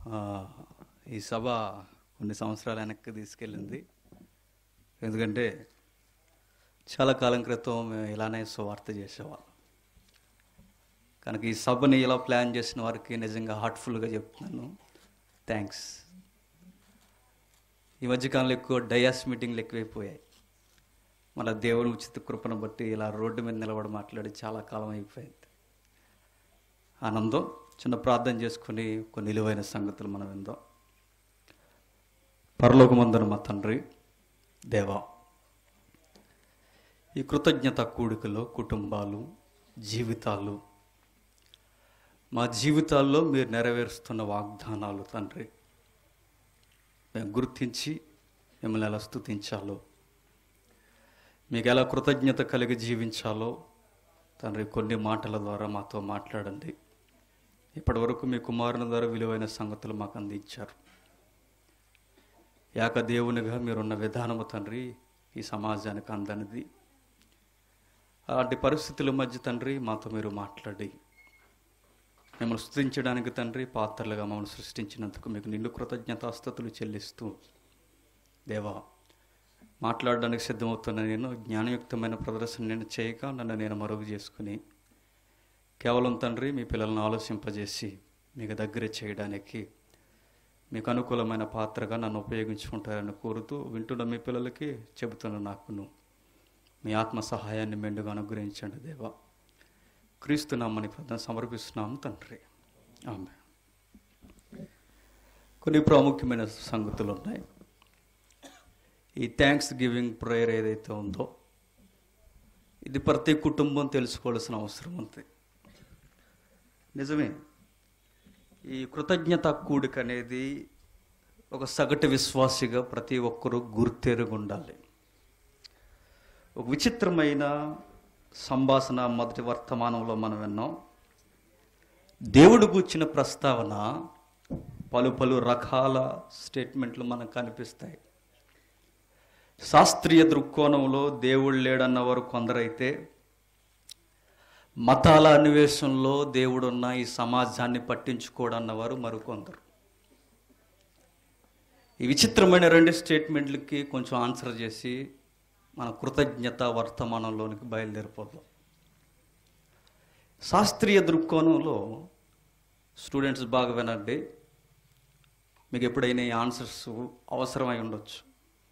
ఆ, ఈ సభ కొన్ని సంవత్సరాల వెనక్కి తీసుకెళ్ళింది. ఎందుకంటే చాలా కాలం క్రితం మేము ఇలానే సువార్త చేసేవాళ్ళం. కనుక ఈ సభని ఇలా ప్లాన్ చేసిన వారికి నిజంగా హార్ట్ఫుల్గా చెప్తున్నాను, థ్యాంక్స్. ఈ మధ్యకాలంలో ఎక్కువ డయాస్ మీటింగ్లు ఎక్కువైపోయాయి. మన దేవుని ఉచిత కృపను బట్టి ఇలా రోడ్డు మీద నిలబడి మాట్లాడి చాలా కాలం అయిపోయింది. ఆనందం. చిన్న ప్రార్థన చేసుకుని కొన్ని విలువైన సంగతులు మనం విందాం. పరలోకమందున మా తండ్రి దేవా, ఈ కృతజ్ఞత కూడికలో కుటుంబాలు, జీవితాలు, మా జీవితాల్లో మీరు నెరవేరుస్తున్న వాగ్దానాలు తండ్రి, మేము గుర్తించి మిమ్మల్ని ఎలా స్తుతించాలో, మీకు ఎలా కృతజ్ఞత కలిగి జీవించాలో తండ్రి కొన్ని మాటల ద్వారా మాతో మాట్లాడండి. ఇప్పటి వరకు మీ కుమారుని ద్వారా విలువైన సంగతులు మాకు అందించారు. యాక దేవునిగా మీరున్న విధానము తండ్రి ఈ సమాజానికి అందనిది. అలాంటి పరిస్థితుల మధ్య తండ్రి మాతో మీరు మాట్లాడి మిమ్మల్ని స్తుతించడానికి తండ్రి పాత్రలుగా మమ్మల్ని సృష్టించినందుకు మీకు నిండు కృతజ్ఞతాస్తుతులు చెల్లిస్తూ దేవా, మాట్లాడడానికి సిద్ధమవుతున్న నేను జ్ఞానయుక్తమైన ప్రదర్శన నేను చేయక నన్ను నేను మరుగు చేసుకుని కేవలం తండ్రి మీ పిల్లలను ఆలోచింపజేసి మీకు దగ్గర చేయడానికి మీకు అనుకూలమైన పాత్రగా నన్ను ఉపయోగించుకుంటారని కోరుతూ వింటున్న మీ పిల్లలకి చెబుతున్న నాకును మీ ఆత్మ సహాయాన్ని మెండుగా అనుగ్రహించండి దేవా. క్రీస్తు నామమున ప్రార్థన సమర్పిస్తున్నాము తండ్రి, ఆమేన్. కొన్ని ప్రాముఖ్యమైన సంగతులు ఉన్నాయి. ఈ థ్యాంక్స్ గివింగ్ ప్రేయర్ ఏదైతే ఉందో ఇది ప్రతి కుటుంబం తెలుసుకోవాల్సిన అవసరం ఉంది. నిజమే, ఈ కృతజ్ఞత కూడిక అనేది ఒక సగటు విశ్వాసిగా ప్రతి ఒక్కరూ గుర్తెరుగు ఉండాలి. ఒక విచిత్రమైన సంభాషణ మొదటి వర్తమానంలో మనం విన్నాం. దేవుడు గూర్చిన ప్రస్తావన పలు పలు రకాల స్టేట్మెంట్లు మనకు కనిపిస్తాయి. శాస్త్రీయ దృక్కోణంలో దేవుడు లేడన్నవారు కొందరైతే, మతాల అన్వేషణలో దేవుడున్న ఈ సమాజాన్ని పట్టించుకోడన్నవారు మరికొందరు. ఈ విచిత్రమైన రెండు స్టేట్మెంట్లకి కొంచెం ఆన్సర్ చేసి మన కృతజ్ఞత వర్తమానంలోనికి బయలుదేరిపోదాం. శాస్త్రీయ దృక్కోణంలో స్టూడెంట్స్ బాగా వినండి, మీకు ఎప్పుడైనా ఈ ఆన్సర్స్ అవసరమై ఉండొచ్చు.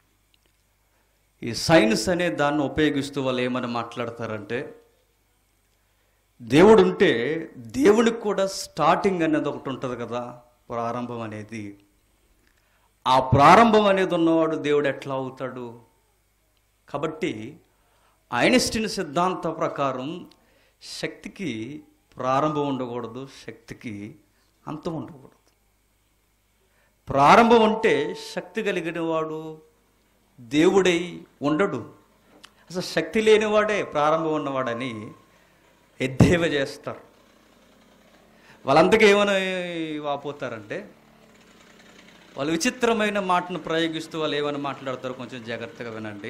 ఈ సైన్స్ అనే దాన్ని ఉపయోగిస్తూ వాళ్ళు ఏమని మాట్లాడతారంటే, దేవుడు ఉంటే దేవుడికి కూడా స్టార్టింగ్ అనేది ఒకటి ఉంటుంది కదా, ప్రారంభం అనేది. ఆ ప్రారంభం అనేది ఉన్నవాడు దేవుడు ఎట్లా అవుతాడు? కాబట్టి ఐన్స్టీన్ సిద్ధాంత ప్రకారం శక్తికి ప్రారంభం ఉండకూడదు, శక్తికి అంతం ఉండకూడదు. ప్రారంభం ఉంటే శక్తి కలిగిన వాడు దేవుడై ఉండడు. అసలు శక్తి లేనివాడే ప్రారంభం ఉన్నవాడని ఎద్దేవా చేస్తారు. వాళ్ళంతకీ ఏమని వాపోతారంటే, వాళ్ళు విచిత్రమైన మాటను ప్రయోగిస్తూ వాళ్ళు ఏమని మాట్లాడతారో కొంచెం జాగ్రత్తగా వినండి.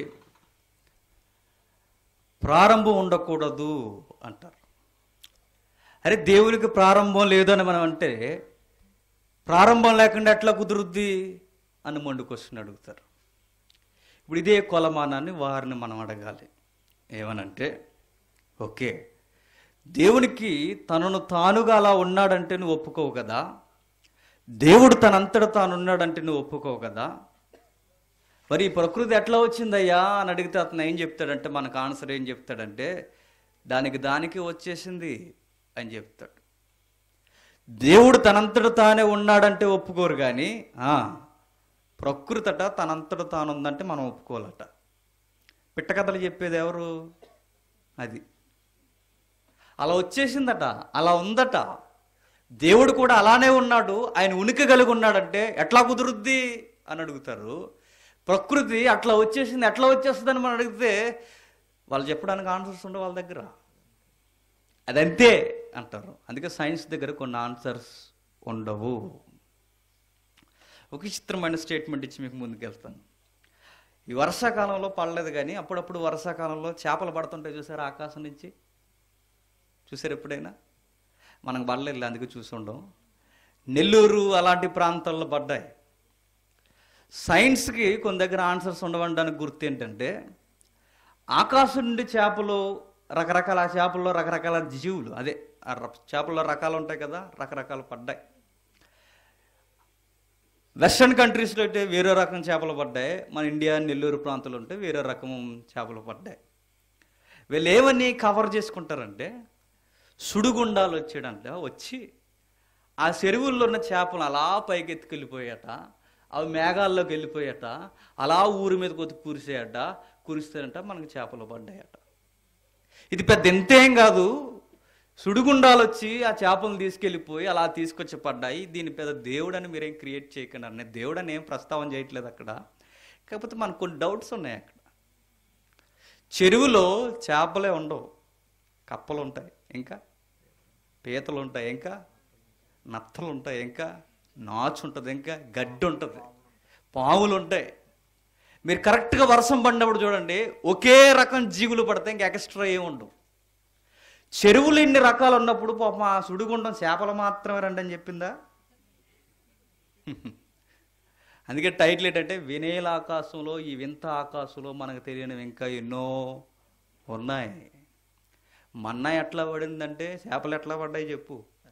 ప్రారంభం ఉండకూడదు అంటారు. అరే, దేవునికి ప్రారంభం లేదని మనం అంటే ప్రారంభం లేకుండా ఎట్లా కుదురుద్ది అని మొండి క్వశ్చన్ అడుగుతారు. ఇప్పుడు ఇదే కొలమానాన్ని వారిని మనం అడగాలి. ఏమనంటే, ఓకే, దేవునికి తనను తానుగా అలా ఉన్నాడంటే నువ్వు ఒప్పుకోవు కదా, దేవుడు తనంతట తాను ఉన్నాడంటే నువ్వు ఒప్పుకోవు కదా, మరి ఈ ప్రకృతి ఎట్లా వచ్చిందయ్యా అని అడిగితే అతను ఏం చెప్తాడంటే, మనకు ఆన్సర్ ఏం చెప్తాడంటే, దానికి వచ్చేసింది అని చెప్తాడు. దేవుడు తనంతట తానే ఉన్నాడంటే ఒప్పుకోరు, కానీ ప్రకృతి అట తనంతట తాను ఉందంటే మనం ఒప్పుకోవాలట. పిట్టకథలు చెప్పేది ఎవరు? అది అలా వచ్చేసిందట, అలా ఉందట. దేవుడు కూడా అలానే ఉన్నాడు, ఆయన ఉనికి కలిగి ఉన్నాడంటే ఎట్లా కుదురుద్ది అని అడుగుతారు. ప్రకృతి అట్లా వచ్చేసింది, ఎట్లా వచ్చేస్తుందని మనం అడిగితే వాళ్ళు చెప్పడానికి ఆన్సర్స్ ఉండవు వాళ్ళ దగ్గర. అదంతే అంటారు. అందుకే సైన్స్ దగ్గర కొన్ని ఆన్సర్స్ ఉండవు. ఒక విచిత్రమైన స్టేట్మెంట్ ఇచ్చి మీకు ముందుకెళ్తాను. ఈ వర్షాకాలంలో పడలేదు, కానీ అప్పుడప్పుడు వర్షాకాలంలో చేపలు పడుతుంటాయి చూసారు ఆకాశం నుంచి. చూసారు ఎప్పుడైనా? మనకు పడలేదు, అందుకే చూసి ఉండం. నెల్లూరు అలాంటి ప్రాంతాల్లో పడ్డాయి. సైన్స్కి కొన్ని దగ్గర ఆన్సర్స్ ఉండవడానికి గుర్తు ఏంటంటే, ఆకాశం నుండి చేపలు, రకరకాల చేపల్లో రకరకాల జీవులు, అదే చేపల్లో రకాలు ఉంటాయి కదా, రకరకాలు పడ్డాయి. వెస్ట్రన్ కంట్రీస్లో అయితే వేరే రకం చేపలు పడ్డాయి, మన ఇండియా నెల్లూరు ప్రాంతంలో ఉంటే వేరే రకం చేపలు పడ్డాయి. వీళ్ళు ఏమని కవర్ చేసుకుంటారంటే, సుడిగుండాలు వచ్చి ఆ చెరువుల్లో ఉన్న చేపలు అలా పైకి ఎత్తుకెళ్ళిపోయాట, అవి మేఘాల్లోకి వెళ్ళిపోయాట, అలా ఊరి మీద కొద్ది కురిస్తారంట, మనకు చేపలు పడ్డాయట. ఇది పెద్ద ఎంతేం కాదు, సుడిగుండాలు వచ్చి ఆ చేపలను తీసుకెళ్ళిపోయి అలా తీసుకొచ్చి పడ్డాయి. దీని పెద్ద దేవుడని మీరేం క్రియేట్ చేయకుండా, నేను దేవుడని ఏం ప్రస్తావన చేయట్లేదు అక్కడ. కాకపోతే మనకు కొన్ని డౌట్స్ ఉన్నాయి. అక్కడ చెరువులో చేపలే ఉండవు, కప్పలు ఉంటాయి, ఇంకా పీతలు ఉంటాయి, ఇంకా నత్తలు ఉంటాయి, ఇంకా నాచు ఉంటుంది, ఇంకా గడ్డి ఉంటుంది, పాములు ఉంటాయి. మీరు కరెక్ట్గా వర్షం పడినప్పుడు చూడండి, ఒకే రకం జీవులు పడతాయి, ఇంకా ఎక్స్ట్రా ఏముండవు. చెరువులు ఇన్ని రకాలు ఉన్నప్పుడు పాపం ఆ సుడిగుండం చేపలు మాత్రమే రండి అని చెప్పిందా? అందుకే టైటిల్ ఏంటంటే, వినేల ఆకాశంలో, ఈ వింత ఆకాశంలో మనకు తెలియనివి ఇంకా ఎన్నో ఉన్నాయి. మన్నా ఎట్లా పడిందంటే చేపలు ఎట్లా పడ్డాయి చెప్పు,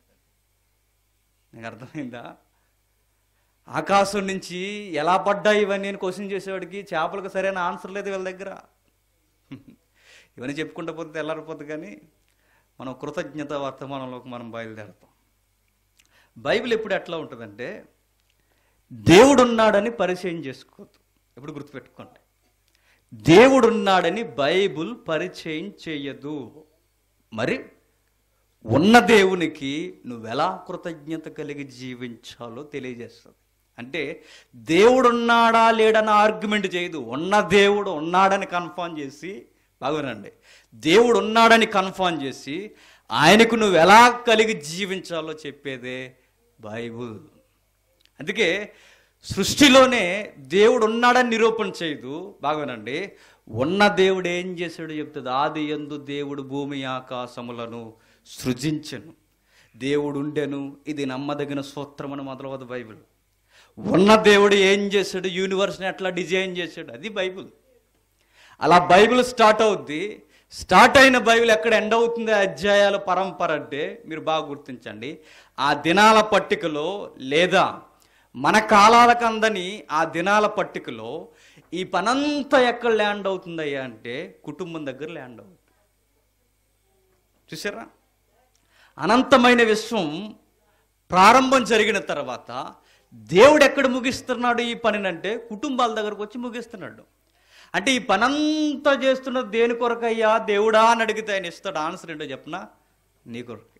నీకు అర్థమైందా? ఆకాశం నుంచి ఎలా పడ్డాయి ఇవన్నీ నేను క్వశ్చన్ చేసేవాడికి చేపలకు సరైన ఆన్సర్ లేదు వీళ్ళ దగ్గర. ఇవన్నీ చెప్పుకుంటూ పోతే తెల్లారిపోతుంది. కానీ మనం కృతజ్ఞత వర్తమానంలోకి మనం బయలుదేరుతాం. బైబిల్ ఎప్పుడు ఎట్లా ఉంటుందంటే, దేవుడున్నాడని పరిచయం చేసుకోవద్దు. ఎప్పుడు గుర్తుపెట్టుకోండి, దేవుడున్నాడని బైబిల్ పరిచయం చేయదు. మరి ఉన్న దేవునికి నువ్వెలా కృతజ్ఞత కలిగి జీవించాలో తెలియజేస్తుంది. అంటే దేవుడున్నాడా లేడని ఆర్గ్యుమెంట్ చేయదు, ఉన్న దేవుడు ఉన్నాడని కన్ఫర్మ్ చేసి, బాగునండి, దేవుడు ఉన్నాడని కన్ఫర్మ్ చేసి ఆయనకు నువ్వు ఎలా కలిగి జీవించాలో చెప్పేదే బైబిల్. అందుకే సృష్టిలోనే దేవుడు ఉన్నాడని నిరూపణ చేయదు, బాగునండి, ఉన్న దేవుడు ఏం చేశాడో చెప్తుంది. ఆది యందు దేవుడు భూమి ఆకాశములను సృజించెను, దేవుడు ఉండెను, ఇది నమ్మదగిన సూత్రం అని మొదలవదు బైబిల్. ఉన్న దేవుడు ఏం చేశాడు, యూనివర్స్ని ఎట్లా డిజైన్ చేశాడు, అది బైబిల్. అలా బైబిల్ స్టార్ట్ అవుద్ది. స్టార్ట్ అయిన బైబిల్ ఎక్కడ ఎండ్ అవుతుంది, అధ్యాయాల పరంపర అంటే మీరు బాగా గుర్తించండి. ఆ దినాల పట్టికలో లేదా మన కాలాలకు అందని ఆ దినాల పట్టికలో ఈ పనంతా ఎక్కడ ల్యాండ్ అవుతుందయ్యా అంటే కుటుంబం దగ్గర ల్యాండ్ అవుతుంది. చూసారా, అనంతమైన విశ్వం ప్రారంభం జరిగిన తర్వాత దేవుడు ఎక్కడ ముగిస్తున్నాడు ఈ పనినంటే కుటుంబాల దగ్గరకు వచ్చి ముగిస్తున్నాడు. అంటే ఈ పనంతా చేస్తున్నది దేని కొరకయ్యా దేవుడా అని అడిగితే ఆయన ఇస్తాడు ఆన్సర్ ఏంటో చెప్పనా, నీ కొరకే,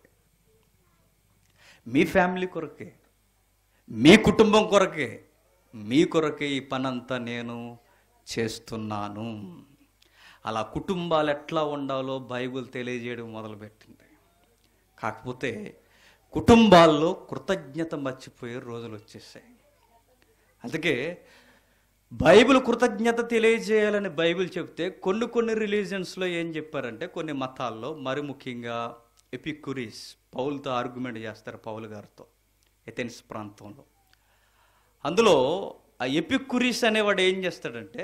మీ ఫ్యామిలీ కొరకే, మీ కుటుంబం కొరకే, మీ కొరకే ఈ పనంతా నేను చేస్తున్నాను. అలా కుటుంబాలు ఎట్లా ఉండాలో బైబిల్ తెలియజేయడం మొదలుపెట్టింది. కాకపోతే కుటుంబాల్లో కృతజ్ఞత మర్చిపోయే రోజులు వచ్చేసాయి. అందుకే బైబిల్ కృతజ్ఞత తెలియజేయాలని బైబిల్ చెప్తే కొన్ని రిలీజియన్స్లో ఏం చెప్పారంటే, కొన్ని మతాల్లో, మరి ముఖ్యంగా ఎపిక్యూరీస్, పౌలుతో ఆర్గ్యుమెంట్ చేస్తారు, పౌలు గారితో ఎథెన్స్ ప్రాంతంలో. అందులో ఆ ఎపిక్యూరీస్ అనేవాడు ఏం చేస్తాడంటే,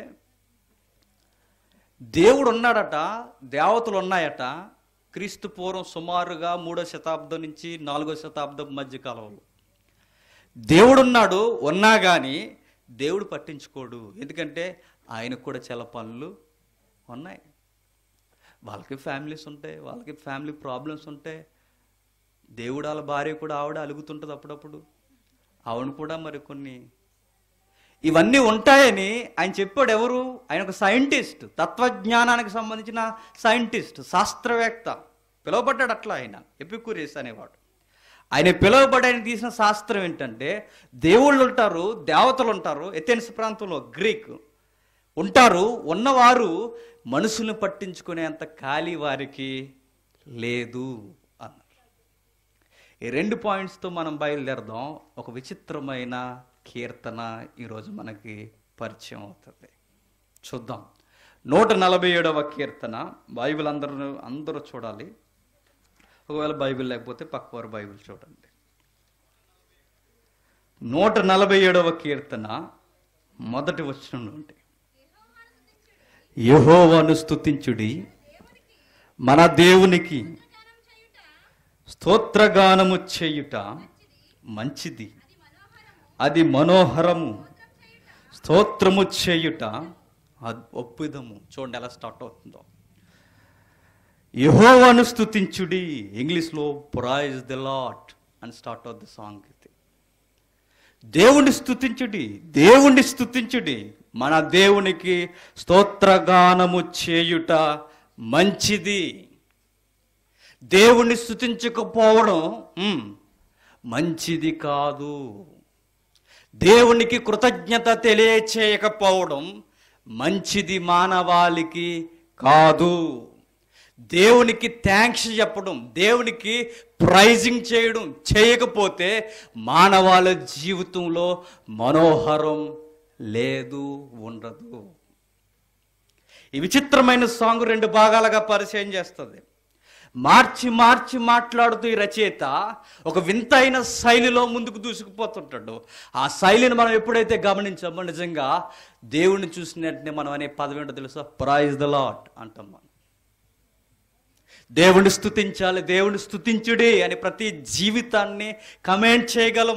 దేవుడు ఉన్నాడట, దేవతలు ఉన్నాయట, క్రీస్తు పూర్వం సుమారుగా 3వ శతాబ్దం నుంచి 4వ శతాబ్దం మధ్య కాలంలో దేవుడున్నాడు, ఉన్నా కానీ దేవుడు పట్టించుకోడు. ఎందుకంటే ఆయనకు కూడా చాలా పనులు ఉన్నాయి, వాళ్ళకి ఫ్యామిలీస్ ఉంటాయి, వాళ్ళకి ఫ్యామిలీ ప్రాబ్లమ్స్ ఉంటాయి. దేవుడు వాళ్ళ భార్య కూడా ఆవిడ అలుగుతుంటుంది అప్పుడప్పుడు, ఆవిడ కూడా మరి కొన్ని ఇవన్నీ ఉంటాయని ఆయన చెప్పాడు. ఎవరు? ఆయన ఒక సైంటిస్ట్, తత్వజ్ఞానానికి సంబంధించిన సైంటిస్ట్, శాస్త్రవేత్త, పిలువబడ్డాడు అట్లా. ఆయన ఎపిక్యూరియస్ అనేవాడు. ఆయన పిలువబడి ఆయన తీసిన శాస్త్రం ఏంటంటే, దేవుళ్ళు ఉంటారు, దేవతలు ఉంటారు, ఎథెన్స్ ప్రాంతంలో గ్రీక్ ఉంటారు, ఉన్నవారు మనుషులను పట్టించుకునేంత ఖాళీ వారికి లేదు అన్నారు. ఈ 2 పాయింట్స్తో మనం బయలుదేరదాం. ఒక విచిత్రమైన కీర్తన ఈరోజు మనకి పరిచయం అవుతుంది. చూద్దాం. 147వ కీర్తన. బైబిల్ అందరూ చూడాలి. ఒకవేళ బైబిల్ లేకపోతే పక్కవారు బైబిల్ చూడండి. 147వ కీర్తన మొదటి వచనం నుండి, యెహోవాను స్తుతించుడి, మన దేవునికి స్తోత్రగానము చేయుట మంచిది, అది మనోహరము, స్తోత్రము చేయుట ఒప్పిదము. చూడండి ఎలా స్టార్ట్ అవుతుందో. యెహోవాను స్తుతించుడి, ఇంగ్లీష్లో ప్రైజ్ ది లార్డ్ అని స్టార్ట్ అవుతుంది సాంగ్. ఇది దేవుణ్ణి స్తుతించుడి, దేవుణ్ణి స్తుతించుడి, మన దేవునికి స్తోత్రగానము చేయుట మంచిది. దేవుణ్ణి స్తుతించకపోవడం మంచిది కాదు. దేవునికి కృతజ్ఞత తెలియచేయకపోవడం మంచిది మానవాళికి కాదు. దేవునికి థ్యాంక్స్ చెప్పడం, దేవునికి ప్రైజింగ్ చేయడం చేయకపోతే మానవాళి జీవితంలో మనోహరం లేదు, ఉండదు. ఈ విచిత్రమైన సాంగ్ 2 భాగాలుగా పరిచయం చేస్తుంది. మార్చి మార్చి మాట్లాడుతూ ఈ రచయిత ఒక వింతైన శైలిలో ముందుకు దూసుకుపోతుంటాడు. ఆ శైలిని మనం ఎప్పుడైతే గమనించామో నిజంగా దేవుణ్ణి చూసిన వెంటనే మనం అనే పదం ఏంటో తెలుసా? ప్రైజ్ ద లార్డ్ అంటాం. మనం దేవుణ్ణి స్తుతించాలి, దేవుణ్ణి స్తుతించుడి అని ప్రతి జీవితాన్ని కమెంట్ చేయగలం.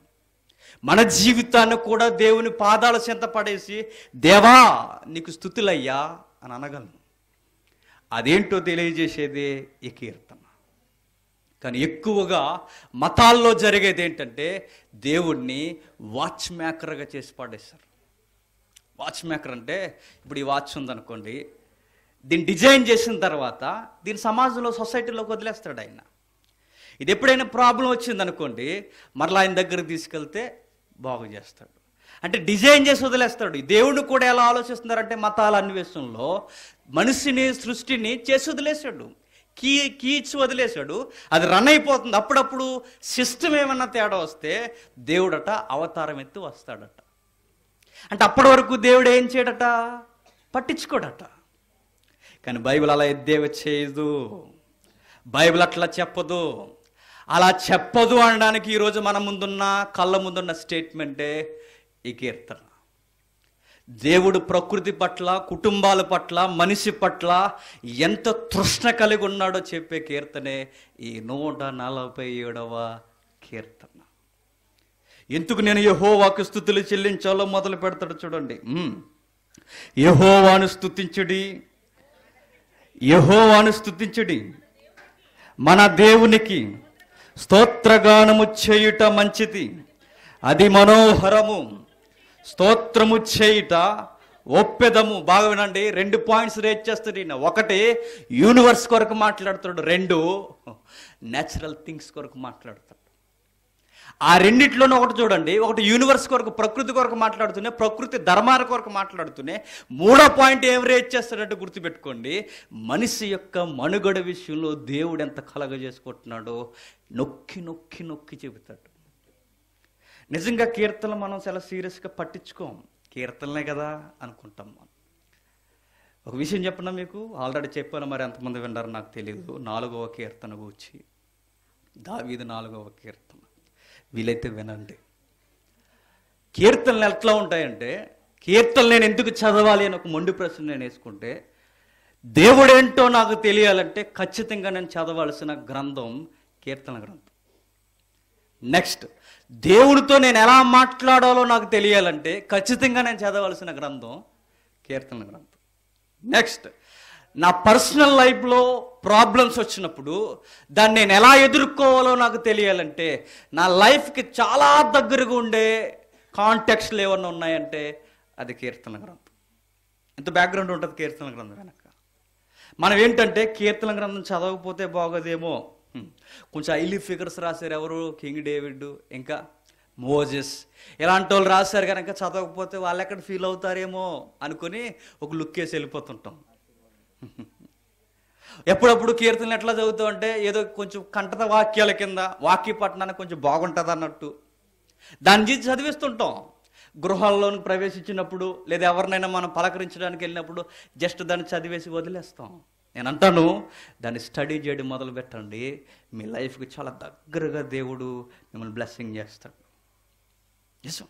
మన జీవితాన్ని కూడా దేవుని పాదాల చెంత పడేసి దేవా నీకు స్తుతులయ్యా అని అనగలను. అదేంటో తెలియజేసేదే ఈ కీర్తన. కానీ ఎక్కువగా మతాల్లో జరిగేది ఏంటంటే దేవుణ్ణి వాచ్ మేకర్గా చేసి పడేశారు. వాచ్ మేకర్ అంటే ఇప్పుడు ఈ వాచ్ ఉందనుకోండి, దీన్ని డిజైన్ చేసిన తర్వాత దీని సమాజంలో సొసైటీలోకి వదిలేస్తాడు ఆయన. ఇది ఎప్పుడైనా ప్రాబ్లం వచ్చిందనుకోండి మరలా ఆయన దగ్గరికి తీసుకెళ్తే బాగు చేస్తాడు. అంటే డిజైన్ చేసి వదిలేస్తాడు. దేవుడు కూడా ఎలా ఆలోచిస్తున్నారంటే మతాల అన్వేషణలో మనిషిని సృష్టిని చేసి వదిలేశాడు, కీచి వదిలేశాడు. అది రన్ అయిపోతుంది. అప్పుడప్పుడు సిస్టమ్ ఏమన్నా తేడా వస్తే దేవుడట అవతారం ఎత్తి వస్తాడట. అంటే అప్పటి వరకు దేవుడు ఏం చేయడట? పట్టించుకోడట. కానీ బైబిల్ అలా ఎద్దేవ చేయదు, బైబిల్ అట్లా చెప్పదు. అలా చెప్పదు అనడానికి ఈరోజు మన ముందున్న కళ్ళ ముందున్న స్టేట్మెంటే ఈ కీర్తన. దేవుడు ప్రకృతి పట్ల, కుటుంబాల పట్ల, మనిషి పట్ల ఎంత తృష్ణ కలిగి ఉన్నాడో చెప్పే కీర్తనే ఈ 147వ కీర్తన. ఎందుకు నేను యెహోవాకు స్తుతులు చెల్లించాలో మొదలు పెడతాడు చూడండి. యెహోవాను స్తుతించుడి, యెహోవాను స్తుతించుడి, మన దేవునికి స్తోత్రగానము చేయుట మంచిది, అది మనోహరము, స్తోత్రము చేయుట ఒప్పెదము. బాగా వినండి, 2 పాయింట్స్ రేట్ చేస్తాడు ఈయన. 1 యూనివర్స్ కొరకు మాట్లాడుతాడు, 2 న్యాచురల్ థింగ్స్ కొరకు మాట్లాడతాడు. ఆ రెండిట్లోనూ ఒకటి చూడండి, ఒకటి యూనివర్స్ కొరకు, ప్రకృతి కొరకు మాట్లాడుతూనే, ప్రకృతి ధర్మాల కొరకు మాట్లాడుతూనే, 3వ పాయింట్ ఏం రేట్ చేస్తాడంటే గుర్తుపెట్టుకోండి, మనిషి యొక్క మనుగడ విషయంలో దేవుడు ఎంత కలగజేసుకుంటున్నాడో నొక్కి నొక్కి నొక్కి చెబుతాడు. నిజంగా కీర్తనలు మనం చాలా సీరియస్గా పట్టించుకోం, కీర్తనలే కదా అనుకుంటాం. మనం ఒక విషయం చెప్పినా మీకు ఆల్రెడీ చెప్పాను, మరి ఎంతమంది విన్నారో నాకు తెలియదు. 4వ కీర్తన గురించి, దావీదు 4వ కీర్తన. వీలైతే వినండి. కీర్తనలు ఎట్లా ఉంటాయంటే, కీర్తనలు నేను ఎందుకు చదవాలి అని ఒక మొండి ప్రశ్న నేను వేసుకుంటే, దేవుడేంటో నాకు తెలియాలంటే ఖచ్చితంగా నేను చదవాల్సిన గ్రంథం కీర్తన గ్రంథం. నెక్స్ట్, దేవుడితో నేను ఎలా మాట్లాడాలో నాకు తెలియాలంటే ఖచ్చితంగా నేను చదవాల్సిన గ్రంథం కీర్తన గ్రంథం. నెక్స్ట్, నా పర్సనల్ లైఫ్లో ప్రాబ్లమ్స్ వచ్చినప్పుడు దాన్ని నేను ఎలా ఎదుర్కోవాలో నాకు తెలియాలంటే, నా లైఫ్కి చాలా దగ్గరగా ఉండే కాంటెక్స్ట్లు ఏమన్నా ఉన్నాయంటే అది కీర్తన గ్రంథం. ఎంత బ్యాక్గ్రౌండ్ ఉంటుంది కీర్తన గ్రంథం వెనక. మనం ఏంటంటే కీర్తన గ్రంథం చదవకపోతే బాగోదేమో, కొంచెం హైలీ ఫిగర్స్ రాశారు ఎవరు, కింగ్ డేవిడ్, ఇంకా మోజెస్, ఇలాంటి వాళ్ళు రాశారు కనుక చదవకపోతే వాళ్ళు ఎక్కడ ఫీల్ అవుతారేమో అనుకుని ఒక లుక్ వేసి వెళ్ళిపోతుంటాం. ఎప్పుడప్పుడు కీర్తనలు ఎట్లా చదువుతాం అంటే ఏదో కొంచెం కంటత వాక్యాల కింద, వాక్య పట్టణానికి కొంచెం బాగుంటుంది అన్నట్టు దాన్ని చూసి చదివిస్తుంటాం. గృహాల్లోకి ప్రవేశించినప్పుడు లేదా ఎవరినైనా మనం పలకరించడానికి వెళ్ళినప్పుడు జస్ట్ దాన్ని చదివేసి వదిలేస్తాం. నేను అంటాను, దాన్ని స్టడీ చేయడం మొదలు పెట్టండి, మీ లైఫ్కి చాలా దగ్గరగా దేవుడు మిమ్మల్ని బ్లెస్సింగ్ చేస్తాడు. నిజం.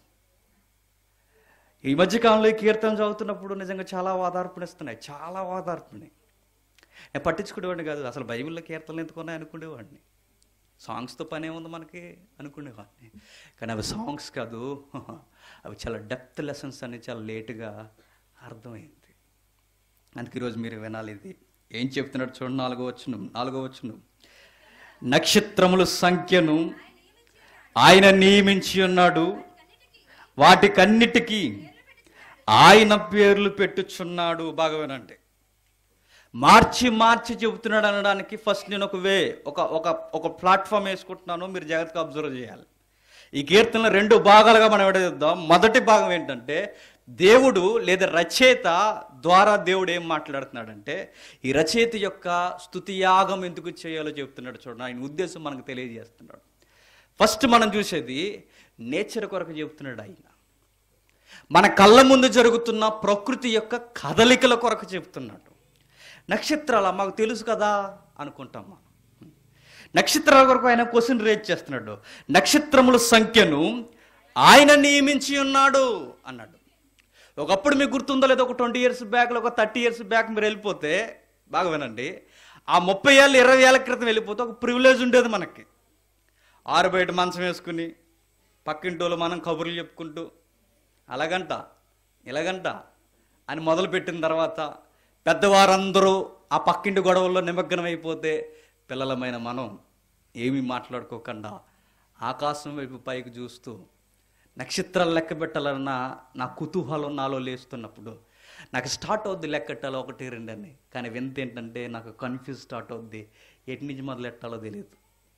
ఈ మధ్యకాలంలో ఈ కీర్తన చదువుతున్నప్పుడు నిజంగా చాలా ఓదార్పునిస్తున్నాయి, చాలా ఓదార్పుని. నేను పట్టించుకునేవాడిని కాదు, అసలు బైబిల్లో కీర్తనలు ఎందుకున్నాయి అనుకునేవాడిని. సాంగ్స్తో పని ఏముంది మనకి అనుకునేవాడిని. కానీ అవి సాంగ్స్ కాదు, అవి చాలా డెప్త్ లెసన్స్ అని చాలా లేటుగా అర్థమైంది. అందుకే ఈరోజు మీరు వినాలి. ఇది ఏం చెప్తున్నాడు చూడండి, 4వ వచనం. నక్షత్రముల సంఖ్యను ఆయన నియమించి ఉన్నాడు, వాటికన్నిటికీ ఆయన పేర్లు పెట్టుచున్నాడు. బాగా వినండి. మార్చి చెబుతున్నాడు అనడానికి ఫస్ట్ నేను ఒక ప్లాట్ఫామ్ వేసుకుంటున్నాను, మీరు జాగ్రత్తగా అబ్జర్వ్ చేయాలి. ఈ కీర్తనలో 2 భాగాలుగా మనం విడదీద్దాం. మొదటి భాగం ఏంటంటే దేవుడు లేదా రచయిత ద్వారా దేవుడు ఏం మాట్లాడుతున్నాడంటే ఈ రచయిత యొక్క స్తుతియాగం ఎందుకు చేయాలో చెప్తున్నాడు. చూడండి, ఆయన ఉద్దేశం మనకు తెలియజేస్తున్నాడు. ఫస్ట్ మనం చూసేది నేచర్ కొరకు చెప్తున్నాడు. ఆయన మన కళ్ళ ముందు జరుగుతున్న ప్రకృతి యొక్క కదలికల కొరకు చెప్తున్నాడు. నక్షత్రాలు మాకు తెలుసు కదా అనుకుంటాం మనం. నక్షత్రాల కొరకు ఆయన క్వశ్చన్ రేజ్ చేస్తున్నాడు. నక్షత్రముల సంఖ్యను ఆయన నియమించి ఉన్నాడు అన్నాడు. ఒకప్పుడు మీకు గుర్తుందో లేదో, ఒక 20 years బ్యాక్, ఒక 30 years బ్యాక్ మీరు వెళ్ళిపోతే, బాగా వినండి, ఆ 30 ఏళ్ళు 20 ఏళ్ళ క్రితం వెళ్ళిపోతే ఒక ప్రివిలేజ్ ఉండేది మనకి. ఆరు బయట మంచం వేసుకుని పక్కింటోళ్ళు మనం కబుర్లు చెప్పుకుంటూ అలాగంట ఇలాగంట అని మొదలుపెట్టిన తర్వాత పెద్దవారందరూ ఆ పక్కింటి గొడవల్లో నిమగ్నం అయిపోతే పిల్లలమైన మనం ఏమీ మాట్లాడుకోకుండా ఆకాశం వైపు పైకి చూస్తూ నక్షత్రాలు లెక్క పెట్టాలన్న నా కుతూహలం నాలో లేస్తున్నప్పుడు నాకు స్టార్ట్ అవుద్ది లెక్కట్టాలో 1, 2 అని. కానీ వింత ఏంటంటే నాకు కన్ఫ్యూజ్ స్టార్ట్ అవుద్ది, ఎటు నుంచి మొదలెట్టాలో తెలియదు.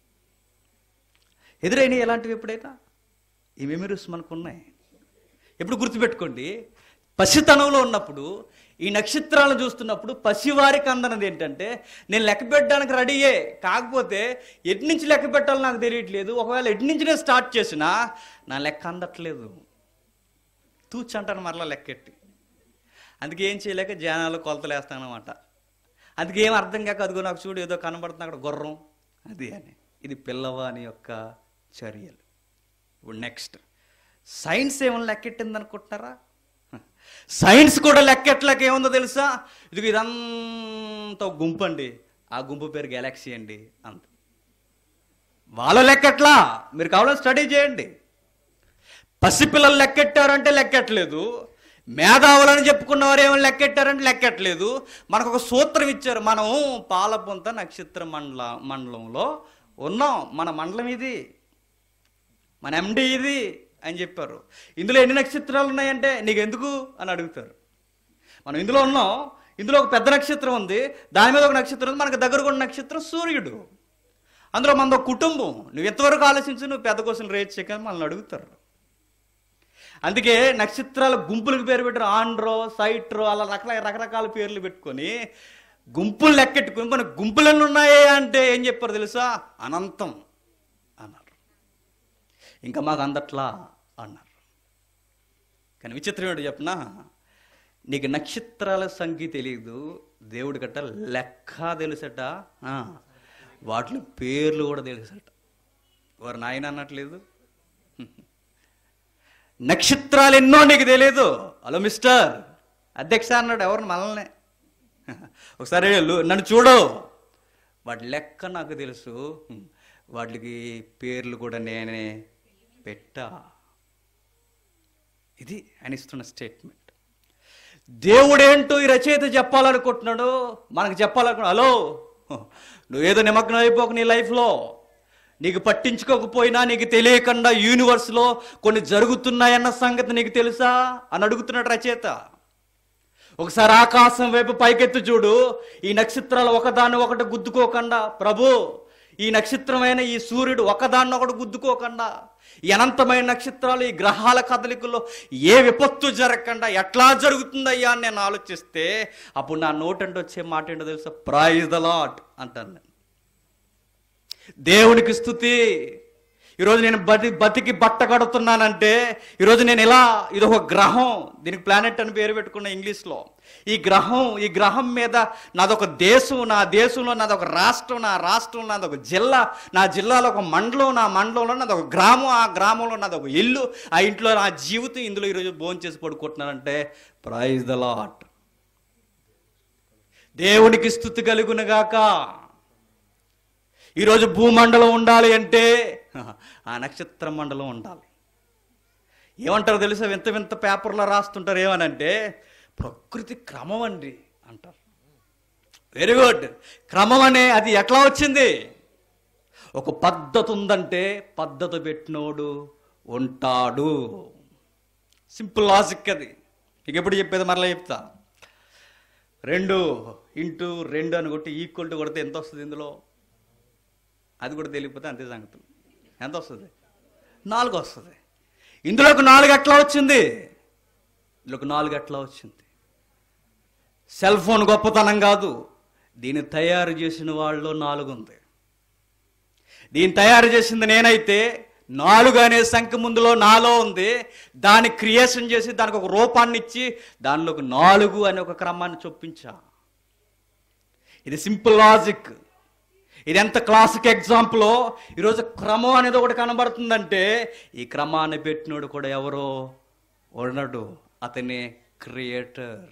ఎదురైనవి ఎలాంటివి ఎప్పుడైనా ఈ మెమరీస్ మనకు ఉన్నాయి. ఎప్పుడు గుర్తుపెట్టుకోండి, పసితనంలో ఉన్నప్పుడు ఈ నక్షత్రాలను చూస్తున్నప్పుడు పసివారికి అందనది ఏంటంటే నేను లెక్క పెట్టడానికి రెడీయే, కాకపోతే ఎటు నుంచి లెక్క పెట్టాలో నాకు తెలియట్లేదు. ఒకవేళ ఎటు నుంచి నేను స్టార్ట్ చేసినా నా లెక్క అందట్లేదు, తూచంటాను మరలా లెక్కెట్టి. అందుకే ఏం చేయలేక జనాలు కొలతలు వేస్తానమాట. అందుకే ఏం అర్థం కాక అదిగో నాకు చూడు ఏదో కనబడుతుంది అక్కడ గుర్రం అది అని. ఇది పిల్లవాని యొక్క చర్యలు. ఇప్పుడు నెక్స్ట్, సైన్స్ ఏమైనా లెక్కెట్టింది అనుకుంటున్నారా? సైన్స్ కూడా లెక్కెట్లకి ఏముందో తెలుసా? ఇదంతా గుంపు అండి, ఆ గుంపు పేరు గెలాక్సీ అండి అంత. వాళ్ళ లెక్కట్లా, మీరు కావాలని స్టడీ చేయండి. పసిపిల్లలు లెక్కెట్టారంటే లెక్కట్లేదు, మేధావులని చెప్పుకున్నవారు ఏమైనా లెక్కెట్టారంటే లెక్కట్లేదు. మనకు ఒక సూత్రం ఇచ్చారు, మనం పాలపొంత నక్షత్ర మండలంలో ఉన్నాం, మన మండలం ఇది, మన ఎండి ఇది అని చెప్పారు. ఇందులో ఎన్ని నక్షత్రాలు ఉన్నాయంటే నీకు ఎందుకు అని అడుగుతారు. మనం ఇందులో ఉన్నాం, ఇందులో ఒక పెద్ద నక్షత్రం ఉంది, దాని మీద ఒక నక్షత్రం ఉంది, మనకు దగ్గరకు ఉన్న నక్షత్రం సూర్యుడు. అందులో మనది ఒక కుటుంబం. నువ్వు ఎంతవరకు ఆలోచించు, నువ్వు పెద్ద క్వశ్చన్ రేట్ చేయకని మనల్ని అడుగుతారు. అందుకే నక్షత్రాల గుంపులకు పేరు పెట్టారు, ఆండ్రో, సైట్రో, అలా రకరకాల పేర్లు పెట్టుకొని గుంపులు లెక్కెట్టుకుని మన గుంపులన్నీ ఉన్నాయే అంటే ఏం చెప్పారు తెలుసా? అనంతం అన్నారు. ఇంకా మాకు అందట్లా అన్నారు. కానీ విచిత్రం ఏంటో చెప్పనా, నీకు నక్షత్రాల సంఖ్య తెలియదు, దేవుడి గట్ట లెక్క తెలుసట, వాటి పేర్లు కూడా తెలుసట. వారు నాయన అన్నట్లేదు. నక్షత్రాలు ఎన్నో నీకు తెలియదు. హలో మిస్టర్ అధ్యక్ష అన్నాడు ఎవరు మనల్ని. ఒకసారి నన్ను చూడు, వాటి లెక్క నాకు తెలుసు, వాటికి పేర్లు కూడా నేనే పెట్టా. ఇది ఆయన ఇస్తున్న స్టేట్మెంట్. దేవుడేంటో ఈ రచయిత చెప్పాలనుకుంటున్నాడు, మనకు చెప్పాలనుకున్నాడు. హలో, నువ్వేదో నిమగ్నం అయిపోక నీ లైఫ్లో, నీకు పట్టించుకోకపోయినా నీకు తెలియకుండా యూనివర్స్లో కొన్ని జరుగుతున్నాయన్న సంగతి నీకు తెలుసా అని అడుగుతున్నాడు రచయిత. ఒకసారి ఆకాశం వైపు పైకెత్తు చూడు, ఈ నక్షత్రాలు ఒకదాన్ని ఒకటి గుద్దుకోకుండా, ప్రభు ఈ నక్షత్రమైన ఈ సూర్యుడు ఒకదాన్ని ఒకటి గుద్దుకోకుండా, ఈ అనంతమైన నక్షత్రాలు ఈ గ్రహాల కదలికల్లో ఏ విపత్తు జరగకుండా ఎట్లా జరుగుతుందయ్యా అని నేను ఆలోచిస్తే అప్పుడు నా నోటంటే వచ్చే మాట ఏంటో తెలుసా? ప్రైజ్ ద లార్డ్ అంటాను నేను. దేవునికి స్తుతి. ఈరోజు నేను బతికి బట్ట కడుతున్నానంటే ఈరోజు నేను ఇలా, ఇది ఒక గ్రహం, దీనికి ప్లానెట్ అని పేరు పెట్టుకున్న ఇంగ్లీష్లో. ఈ గ్రహం మీద నాదొక దేశం, నా దేశంలో నాదొక రాష్ట్రం, నా రాష్ట్రంలో నాదొక జిల్లా, నా జిల్లాలో ఒక మండలం, నా మండలంలో నాదొక గ్రామం, ఆ గ్రామంలో నాదొక ఇల్లు, ఆ ఇంట్లో నా జీవితం, ఇందులో ఈరోజు భోంచేసి పడుకుంటున్నానంటే ప్రైజ్ ద లార్డ్, దేవునికి స్తుతి కలుగునుగాక. ఈరోజు భూమండలం ఉండాలి అంటే ఆ నక్షత్ర మండలం ఉండాలి. ఏమంటారు తెలుసా, వింత వింత పేపర్లో రాస్తుంటారు, ఏమనంటే ప్రకృతి క్రమం అండి అంటారు. Very good. క్రమం అనే అది ఎట్లా వచ్చింది? ఒక పద్ధతి ఉందంటే పద్ధతి పెట్టినోడు ఉంటాడు. సింపుల్ లాజిక్ అది. మీకు ఎప్పుడు చెప్పేది మరలా చెప్తా. 2 × 2 అని కొట్టి ఈక్వల్ టు కొడితే ఎంత వస్తుంది? ఇందులో అది కూడా తెలియకపోతే అంతే సంగతులు. ఎంత వస్తుంది? 4 వస్తుంది. ఇందులోకి 4 ఎట్లా వచ్చింది? ఇందులోకి 4 ఎట్లా వచ్చింది? సెల్ ఫోన్ గొప్పతనం కాదు, దీన్ని తయారు చేసిన వాళ్ళు 4 ఉంది. దీన్ని తయారు చేసింది నేనైతే 4 అనే సంఖ్య ముందులో నాలో ఉంది. దాన్ని క్రియేషన్ చేసి దానికి ఒక రూపాన్ని ఇచ్చి దానిలోకి 4 అనే ఒక క్రమాన్ని చొప్పించా. ఇది సింపుల్ లాజిక్. ఇది ఎంత క్లాసిక్ ఎగ్జాంపుల్. ఈరోజు క్రమం అనేది ఒకటి కనబడుతుందంటే ఈ క్రమాన్ని పెట్టినోడు కూడా ఎవరో ఉన్నాడు, అతనే క్రియేటర్.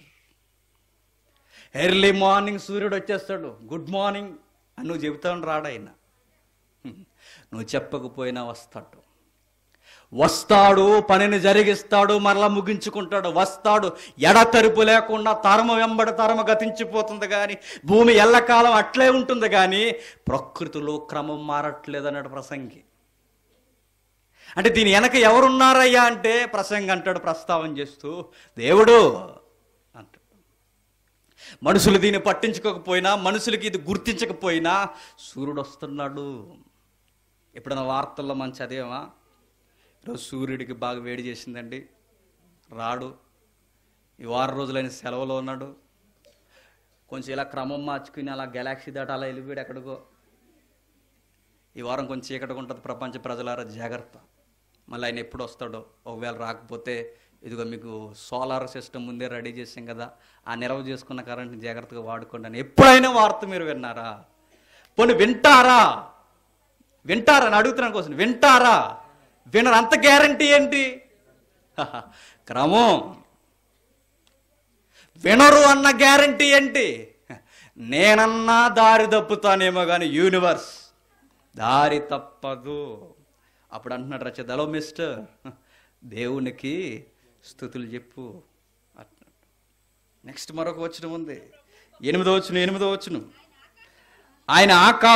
ఎర్లీ మార్నింగ్ సూర్యుడు వచ్చేస్తాడు, గుడ్ మార్నింగ్ అని నువ్వు చెబుతావు, రాడాయన, నువ్వు చెప్పకపోయినా వస్తాడు, పనిని జరిగిస్తాడు, మరలా ముగించుకుంటాడు. వస్తాడు, ఎడతెరుపు లేకుండా, తరమ వెంబడి తరమ గతించిపోతుంది కానీ భూమి ఎల్లకాలం అట్లే ఉంటుంది కానీ ప్రకృతిలో క్రమం మారట్లేదు అన్నాడు ప్రసంగి. అంటే దీని వెనక ఎవరున్నారయ్యా అంటే ప్రసంగి అంటాడు, ప్రస్తావన చేస్తూ, దేవుడు అంటాడు. మనుషులు దీన్ని పట్టించుకోకపోయినా, మనుషులకి ఇది గుర్తించకపోయినా సూర్యుడు వస్తున్నాడు. ఎప్పుడైనా వార్తల్లో మనం చదివామా? ఈరోజు సూర్యుడికి బాగా వేడి చేసిందండి, రాడు. ఈ 6 రోజులైన సెలవులో ఉన్నాడు. కొంచెం ఇలా క్రమం మార్చుకుని అలా గెలాక్సీ దాటి అలా వెళ్ళిపోయాడు ఎక్కడికో. ఈ వారం కొంచెం చీకటిగా ఉంటుంది, ప్రపంచ ప్రజలారా జాగ్రత్త. మళ్ళీ ఆయన ఎప్పుడు వస్తాడో, ఒకవేళ రాకపోతే ఇదిగో మీకు సోలార్ సిస్టమ్ ముందే రెడీ చేసాం కదా, ఆ నిల్వ చేసుకున్న కరెంట్ని జాగ్రత్తగా వాడుకోండి అని ఎప్పుడైనా వార్త మీరు విన్నారా? పోనీ వింటారా అని అడుగుతున్నాను కోసం. వింటారా? వినరు. అంత గ్యారంటీ ఏంటి? క్రమం. వినరు అన్న గ్యారంటీ ఏంటి? నేనన్నా దారి తప్పుతానేమో కానీ యూనివర్స్ దారి తప్పదు. అప్పుడు అంటున్నాడు రచయిత, హలో మిస్టర్, దేవునికి స్తుతులు చెప్పు అంటున్నాడు. నెక్స్ట్ మరొక వచనం ఉంది, 8వ వచనం. ఆయన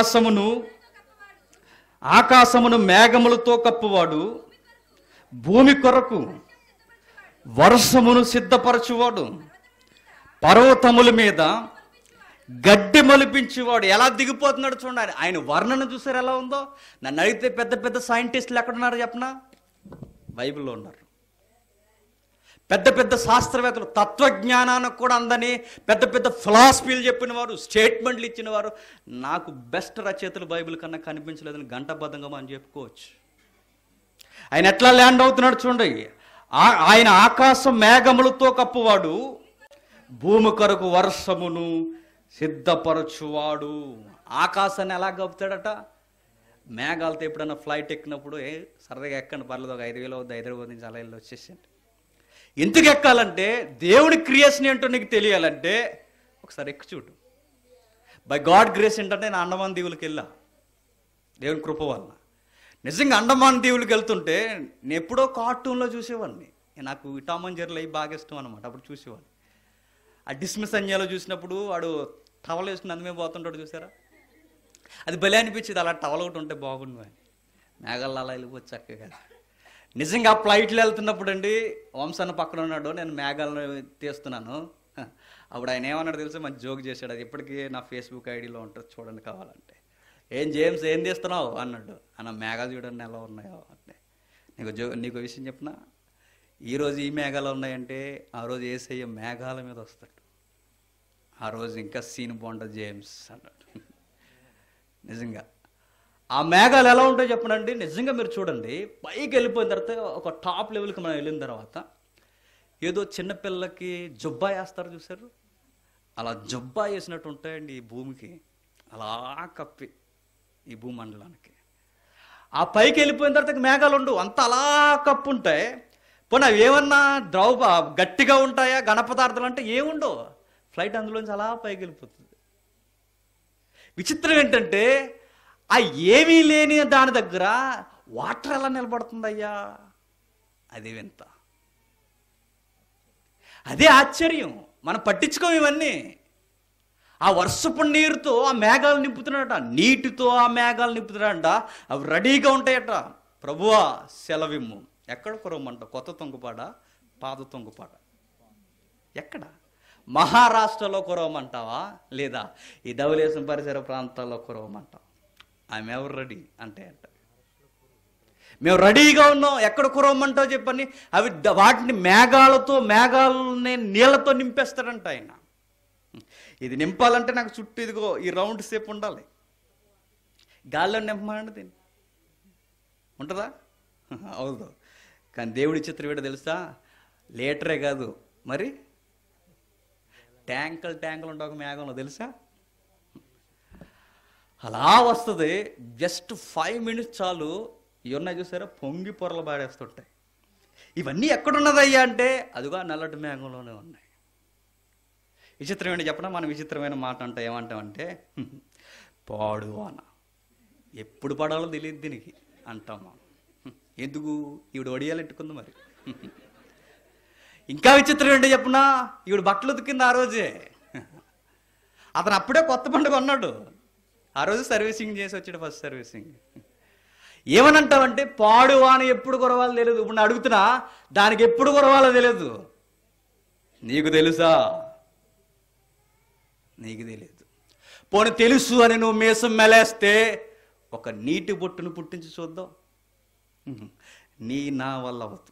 ఆకాశమును మేఘములతో కప్పువాడు, భూమి కొరకు వర్షమును సిద్ధపరచువాడు, పర్వతముల మీద గడ్డి మొలిపించేవాడు. ఎలా దిగిపోతున్నాడు చూడండి. ఆయన వర్ణన చూసారు ఎలా ఉందో. నన్ను అడిగితే పెద్ద పెద్ద సైంటిస్టులు ఎక్కడున్నారు చెప్పనా? బైబిల్లో ఉన్నారు. పెద్ద పెద్ద శాస్త్రవేత్తలు, తత్వజ్ఞానానికి కూడా అందని పెద్ద పెద్ద ఫిలాసఫీలు చెప్పిన వారు, స్టేట్మెంట్లు ఇచ్చిన వారు, నాకు బెస్ట్ రచయితలు బైబిల్ కన్నా కనిపించలేదని గంటబద్ధంగా మనం చెప్పుకోవచ్చు. ఆయన ఎట్లా ల్యాండ్ అవుతున్నాడు చూడండి. ఆయన ఆకాశం మేఘములతో కప్పువాడు, భూమి కొరకు వర్షమును సిద్ధపరచువాడు. ఆకాశాన్ని ఎలా కప్పుతాడట? మేఘాలతో ఎప్పుడన్నా ఫ్లైట్ ఎక్కినప్పుడు సరదాగా ఎక్కండి, పర్లేదు, ఒక 5,000 అవుద్ది, హైదరాబాద్ నుంచి అలా వెళ్ళి వచ్చేసండి. ఎందుకు ఎక్కాలంటే దేవుడి క్రియేషన్ ఏంటో నీకు తెలియాలంటే ఒకసారి ఎక్కి చూడు. బై గాడ్ గ్రేస్ ఏంటంటే నేను అండమాన్ దీవులకి వెళ్ళా, దేవుని కృప వలన. నిజంగా అండమాన్ దీవులకి వెళ్తుంటే నేను ఎప్పుడో కార్టూన్లో చూసేవాడిని. నాకు టామ్ అండ్ జెర్రీ బాగా ఇష్టం అనమాట. అప్పుడు చూసేవాడిని. ఆ డిస్మిస్ అన్యాలో చూసినప్పుడు వాడు టవల్ వేసుకుని అందమే పోతుంటాడు చూసారా? అది భలే అనిపించేది. అలా టవల్ ఒకటి ఉంటే బాగుండు అని. మేఘాల్లో అలా వెళ్ళిపోవచ్చు చక్కగా. నిజంగా ఫ్లైట్లో వెళ్తున్నప్పుడు అండి, వంశాన్ని పక్కన ఉన్నాడు, నేను మేఘాలను తీస్తున్నాను. అప్పుడు ఆయన ఏమన్నాడు తెలుసా? మంచి జోక్ చేశాడు. అది ఇప్పటికీ నా ఫేస్బుక్ ఐడిలో ఉంటుంది, చూడండి కావాలంటే. ఏం జేమ్స్ ఏం తీస్తున్నావు అన్నాడు. అన్న మేఘాలు చూడండి ఎలా ఉన్నాయో అంటే. నీకు విషయం చెప్పినా, ఈరోజు ఈ మేఘాలు ఉన్నాయంటే ఆ రోజు యేసయ్య మేఘాల మీద వస్తాడు. ఆ రోజు ఇంకా సీన్ బాగుంటుంది జేమ్స్ అన్నాడు. నిజంగా ఆ మేఘాలు ఎలా ఉంటాయో చెప్పనండి, నిజంగా మీరు చూడండి, పైకి వెళ్ళిపోయిన తర్వాత ఒక టాప్ లెవెల్కి మనం వెళ్ళిన తర్వాత ఏదో చిన్నపిల్లకి జుబ్బా వేస్తారు చూసారు, అలా జుబ్బా వేసినట్టు ఉంటాయండి ఈ భూమికి, అలా కప్పి ఈ భూమండలానికి. ఆ పైకి వెళ్ళిపోయిన తర్వాత మేఘాలు ఉండవు, అంత అలా కప్పు ఉంటాయి. పోనీ అవి ఏమన్నా గట్టిగా ఉంటాయా ఘన పదార్థాలు అంటే ఏముండవు, ఫ్లైట్ అందులోంచి అలా పైకి వెళ్ళిపోతుంది. విచిత్రం ఏంటంటే ఆ ఏమీ లేని దాని దగ్గర వాటర్ ఎలా నిలబడుతుందయ్యా, అదే వింత, అదే ఆశ్చర్యం. మనం పట్టించుకోం ఇవన్నీ. ఆ వర్షపు నీరుతో ఆ మేఘాలు నింపుతున్నాడట, నీటితో ఆ మేఘాలు నింపుతున్నాడట, అవి రెడీగా ఉంటాయట. ప్రభువా సెలవిమ్ము. ఎక్కడ కురవమంట? కొత్త తొంగుపాడ, పాత తొంగుపాడ? ఎక్కడ? మహారాష్ట్రలో కురవమంటావా, లేదా ఈ ధవళేశం పరిసర ప్రాంతాల్లో కురవమంటావా? ఐఎమ్ ఎవరు రెడీ అంటే అంట, మేము రెడీగా ఉన్నాం, ఎక్కడ కురవమంటావు చెప్పని. అవి వాటిని మేఘాలని నీళ్లతో నింపేస్తాడంట ఆయన. ఇది నింపాలంటే నాకు చుట్టూ ఇదిగో ఈ రౌండ్ సేపు ఉండాలి. గాల్లో నింపమండి దీన్ని, ఉంటుందా? అవును. కానీ దేవుడి చిత్రం ఏంటో తెలుసా? లీటరే కాదు మరి ట్యాంకులు ఉంటాయి ఒక మేఘంలో, తెలుసా? అలా వస్తుంది. జస్ట్ 5 minutes చాలు, ఇవన్నీ చూసారా పొంగి పొరలు బాడేస్తుంటాయి. ఇవన్నీ ఎక్కడున్నదయ్యా అంటే అదిగో నల్లటి మేఘంలోనే ఉన్నాయి. విచిత్రం ఏంటి చెప్పడం? మనం విచిత్రమైన మాట అంటే ఏమంటామంటే పాడువాన, ఎప్పుడు పడాలో తెలియదు దీనికి అంటాం మనం. ఎందుకు? ఈవిడ వడియాలెట్టుకుంది మరి. ఇంకా విచిత్రం ఏంటో చెప్పనా, ఈవిడ బట్టలు ఉతికింది ఆ రోజే. అతను అప్పుడే కొత్త బండి కొన్నాడు, ఆ రోజు సర్వీసింగ్ చేసి వచ్చాడు, ఫస్ట్ సర్వీసింగ్. ఏమనంటావంటే పాడువాన ఎప్పుడు కురవాలో తెలియదు. ఇప్పుడు నేను అడుగుతున్నా, దానికి ఎప్పుడు కురవాలో తెలియదు. నీకు తెలుసా? నీకు తెలియదు. పోనీ తెలుసు అని నువ్వు మీసం మెలేస్తే ఒక నీటి బొట్టును పుట్టించి చూద్దాం. నా వల్ల అవ్వదు.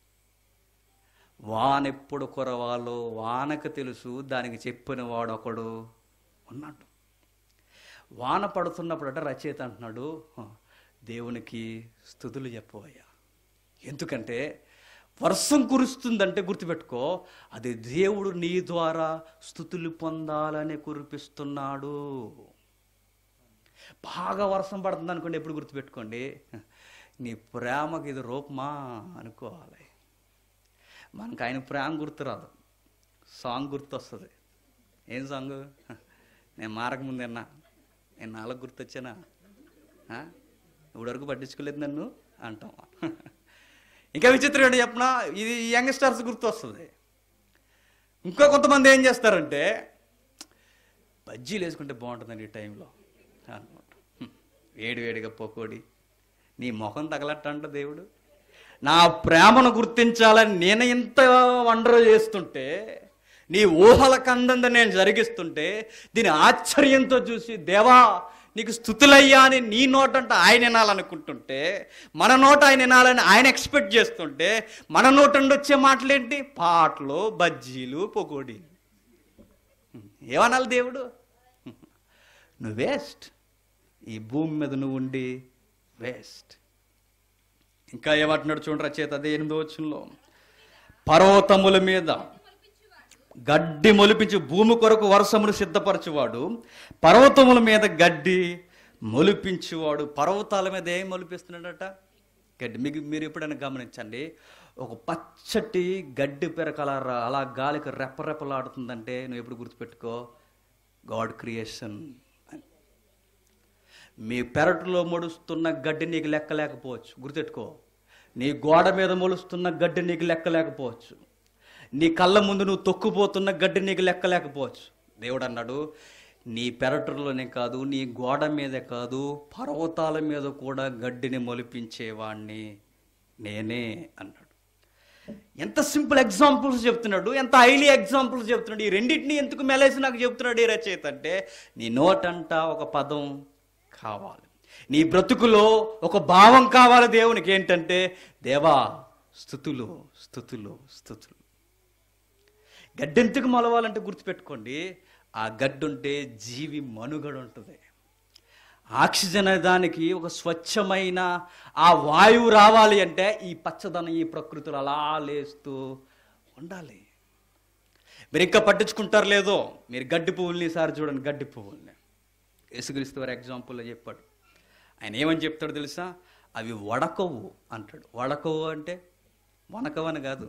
వాన ఎప్పుడు కురవాలో వానకు తెలుసు, దానికి చెప్పిన వాడు ఒకడు ఉన్నాడు. వాన పడుతున్నప్పుడట రచయిత అంటున్నాడు, దేవునికి స్తుతులు చెప్పవయ్యా. ఎందుకంటే వర్షం కురుస్తుందంటే గుర్తుపెట్టుకో, అది దేవుడు నీ ద్వారా స్తుతులు పొందాలని కురిపిస్తున్నాడు. బాగా వర్షం పడుతుంది అనుకోండి, ఎప్పుడు గుర్తుపెట్టుకోండి, నీ ప్రేమకి ఇది రూపమా అనుకోవాలి. మనకు ఆయన ప్రేమ గుర్తురాదు, సాంగ్ గుర్తొస్తుంది. ఏం సాంగ్? నేను మారకముందు విన్నా, నేను నాలుగు గుర్తొచ్చానా, ఇప్పుడు వరకు పట్టించుకోలేదు నన్ను అంటాం. ఇంకా విచిత్రం ఏంటి చెప్పనా, ఇది యంగ్స్టర్స్ గుర్తు వస్తుంది. ఇంకా కొంతమంది ఏం చేస్తారంటే బజ్జీలు వేసుకుంటే బాగుంటుందండి ఈ టైంలో అనమాట. వేడివేడిగా పకోడి, నీ ముఖం తగలట్టంట దేవుడు. నా ప్రేమను గుర్తించాలని నేను ఇంత వండర్ చేస్తుంటే, నీ ఊహలకు అందంగా నేను జరిగిస్తుంటే, దీని ఆశ్చర్యంతో చూసి దేవా నీకు స్తుతులయ్యా అని నీ నోటంట ఆయన వినాలనుకుంటుంటే, మన నోట ఆయన వినాలని ఆయన ఎక్స్పెక్ట్ చేస్తుంటే, మన నోటండి వచ్చే మాటలేంటి? పాటలు, బజ్జీలు, పకోడీలు. ఏమనాలి దేవుడు? నువ్వు వేస్ట్, ఈ భూమి మీద నువ్వు ఉండి వేస్ట్. ఇంకా ఏమంటున్నాడు చూడండి రచయిత, అదే 8వ వచనంలో, పర్వతముల మీద గడ్డి మొలిపించి భూమి కొరకు వర్షమును సిద్ధపరచువాడు, పర్వతముల మీద గడ్డి మొలిపించువాడు. పర్వతాల మీద ఏం మొలిపిస్తున్నాడట? గడ్డి. మీరు ఎప్పుడైనా గమనించండి, ఒక పచ్చటి గడ్డి పెరకల అలా గాలికి రెప్పరెప్పలాడుతుందంటే నువ్వు ఎప్పుడు గుర్తుపెట్టుకో, గాడ్ క్రియేషన్. మీ పెరటులో మొలుస్తున్న గడ్డి నీకు లెక్క లేకపోవచ్చు, గుర్తెట్టుకో. నీ గోడ మీద మొలుస్తున్న గడ్డి నీకు లెక్క లేకపోవచ్చు, నీ కళ్ళ ముందు నువ్వు తొక్కుపోతున్న గడ్డి నీకు లెక్క లేకపోవచ్చు. దేవుడు అన్నాడు, నీ పెరటులోనే కాదు, నీ గోడ మీదే కాదు, పర్వతాల మీద కూడా గడ్డిని మొలిపించేవాణ్ణి నేనే అన్నాడు. ఎంత సింపుల్ ఎగ్జాంపుల్స్ చెప్తున్నాడు, ఎంత హైలీ ఎగ్జాంపుల్స్ చెప్తున్నాడు. ఈ రెండింటిని ఎందుకు మెలేసి నాకు చెప్తున్నాడు ఈ రచయిత అంటే, నీ నోటంట ఒక పదం కావాలి, నీ బ్రతుకులో ఒక భావం కావాలి దేవునికి. ఏంటంటే, దేవా స్తుతులు స్తుతులు స్తుతులు. గడ్డెందుకు మొలవాలంటే గుర్తుపెట్టుకోండి, ఆ గడ్డి ఉంటే జీవి మనుగడ ఉంటుంది. ఆక్సిజన్ అనే దానికి ఒక స్వచ్ఛమైన ఆ వాయువు రావాలి అంటే ఈ పచ్చదనం ఈ ప్రకృతిలో అలా లేస్తూ ఉండాలి. మీరు ఇంకా పట్టించుకుంటారు లేదో, మీరు గడ్డి పువ్వుల్ని ఈసారి చూడండి, గడ్డి పువ్వుల్ని యేసుక్రీస్తు వారి ఎగ్జాంపుల్లో చెప్పాడు. ఆయన ఏమని చెప్తాడు తెలుసా? అవి వడకవు అంటాడు. వడకవు అంటే వనకవని కాదు,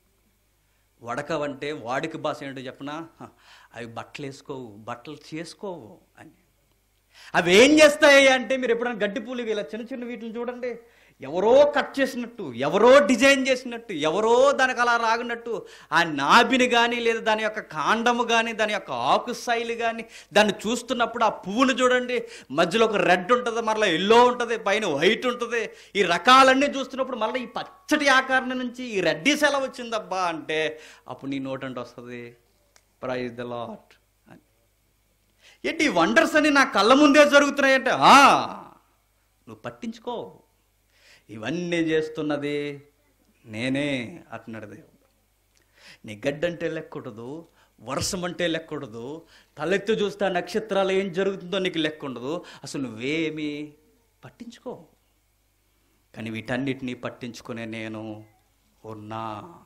వడకవంటే వాడికి భాష ఏంటో చెప్పనా, అవి బట్టలు వేసుకోవు, బట్టలు చేసుకోవు అని. అవి ఏం చేస్తాయి అంటే, మీరు ఎప్పుడైనా గడ్డి పూలు ఇలా చిన్న చిన్న వీటిని చూడండి, ఎవరో కట్ చేసినట్టు, ఎవరో డిజైన్ చేసినట్టు, ఎవరో దానికి అలా రాగినట్టు ఆ నాభిని కానీ లేదా దాని యొక్క కాండము కానీ దాని యొక్క ఆకు శైలి కానీ దాన్ని చూస్తున్నప్పుడు ఆ పువ్వును చూడండి, మధ్యలో ఒక రెడ్ ఉంటుంది, మరలా ఎల్లో ఉంటుంది, పైన వైట్ ఉంటుంది. ఈ రకాలన్నీ చూస్తున్నప్పుడు మళ్ళీ ఈ పచ్చటి ఆకారం నుంచి ఈ రెడ్డిస్ ఎలా వచ్చిందబ్బా అంటే అప్పుడు నీ నోటంటే వస్తుంది ప్రైజ్ ద లార్డ్ అని. ఏంటి వండర్స్ అని నా కళ్ళ ముందే జరుగుతున్నాయంటే నువ్వు పట్టించుకో, ఇవన్నీ చేస్తున్నది నేనే అంటున్నాడు దేవుడు. నీ గడ్డంటే లెక్కుండదు, వర్షం అంటే లెక్కుండదు, తలెత్తి చూస్తే నక్షత్రాలు ఏం జరుగుతుందో నీకు లెక్క ఉండదు, అసలు నువ్వేమీ పట్టించుకో. కానీ వీటన్నిటినీ పట్టించుకునే నేను ఉన్నా.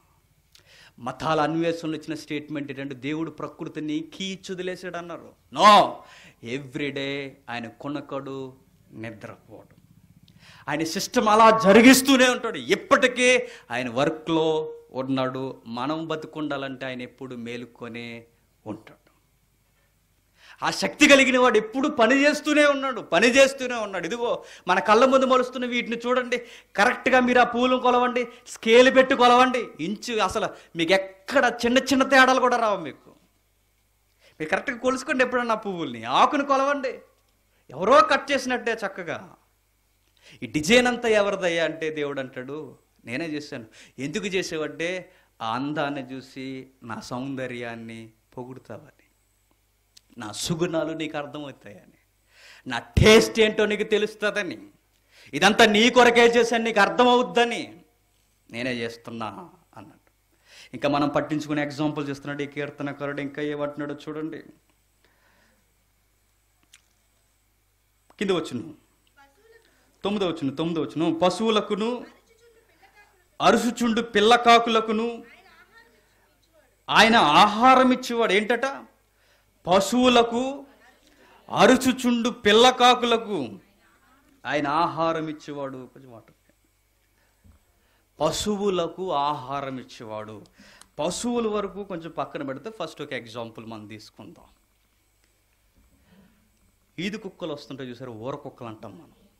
మతాల అన్వేషణలు ఇచ్చిన స్టేట్మెంట్ ఏంటంటే దేవుడు ప్రకృతిని కీచుదిలేసాడు అన్నారు. నో, ఎవ్రీడే ఆయన కొనకడు, నిద్రపోడు, ఆయన సిస్టమ్ అలా జరిగిస్తూనే ఉంటాడు. ఎప్పటికీ ఆయన వర్క్లో ఉన్నాడు. మనం బతుకుండాలంటే ఆయన ఎప్పుడు మేలుకొనే ఉంటాడు. ఆ శక్తి కలిగిన వాడు ఎప్పుడు పని చేస్తూనే ఉన్నాడు. ఇదిగో మన కళ్ళ ముందు మలుస్తున్న వీటిని చూడండి, కరెక్ట్గా మీరు ఆ పూలను కొలవండి, స్కేల్ పెట్టి కొలవండి, ఇంచు అసలు మీకు ఎక్కడ చిన్న చిన్న తేడాలు కూడా రావు. మీరు కరెక్ట్గా కొలుసుకోండి ఎప్పుడన్నా పువ్వుల్ని, ఆకుని కొలవండి, ఎవరో కట్ చేసినట్టే చక్కగా. ఈ డిజైన్ అంతా ఎవరిదయ్యా అంటే దేవుడు అంటాడు నేనే చేశాను. ఎందుకు చేసేవంటే ఆ అందాన్ని చూసి నా సౌందర్యాన్ని పొగుడుతావని, నా సుగుణాలు నీకు అర్థమవుతాయని, నా టేస్ట్ ఏంటో నీకు తెలుస్తుందని, ఇదంతా నీ కొరకే చేశాను నీకు అర్థమవుద్దని నేనే చేస్తున్నా అన్నట్టు. ఇంకా మనం పట్టించుకునే ఎగ్జాంపుల్ చేస్తున్నాడు ఈ కీర్తనకారుడు. ఇంకా ఏమంటున్నాడో చూడండి, కింద వచ్చును 9వ వచనం, పశువులకును అరుసుచుండు పిల్ల కాకులకును ఆయన ఆహారం ఇచ్చేవాడు. ఏంటట? పశువులకు అరుచుచుండు పిల్ల కాకులకు ఆయన ఆహారం ఇచ్చేవాడు. కొంచెం మాట, పశువులకు ఆహారం ఇచ్చేవాడు. పశువుల వరకు కొంచెం పక్కన పెడితే ఫస్ట్ ఒక ఎగ్జాంపుల్ మనం తీసుకుందాం. ఈది కుక్కలు వస్తుంటాయి చూసారు, ఊర కుక్కలు అంటాం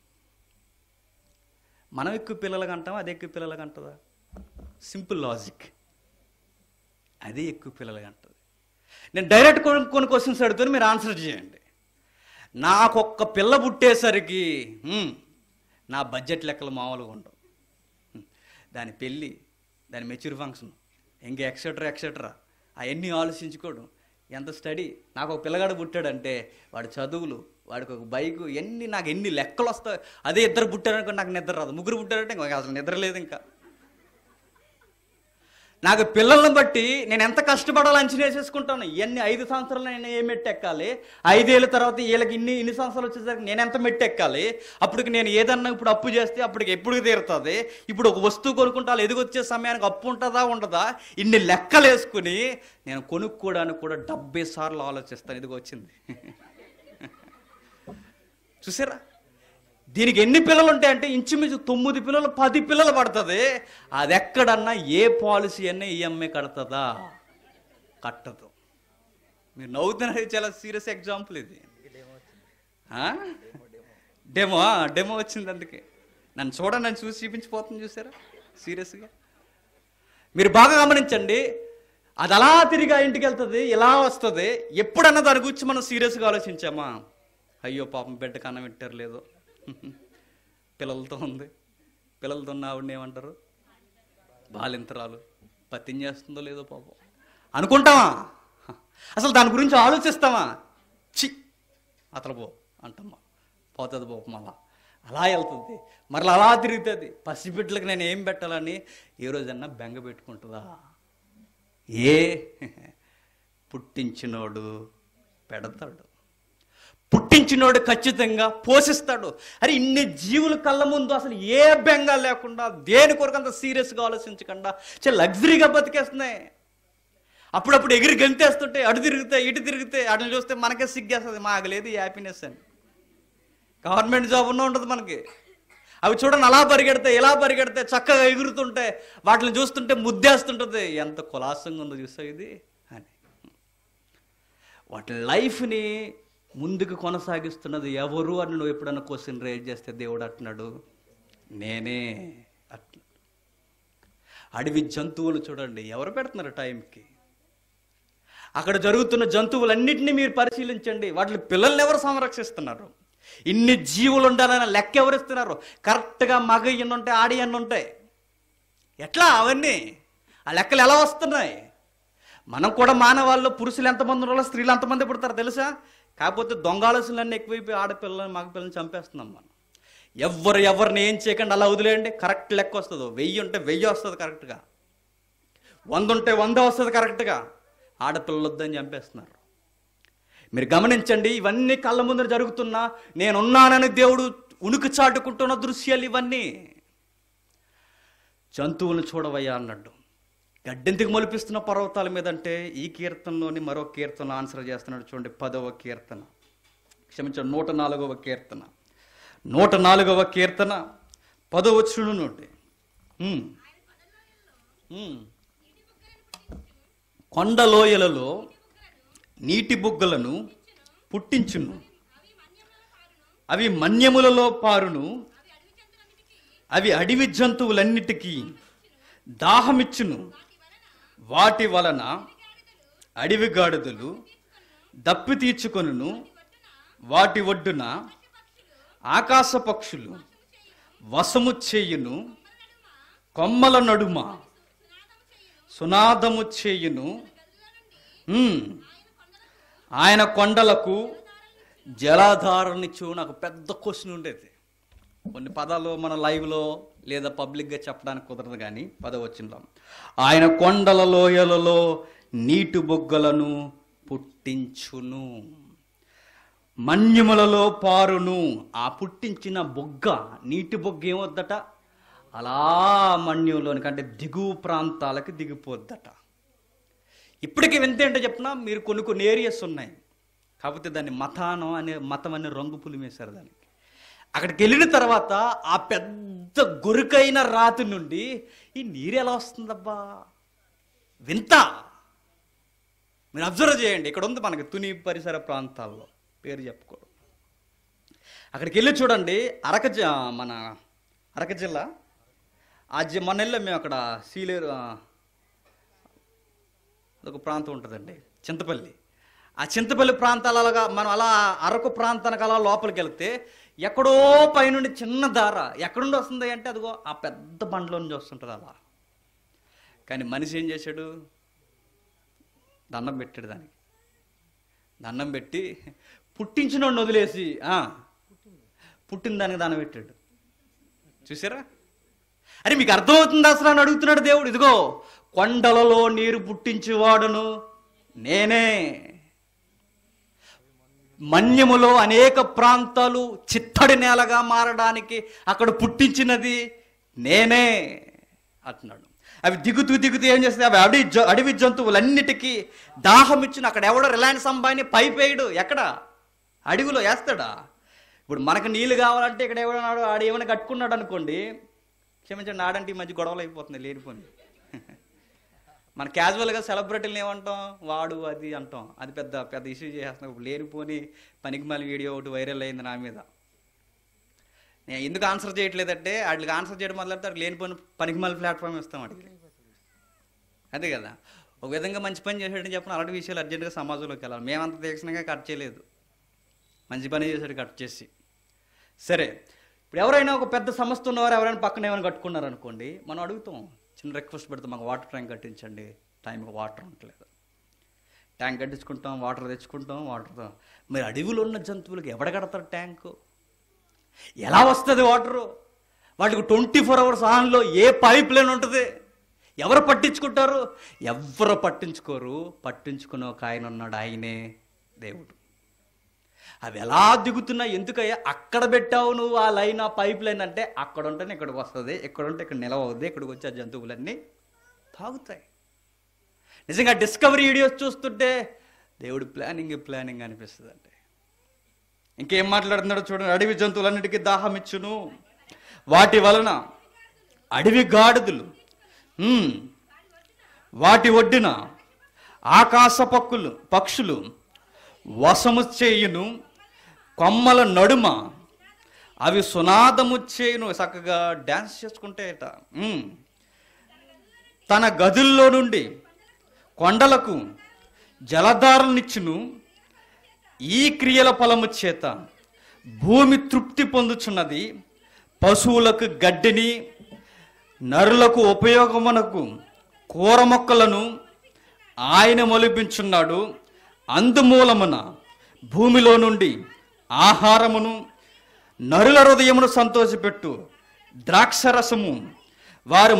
మనం ఎక్కువ పిల్లలకు అంటాం, అది ఎక్కువ పిల్లలకు అంటుందా? సింపుల్ లాజిక్, అది ఎక్కువ పిల్లలకు అంటుంది. నేను డైరెక్ట్ కొన్ని క్వశ్చన్స్ అడుగుతాను, మీరు ఆన్సర్ చేయండి. నాకొక్క పిల్ల పుట్టేసరికి నా బడ్జెట్ లెక్కలు మామూలుగా ఉండవు. దాని పెళ్ళి, దాని మెచ్యూర్ ఫంక్షన్, ఇంకా ఎక్సెట్రా అవన్నీ ఆలోచించుకోవడం, ఎంత స్టడీ. నాకు ఒక పిల్లగాడు పుట్టాడంటే వాడి చదువులు, వాడికి ఒక బైకు, నాకు ఎన్ని లెక్కలు వస్తాయి. అదే ఇద్దరు పుట్టారనుకో నాకు నిద్ర రాదు, ముగ్గురు పుట్టారంటే ఇంకా అసలు నిద్ర లేదు. ఇంకా నాకు పిల్లల్ని బట్టి నేను ఎంత కష్టపడాలో అంచనా వేసేసుకుంటాను. ఇవన్నీ 5 సంవత్సరాలు నేను ఏ మెట్టు ఎక్కాలి, 5 ఏళ్ళ తర్వాత వీళ్ళకి ఇన్ని సంవత్సరాలు వచ్చేసరికి నేను ఎంత మెట్టు ఎక్కాలి, అప్పటికి నేను ఏదన్నా ఇప్పుడు అప్పు చేస్తే అప్పటికి ఎప్పుడు తీరుతుంది, ఇప్పుడు ఒక వస్తువు కొనుక్కుంటా ఎదుగొచ్చే సమయానికి అప్పు ఉంటుందా ఉండదా, ఇన్ని లెక్కలు వేసుకుని నేను కొనుక్కోవడానికి కూడా 70 సార్లు ఆలోచిస్తాను. ఇదిగో వచ్చింది చూసారా? దీనికి ఎన్ని పిల్లలు ఉంటాయంటే ఇంచుమించు 9 పిల్లలు 10 పిల్లలు పడుతుంది. అది ఎక్కడన్నా ఏ పాలసీ అన్నా ఈఎంఐ కడుతుందా? కట్టదు. మీరు నవ్వుతున్నారు, చాలా సీరియస్ ఎగ్జాంపుల్ ఇది. డెమో వచ్చింది, అందుకే నన్ను చూడండి, నన్ను చూసి చూపించిపోతుంది చూసారా సీరియస్గా. మీరు బాగా గమనించండి, అది అలా తిరిగి ఇంటికి వెళ్తుంది, ఇలా వస్తుంది. ఎప్పుడన్నా దాని గురించి మనం సీరియస్గా ఆలోచించామా? అయ్యో పాపం బిడ్డకు అన్నం పెట్టారు లేదో, పిల్లలతో ఉంది, పిల్లలతో ఉన్న ఆవిడని ఏమంటారు, బాలింతరాలు, పత్యం చేస్తుందో లేదో పాపం అనుకుంటామా? అసలు దాని గురించి ఆలోచిస్తామా? అతను పో అంటమ్మా, పోతుంది పాపం, అలా వెళ్తుంది, మరలా అలా తిరుగుతుంది. పసిబిడ్డలకు నేను ఏం పెట్టాలని ఏ రోజన్నా బెంగ పెట్టుకుంటుందా? పుట్టించినోడు పెడతాడు. పుట్టించినోడు ఖచ్చితంగా పోషిస్తాడు. అరే ఇన్ని జీవుల కళ్ళ ముందు అసలు ఏ బెంగా లేకుండా, దేని కొరకు అంత సీరియస్గా ఆలోచించకుండా చాలా లగ్జరీగా బతికేస్తున్నాయి. అప్పుడప్పుడు ఎగిరి గెంతేస్తుంటే, అటు తిరిగితే ఇటు తిరిగితే, అటు చూస్తే మనకే సిగ్గేస్తుంది, మాగలేదు ఈ హ్యాపీనెస్ అని. గవర్నమెంట్ జాబ్ ఉంటుంది మనకి. అవి చూడండి అలా పరిగెడితే ఇలా పరిగెడితే చక్కగా ఎగురుతుంటే, వాటిని చూస్తుంటే ముద్దేస్తుంటుంది, ఎంత కులాసంగా ఉందో చూసా ఇది అని. వాటి లైఫ్ని ముందుకు కొనసాగిస్తున్నది ఎవరు అని నువ్వు ఎప్పుడన్నా క్వశ్చన్ రేజ్ చేస్తే దేవుడు అంటున్నాడు, నేనే. అట్లా అడవి జంతువులు చూడండి, ఎవరు పెడుతున్నారు టైంకి? అక్కడ జరుగుతున్న జంతువులన్నింటినీ మీరు పరిశీలించండి, వాటి పిల్లల్ని ఎవరు సంరక్షిస్తున్నారు? ఇన్ని జీవులు ఉండాలని లెక్క ఎవరిస్తున్నారు? కరెక్ట్గా మగ ఎన్ని ఉంటాయి, ఆడి ఎన్ని ఉంటాయి? ఎట్లా అవన్నీ ఆ లెక్కలు ఎలా వస్తున్నాయి? మనం కూడా మానవాళ్ళు పురుషులు ఎంతమంది ఉన్నారో స్త్రీలు ఎంతమంది పుడతారు తెలుసా? కాకపోతే దొంగ ఆలోచనలన్నీ ఎక్కువైపోయి ఆడపిల్లలని మగపిల్లని చంపేస్తున్నాం మనం. ఎవరిని ఏం చేయకుండా అలా వదిలేయండి, కరెక్ట్ లెక్క వస్తుంది. 1000 ఉంటే 1000 వస్తుంది కరెక్ట్గా, 100 ఉంటే 100 వస్తుంది కరెక్ట్గా. ఆడపిల్లలు వద్దని చంపేస్తున్నారు. మీరు గమనించండి, ఇవన్నీ కళ్ళ ముందర జరుగుతున్నా నేనున్నానని దేవుడు ఉనికి చాటుకుంటున్న దృశ్యాలు ఇవన్నీ. జంతువులను చూడవయ్యా అన్నాడు. గడ్డెందుకు మొలిపిస్తున్న పర్వతాల మీద అంటే ఈ కీర్తనలోని మరో కీర్తన ఆన్సర్ చేస్తున్నాడు. చూడండి 10వ కీర్తన, క్షమించండి 104వ కీర్తన, 104వ కీర్తన 10వ వచనం నుండి. కొండలోయలలో నీటి బుగ్గలను పుట్టించును, అవి మన్యములలో పారును, అవి అడవి జంతువులన్నిటికీ దాహమిచ్చును. వాటి వలన అడవి గాడిదలు దప్పి తీర్చుకొనును, వాటి ఒడ్డున ఆకాశ పక్షులు వసము చేయును, కొమ్మల నడుమ సునాదము చేయును. ఆయన కొండలకు జలాధారనిచ్చు. నాకు పెద్ద క్వశ్చన్ ఉండేది, కొన్ని పదాలు మన లైవ్లో లేదా పబ్లిక్గా చెప్పడానికి కుదరదు, కానీ 10వ వచనంలో ఆయన కొండల లోయలలో నీటి బొగ్గలను పుట్టించును, మన్యములలో పారును. ఆ పుట్టించిన బొగ్గ, నీటి బొగ్గ ఏమొద్దట, అలా మన్యంలోని కంటే దిగువ ప్రాంతాలకి దిగిపోద్దట. ఇప్పటికీ వింత ఏంటో చెప్పినా, మీరు కొన్ని ఏరియాస్ ఉన్నాయి, కాకపోతే దాన్ని మతం అనే రంగు పులిమేశారు దానికి. అక్కడికి వెళ్ళిన తర్వాత ఆ పెద్ద గురుకైన రాతి నుండి ఈ నీరు ఎలా వస్తుందబ్బా, వింత. మీరు అబ్జర్వ్ చేయండి, ఇక్కడ ఉంది మనకి తుని పరిసర ప్రాంతాల్లో, పేరు చెప్పుకోవడం. అక్కడికి వెళ్ళి చూడండి, మన అరక జిల్లా, మొన్న వెళ్ళాం మేము. అక్కడ సీలేరు అదొక ప్రాంతం ఉంటుందండి, చింతపల్లి. ఆ చింతపల్లి ప్రాంతాలగా మనం అలా అరకు ప్రాంతానికి అలా లోపలికి వెళ్తే ఎక్కడో పైనుండి చిన్న దార ఎక్కడుండి వస్తుంది అంటే అదిగో ఆ పెద్ద బండ్లో నుంచి వస్తుంటుంది అలా. కానీ మనిషి ఏం చేశాడు, దండం పెట్టాడు దానికి. దండం పెట్టి పుట్టించిన వదిలేసి పుట్టిన దానికి దండం పెట్టాడు. చూసారా? అరే మీకు అర్థమవుతుంది అసలు అని అడుగుతున్నాడు దేవుడు. ఇదిగో కొండలలో నీరు పుట్టించేవాడును నేనే, మన్యములో అనేక ప్రాంతాలు చిత్తడి నేలగా మారడానికి అక్కడ పుట్టించినది నేనే అంటున్నాడు. అవి దిగుతూ ఏం చేస్తాయి, అవి అడవి జంతువులన్నిటికీ దాహం ఇచ్చిన. అక్కడ ఎవడో రిలయన్స్ అంబానీ పైప్ వేయడు, ఎక్కడ అడవిలో వేస్తాడా? ఇప్పుడు మనకు నీళ్ళు కావాలంటే ఇక్కడ ఎవడన్నాడు, ఆడు ఏమైనా కట్టుకున్నాడు అనుకోండి, క్షమించండి, ఆడంటే ఈ మధ్య గొడవలు అయిపోతుంది లేనిపోని. మన క్యాజువల్గా సెలబ్రిటీలను ఏమంటాం, వాడు అది అంటాం, అది పెద్ద పెద్ద ఇష్యూ చేస్తున్నాం. ఇప్పుడు లేనిపోని పనికిమాలి వీడియో ఒకటి వైరల్ అయింది నా మీద. నేను ఎందుకు ఆన్సర్ చేయట్లేదంటే, వాటికి ఆన్సర్ చేయడం మొదలెడితే లేనిపోని పనికిమాలి ప్లాట్ఫామ్ ఇస్తాం వాడికి, అదే కదా. ఒక విధంగా మంచి పని చేసాడని చెప్పిన అలాంటి విషయాలు అర్జెంటుగా సమాజంలోకి వెళ్ళాలి. మేమంత తీక్షణంగా కట్ చేయలేదు, మంచి పని చేశాడు కట్ చేసి. సరే, ఇప్పుడు ఎవరైనా ఒక పెద్ద సంస్థ ఉన్నవారు ఎవరైనా పక్కన ఏమైనా కట్టుకున్నారు అనుకోండి, మనం అడుగుతాం, చిన్న రిక్వెస్ట్ పెడతాం, మాకు వాటర్ ట్యాంక్ కట్టించండి, టైంకి వాటర్ ఉండట్లేదు. ట్యాంక్ కట్టించుకుంటాం, వాటర్ తెచ్చుకుంటాం, వాటర్తో. మరి అడవిలో ఉన్న జంతువులకు ఎవడ కడతారు ట్యాంకు? ఎలా వస్తుంది వాటరు? వాటికి 24 hours ఆన్లో ఏ పైప్ లైన్ ఉంటుంది? ఎవరు పట్టించుకుంటారు? ఎవరు పట్టించుకోరు. పట్టించుకునే ఒక ఆయన ఉన్నాడు, ఆయనే దేవుడు. అవి ఎలా దిగుతున్నాయి, ఎందుకయ్యా అక్కడ పెట్టావు నువ్వు ఆ లైన్, ఆ పైప్ లైన్ అంటే అక్కడ ఉంటేనే ఇక్కడికి వస్తుంది, ఇక్కడ ఉంటే ఇక్కడ నిలవద్దు, ఇక్కడికి వచ్చే జంతువులన్నీ తాగుతాయి. నిజంగా డిస్కవరీ వీడియోస్ చూస్తుంటే దేవుడు ప్లానింగ్ అనిపిస్తుంది అంటే. ఇంకేం మాట్లాడుతున్నాడో చూడండి. అడవి జంతువులన్నిటికీ దాహం ఇచ్చును, వాటి వలన అడవి గాడిదలు వాటి ఒడ్డున ఆకాశ పక్షులు వసము చేయును, కొమ్మల నడుమ అవి సునాదము చేయును. చక్కగా డ్యాన్స్ చేసుకుంటేట. తన గదుల్లో నుండి కొండలకు జలధారలనిచ్చును. ఈ క్రియల ఫలము చేత భూమి తృప్తి పొందుచున్నది. పశువులకు గడ్డిని, నరులకు ఉపయోగమునకు కూర మొక్కలను ఆయన మొలిపించున్నాడు. అందుమూలమున భూమిలో నుండి ఆహారమును, నరుల హృదయమును సంతోషపెట్టు ద్రాక్షరసము వారి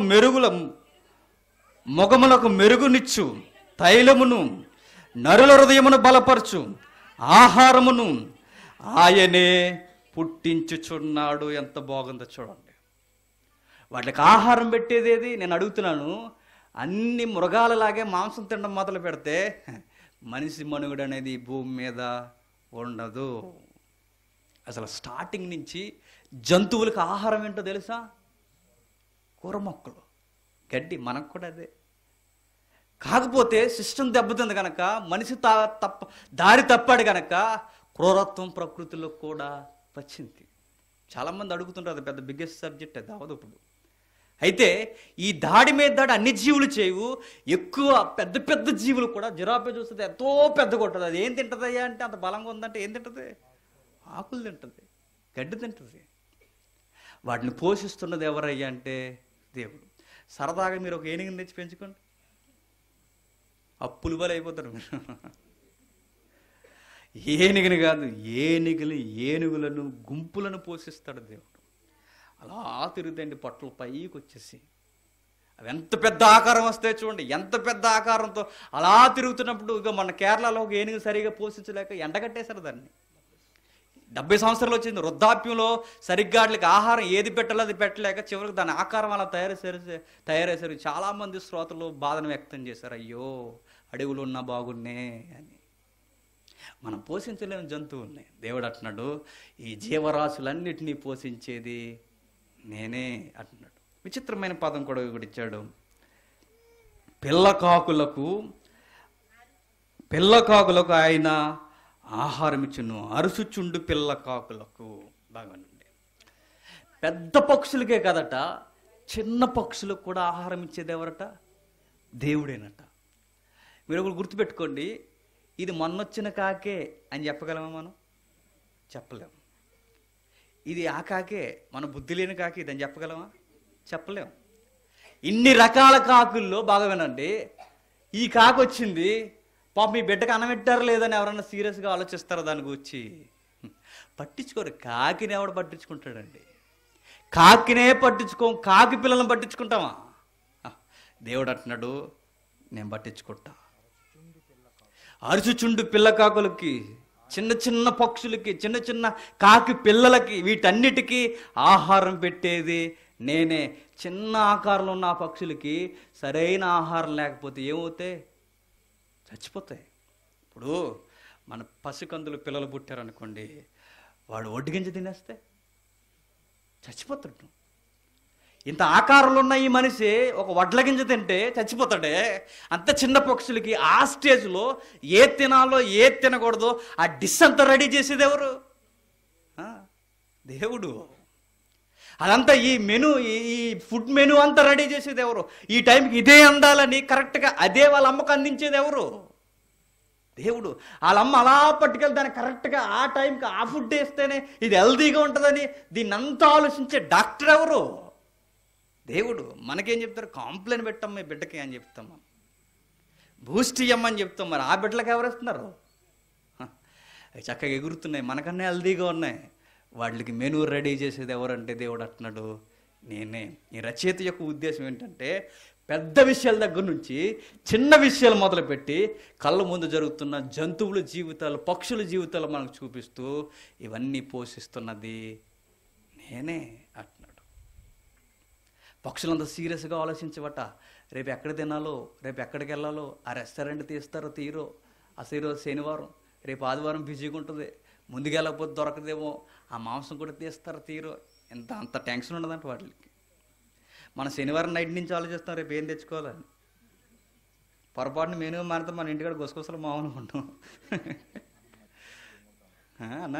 ముఖములకు మెరుగునిచ్చు తైలమును, నరుల హృదయమును బలపరచు ఆహారమును ఆయనే పుట్టించుచున్నాడు. ఎంత బాగుందో చూడండి. వాటికి ఆహారం పెట్టేది ఏది? నేను అడుగుతున్నాను. అన్ని మృగాలలాగే మాంసం తినడం మొదలు పెడితే మనిషి మనుగడ అనేది భూమి మీద ఉండదు. అసలు స్టార్టింగ్ నుంచి జంతువులకు ఆహారం ఏంటో తెలుసా? కూర మొక్కలు, గడ్డి. మనకు కూడా అదే. కాకపోతే సిస్టమ్ దెబ్బతింది కనుక, మనిషి దారి తప్పాడు కనుక క్రూరత్వం ప్రకృతిలో కూడా వచ్చింది. చాలామంది అడుగుతుంటారు, అది పెద్ద బిగ్గెస్ట్ సబ్జెక్ట్, అది అవదు ఇప్పుడు. అయితే ఈ దాడి మీద దాడి అన్ని జీవులు చేయవు, ఎక్కువ పెద్ద పెద్ద జీవులు కూడా. జిరాఫీ చూస్తే ఎంతో పెద్దగా ఉంటుంది. అది ఏం తింటుంది అయ్యా అంటే, అంత బలంగా ఉందంటే ఏం తింటుంది? ఆకులు తింటుంది, గడ్డి తింటుంది. వాటిని పోషిస్తున్నది ఎవరయ్యా అంటే దేవుడు. సరదాగా మీరు ఒక ఏనుగుని తెచ్చి పెంచుకోండి, అప్పులు బలి అయిపోతారు మీరు. ఏనుగుని కాదు, ఏనుగులను గుంపులను పోషిస్తాడు దేవుడు. అలా తిరుగుతాయండి పొట్టలు పైకి వచ్చేసి. అవి ఎంత పెద్ద ఆకారం వస్తాయో చూడండి. ఎంత పెద్ద ఆకారంతో అలా తిరుగుతున్నప్పుడు ఇక మన కేరళలో ఒక ఏనుగు సరిగా పోషించలేక ఎండగట్టేశారు దాన్ని. 70 సంవత్సరాలు వచ్చింది. వృద్ధాప్యంలో సరిగ్గా వాటికి ఆహారం ఏది పెట్టాలో అది పెట్టలేక చివరికి దాని ఆకారం అలా తయారేశారు. చాలామంది శ్రోతలు బాధను వ్యక్తం చేశారు, అయ్యో అడవులు ఉన్నా బాగున్నే అని. మనం పోషించలేని జంతువుల్ని దేవుడు అంటున్నాడు, ఈ జీవరాశులన్నిటినీ పోషించేది నేనే అంటున్నాడు. విచిత్రమైన పదం కూడా ఇచ్చాడు. పిల్లకాకులకు ఆయన ఆహారం ఇచ్చును, అరుసుచుండు పిల్లకాకులకు. బాగానండి. పెద్ద పక్షులకే కదట, చిన్న పక్షులకు కూడా ఆహారం ఇచ్చేది ఎవరట? దేవుడేనట. మీరు ఒకటి గుర్తుపెట్టుకోండి, ఇది మొన్నొచ్చిన కాకే అని చెప్పగలమా మనం? చెప్పలేము. ఇది ఆ కాకే, మన బుద్ధి లేని కాకి ఇది అని చెప్పగలమా? చెప్పలేము. ఇన్ని రకాల కాకుల్లో బాగా వినండి, ఈ కాకి వచ్చింది, పాప మీ బిడ్డకు అన్నం పెట్టారా లేదని ఎవరన్నా సీరియస్గా ఆలోచిస్తారా దాని గురించి? పట్టించుకోరు. కాకిని ఎవడు పట్టించుకుంటాడండి? కాకినే కాకి పిల్లలను పట్టించుకుంటామా? దేవుడు అంటున్నాడు, నేను పట్టించుకుంటా. అరుచుచుండు పిల్లకాకులకి, చిన్న చిన్న పక్షులకి, చిన్న చిన్న కాకి పిల్లలకి, వీటన్నిటికీ ఆహారం పెట్టేది నేనే. చిన్న ఆకారంలో ఉన్న ఆ పక్షులకి సరైన ఆహారం లేకపోతే ఏమవుతాయి? చచ్చిపోతాయి. ఇప్పుడు మన పసికందులు పిల్లలు పుట్టారనుకోండి, వాడు ఒడ్డుగింజ తినేస్తే చచ్చిపోతాడు. ఇంత ఆకారంలో ఉన్న ఈ మనిషి ఒక వడ్ల గింజ తింటే చచ్చిపోతాడే. అంత చిన్న పక్షులకి ఆ స్టేజ్లో ఏది తినాలో ఏది తినకూడదో ఆ డిష్ అంతా రెడీ చేసేది ఎవరు? దేవుడు. అదంతా ఈ మెను, ఈ ఫుడ్ మెను అంతా రెడీ చేసేది ఎవరు? ఈ టైంకి ఇదే అందాలని కరెక్ట్గా అదే వాళ్ళ అమ్మకు అందించేది ఎవరు? దేవుడు. వాళ్ళమ్మ అలా పట్టుకెళ్ళి దాన్ని కరెక్ట్గా ఆ టైంకి ఆ ఫుడ్ వేస్తేనే ఇది హెల్దీగా ఉంటుందని దీన్ని అంతా ఆలోచించే డాక్టర్ ఎవరు? దేవుడు. మనకేం చెప్తారు? కాంప్లైంట్ పెట్టాం మీ బిడ్డకి అని చెప్తాం, మనం బూస్ట్ ఇయ్యమ్మని చెప్తాం. మరి ఆ బిడ్డలకు ఎవరేస్తున్నారు? చక్కగా ఎగురుతున్నాయి, మనకన్నా హెల్దీగా ఉన్నాయి. వాటికి మెనూ రెడీ చేసేది ఎవరంటే దేవుడు అంటున్నాడు, నేనే. ఈ రచయిత యొక్క ఉద్దేశం ఏంటంటే పెద్ద విషయాల దగ్గర నుంచి చిన్న విషయాలు మొదలుపెట్టి కళ్ళ ముందు జరుగుతున్న జంతువుల జీవితాలు, పక్షుల జీవితాలు మనకు చూపిస్తూ ఇవన్నీ పోషిస్తున్నది నేనే అంటున్నాడు. పక్షులంతా సీరియస్గా ఆలోచించవట, రేపు ఎక్కడ తినాలో, రేపు ఎక్కడికి వెళ్ళాలో, ఆ రెస్టారెంట్ తీస్తారో తీరో, అసలు ఈరోజు శనివారం, రేపు ఆదివారం బిజీగా ఉంటుంది, ముందుకు వెళ్ళకపోతే దొరకదేమో, ఆ మాంసం కూడా తీస్తారో తీరో, అంత టెన్షన్ ఉండదంట వాటికి. మన శనివారం నైట్ నుంచి ఆలోచిస్తాం రేపు ఏం తెచ్చుకోవాలని. పొరపాటున మెనూ మారితే మన ఇంటికాడ గుసగుసలు మామూలుగా ఉంటాం అన్నా.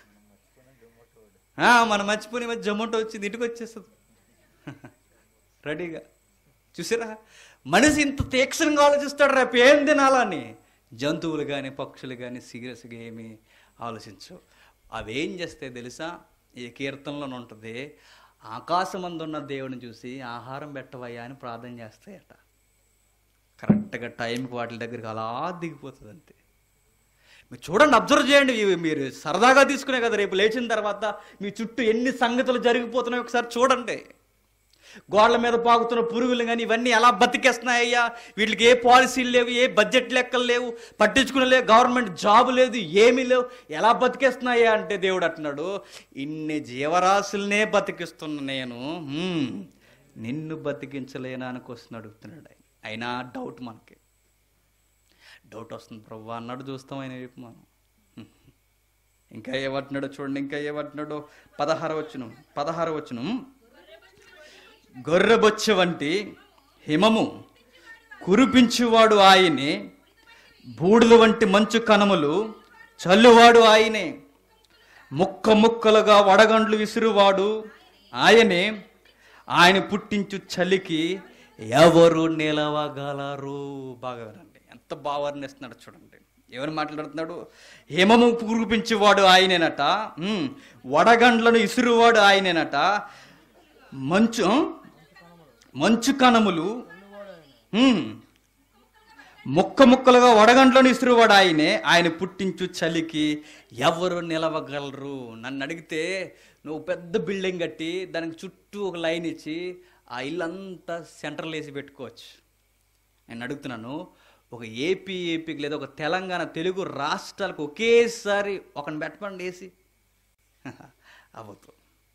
మనం మర్చిపోయి మధ్య జొమాటో వచ్చింది, ఇంటికి వచ్చేస్తుంది రెడీగా. చూసారా, మనిషి ఇంత తీక్షణంగా ఆలోచిస్తాడు రేపు ఏం తినాలని. జంతువులు కానీ పక్షులు కానీ సీరియస్గా ఏమీ ఆలోచించవు. అవేం చేస్తే తెలుసా, ఈ కీర్తనలో ఉంటుంది, ఆకాశమందున్న దేవుని చూసి ఆహారం పెట్టవయ్యా అని ప్రార్థన చేస్తాయట. కరెక్ట్గా టైంకి వాటి దగ్గరికి అలా దిగిపోతుంది అంతే. మీరు చూడండి, అబ్జర్వ్ చేయండి. మీరు సరదాగా తీసుకునే కదా, రేపు లేచిన తర్వాత మీ చుట్టూ ఎన్ని సంగతులు జరిగిపోతున్నాయో ఒకసారి చూడండి. గోడల మీద పాకుతున్న పురుగులు కానీ ఇవన్నీ ఎలా బతికేస్తున్నాయ్యా, వీటికి ఏ పాలసీలు లేవు, ఏ బడ్జెట్ లెక్కలు లేవు, పట్టించుకునే లేవు, గవర్నమెంట్ జాబు లేదు, ఏమీ లేవు, ఎలా బతికేస్తున్నాయా అంటే దేవుడు అంటున్నాడు, ఇన్ని జీవరాశులనే బతికిస్తున్న నేను నిన్ను బతికించలేనా అని క్వశ్చన్ అడుగుతున్నాడు ఆయన. అయినా డౌట్, మనకి డౌట్ వస్తుంది, ప్రభు అన్నాడు. చూస్తాం ఆయన వైపు మనం. ఇంకా ఏమంటున్నాడో చూడండి, ఇంకా ఏమంటున్నాడో 16వ వచనం, గొర్రెబొచ్చ వంటి హిమము కురిపించువాడు ఆయనే, బూడుల వంటి మంచు కణములు చల్లువాడు ఆయనే, ముక్క ముక్కలుగా వడగండ్లు విసురువాడు ఆయనే, ఆయన పుట్టించు చలికి ఎవరు నిలవగలరు. బాగా వినండి, ఎంత బాగా వర్ణిస్తున్నాడు చూడండి. ఎవరు మాట్లాడుతున్నాడు, హిమము కురిపించువాడు ఆయనేనట, వడగండ్లను ఇసురువాడు ఆయనేనట, మంచు కణములు ముక్క ముక్కలుగా వడగండ్లను ఇసురువాడు ఆయనే, ఆయన పుట్టించు చలికి ఎవరు నిలవగలరు. నన్ను అడిగితే నువ్వు పెద్ద బిల్డింగ్ కట్టి దానికి చుట్టూ ఒక లైన్ ఇచ్చి ఆ ఇల్లంతా సెంటర్లు వేసి పెట్టుకోవచ్చు. నేను అడుగుతున్నాను, ఒక ఏపీకి లేదా ఒక తెలంగాణ తెలుగు రాష్ట్రాలకు ఒకేసారి ఒకని పెట్టమండి వేసి అవ్వదు.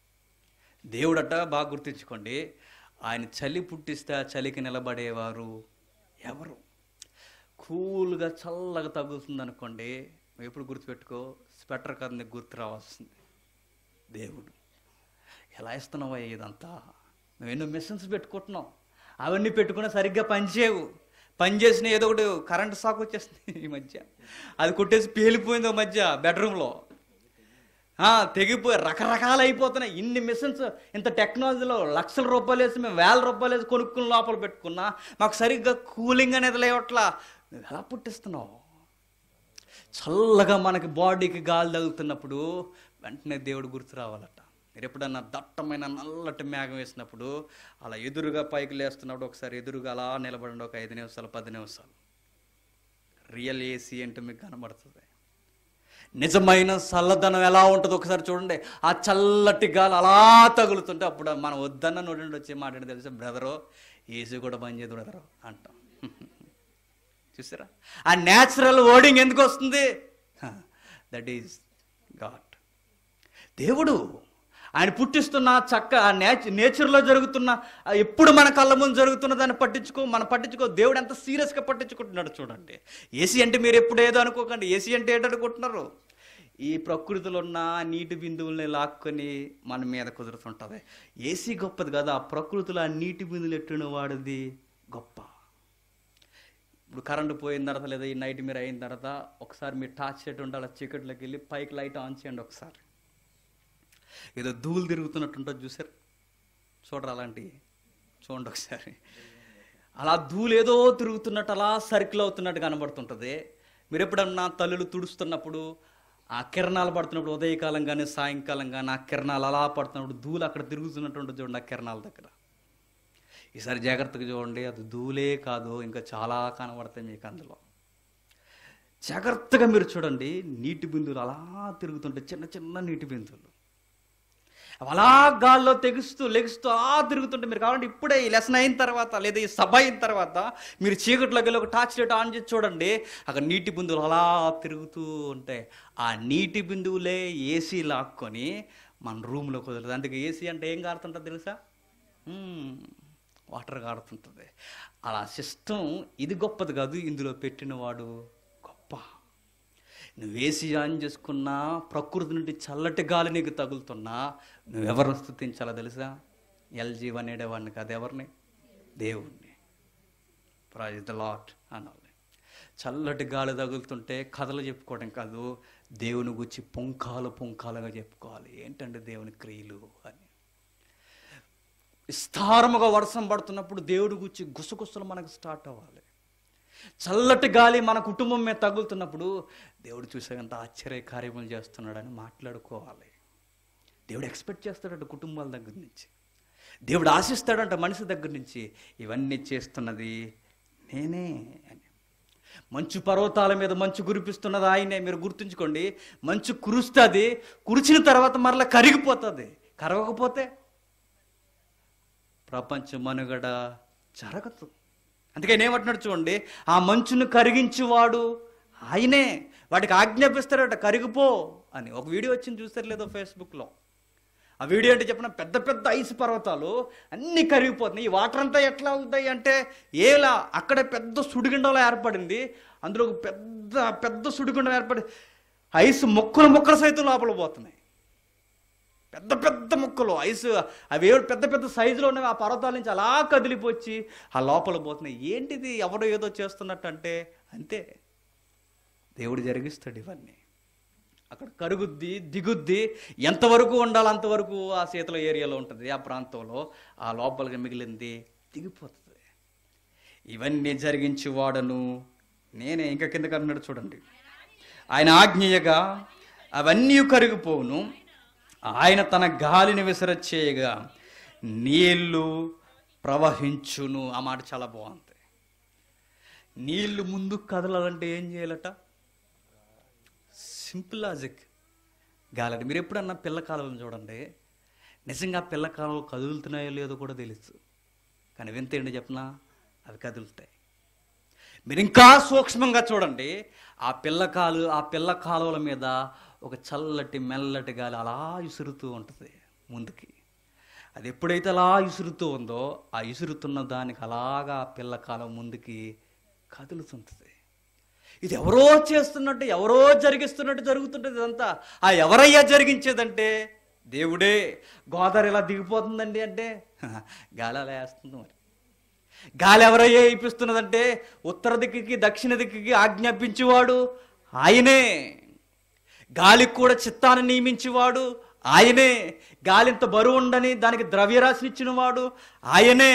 దేవుడట బాగా గుర్తించుకోండి, ఆయన చలి పుట్టిస్తే ఆ చలికి నిలబడేవారు ఎవరు. కూల్గా చల్లగా తగ్గుతుంది అనుకోండి, ఎప్పుడు గుర్తుపెట్టుకో, స్వెటర్ కథ నీకు గుర్తు రావాల్సింది. దేవుడు ఎలా ఇస్తున్నావా ఇదంతా, మేము ఎన్నో మిషన్స్ పెట్టుకుంటున్నాం, అవన్నీ పెట్టుకున్నా సరిగ్గా పనిచేయవు. పనిచేసిన ఏదో ఒకటి కరెంట్ షాక్ వచ్చేస్తుంది ఈ మధ్య, అది కొట్టేసి పేలిపోయింది ఒక మధ్య బెడ్రూమ్లో, తెగిపోయి రకరకాలు అయిపోతున్నాయి. ఇన్ని మిషన్స్, ఇంత టెక్నాలజీలో లక్షల రూపాయలు వేసి మేము వేల రూపాయలు వేసి కొనుక్కుని లోపల పెట్టుకున్నా మాకు సరిగ్గా కూలింగ్ అనేది లేవట్లా. నువ్వు ఎలా పుట్టిస్తున్నావు? చల్లగా మనకి బాడీకి గాలి తగులుతున్నప్పుడు వెంటనే దేవుడు గుర్తు రావాలట. మీరు ఎప్పుడన్నా దట్టమైన నల్లటి మేఘం వేసినప్పుడు అలా ఎదురుగా పైకి లేస్తున్నప్పుడు ఒకసారి ఎదురుగా అలా నిలబడండి, ఒక 5 నిమిషాలు 10 నిమిషాలు. రియల్ ఏసీ అంటే మీకు కనబడుతుంది. నిజమైన చల్లదనం ఎలా ఉంటుందో ఒకసారి చూడండి. ఆ చల్లటి గాలి అలా తగులుతుంటే అప్పుడు మనం వద్దన్న నోటి నుండి వచ్చే మాట తెలుసా, బ్రదరో ఏసీ కూడా బంద్ చేయదు బ్రదరో అంటాం. చూసారా, ఆ న్యాచురల్ వర్డింగ్ ఎందుకు వస్తుంది? That is god. దేవుడు ఆయన పుట్టిస్తున్న నేచర్లో జరుగుతున్న ఎప్పుడు మన కళ్ళ ముందు జరుగుతున్న దాన్ని పట్టించుకో. దేవుడు ఎంత సీరియస్గా పట్టించుకుంటున్నాడు చూడండి. ఏసీ అంటే మీరు ఎప్పుడు ఏదో అనుకోకండి. ఏసీ అంటే ఏంటనుకుంటున్నారు? ఈ ప్రకృతిలో ఉన్న నీటి బిందువుల్ని లాక్కొని మన మీద కుదురుతుంటుంది. ఏసీ గొప్పది కదా, ఆ ప్రకృతిలో ఆ నీటి బిందువులు ఎట్టిన వాడిది గొప్ప. ఇప్పుడు కరెంటు పోయిన తర్వాత లేదా ఈ నైట్ మీరు అయిన తర్వాత ఒకసారి మీరు టార్చ్ లైట్ ఉండాలి, చీకట్లోకి వెళ్ళి పైకి లైట్ ఆన్ చేయండి ఒకసారి. ఏదో ధూళి తిరుగుతున్నట్టుంటుంది చూసారు, చూడరు అలాంటివి చూడండి ఒకసారి. అలా ధూళి ఏదో తిరుగుతున్నట్టు అలా సర్కిల్ అవుతున్నట్టు కనబడుతుంటుంది. మీరు ఎప్పుడన్నా తల్లులు తుడుస్తున్నప్పుడు ఆ కిరణాలు పడుతున్నప్పుడు, ఉదయకాలం కానీ సాయంకాలం కానీ ఆ కిరణాలు అలా పడుతున్నప్పుడు ధూళి అక్కడ తిరుగుతున్నట్టు ఉంటుంది చూడండి ఆ కిరణాల దగ్గర. ఈసారి జాగ్రత్తగా చూడండి, అది ధూళే కాదు ఇంకా చాలా కనబడతాయి మీకు అందులో. జాగ్రత్తగా మీరు చూడండి, నీటి బిందువులు అలా తిరుగుతుంటాయి, చిన్న చిన్న నీటి బిందువులు. అలా గాల్లో తెగుస్తూ లెగుస్తూ అలా తిరుగుతుంటే మీరు కావాలంటే ఇప్పుడే ఈ లెసన్ అయిన తర్వాత లేదా ఈ సభ అయిన తర్వాత మీరు చీకట్లోకి వెళ్ళి ఒక టార్చ్ లైట్ ఆన్ చేసి చూడండి, అక్కడ నీటి బిందువులు అలా తిరుగుతూ ఉంటాయి. ఆ నీటి బిందువులే ఏసీ లాక్కొని మన రూమ్లో కుదరదు. అందుకే ఏసీ అంటే ఏం కారుతుంటుంది తెలుసా? వాటర్ కారుతుంటుంది. అలా సిస్టమ్ ఇది గొప్పది కాదు, ఇందులో పెట్టినవాడు గొప్ప. నువ్వు ఏసీ ఆన్ చేసుకున్నా, ప్రకృతి నుండి చల్లటి గాలి నీకు తగులుతున్నా, నువ్వెవరిని స్తుతించాలో తెలుసా? ఎల్జీ అనేవాడిని కాదు, ఎవరిని? దేవుణ్ణి. ప్రైజ్ ద లార్డ్ అనాలి. చల్లటి గాలి తగులుతుంటే కథలు చెప్పుకోవడం కాదు, దేవుని గురించి పుంఖాలుగా చెప్పుకోవాలి. ఏంటంటే దేవుని క్రియలు అని. విస్తారముగా వర్షం పడుతున్నప్పుడు దేవుడి గురించి గుసగుసలు మనకు స్టార్ట్ అవ్వాలి. చల్లటి గాలి మన కుటుంబం మీద తగులుతున్నప్పుడు దేవుడు చూసేంత ఆశ్చర్య కార్యములు చేస్తున్నాడని మాట్లాడుకోవాలి. దేవుడు ఎక్స్పెక్ట్ చేస్తాడంట కుటుంబాల దగ్గర నుంచి, దేవుడు ఆశిస్తాడంట మనిషి దగ్గర నుంచి. ఇవన్నీ చేస్తున్నది నేనే అని. మంచు పర్వతాల మీద మంచు కురిపిస్తున్నది ఆయనే. మీరు గుర్తుంచుకోండి, మంచు కురుస్తుంది, కురిచిన తర్వాత మరలా కరిగిపోతుంది. కరగకపోతే ప్రపంచ మనుగడ జరగదు. అందుకే నేనేమంటున్నాడు చూడండి, ఆ మంచును కరిగించేవాడు ఆయనే. వాటికి ఆజ్ఞాపిస్తాడట కరిగిపో అని. ఒక వీడియో వచ్చింది, చూస్తారు లేదో ఫేస్బుక్లో. ఆ వీడియో అంటే చెప్పిన పెద్ద పెద్ద ఐస్ పర్వతాలు అన్నీ కరిగిపోతున్నాయి. ఈ వాటర్ అంతా ఎట్లా అవుతాయి అంటే, ఏలా అక్కడే పెద్ద సుడిగుండంలో ఏర్పడింది. అందులో పెద్ద పెద్ద సుడిగుండం ఏర్పడి ఐస్ ముక్కలు సైతం లోపల పోతున్నాయి. పెద్ద పెద్ద ముక్కలు ఐస్, అవి పెద్ద పెద్ద సైజులో ఉన్నవి. ఆ పర్వతాల నుంచి అలా కదిలిపోచ్చి ఆ లోపల పోతున్నాయి. ఏంటిది? ఎవడో ఏదో చేస్తున్నట్టు అంటే అంతే, దేవుడు జరిగిస్తాడు ఇవన్నీ. అక్కడ కరుగుద్ది, దిగుద్ది. ఎంతవరకు ఉండాలో అంతవరకు ఆ శీతల ఏరియాలో ఉంటుంది, ఆ ప్రాంతంలో. ఆ లోపలికి మిగిలింది దిగిపోతుంది. ఇవన్నీ జరిగించి వాడను నేనే. ఇంకా కిందకి అన్నాడు చూడండి, ఆయన ఆజ్ఞయగా అవన్నీ కరిగిపోవును, ఆయన తన గాలిని విసరచేయగా నీళ్లు ప్రవహించును. ఆ మాట చాలా బాగుంది. నీళ్లు ముందుకు కదలాలంటే ఏం చేయాలట? సింపుల్ లాజిక్, గాలి. మీరు ఎప్పుడన్నా పిల్ల కాలువలను చూడండి, నిజంగా పిల్ల కాలువలు కదులుతున్నాయో లేదో కూడా తెలుసు. కానీ వింత ఏంటి చెప్పనా, అవి కదులుతాయి. మీరు ఇంకా సూక్ష్మంగా చూడండి, ఆ పిల్ల కాలువల మీద ఒక చల్లటి మెల్లటి గాలి అలా విసురుతూ ఉంటుంది ముందుకి. అది ఎప్పుడైతే అలా విసురుతూ ఉందో, ఆ విసురుతున్న దానికి అలాగా పిల్ల కాలువ ముందుకి కదులుతుంటుంది. ఇది ఎవరో చేస్తున్నట్టు, ఎవరో జరిగిస్తున్నట్టు జరుగుతుంటుంది ఇదంతా. ఆ ఎవరయ్యా జరిగించేదంటే దేవుడే. గోదావరి ఇలా దిగిపోతుందండి అంటే గాలి అలా వేస్తుంది. మరి గాలి ఎవరయ్యా ఇప్పిస్తున్నదంటే ఉత్తర దిక్కుకి దక్షిణ దిక్కుకి ఆజ్ఞాపించేవాడు ఆయనే. గాలికి కూడా చిత్తాన్ని నియమించేవాడు ఆయనే. గాలి ఇంత బరువు ఉండని దానికి ద్రవ్యరాశినిచ్చిన వాడు ఆయనే.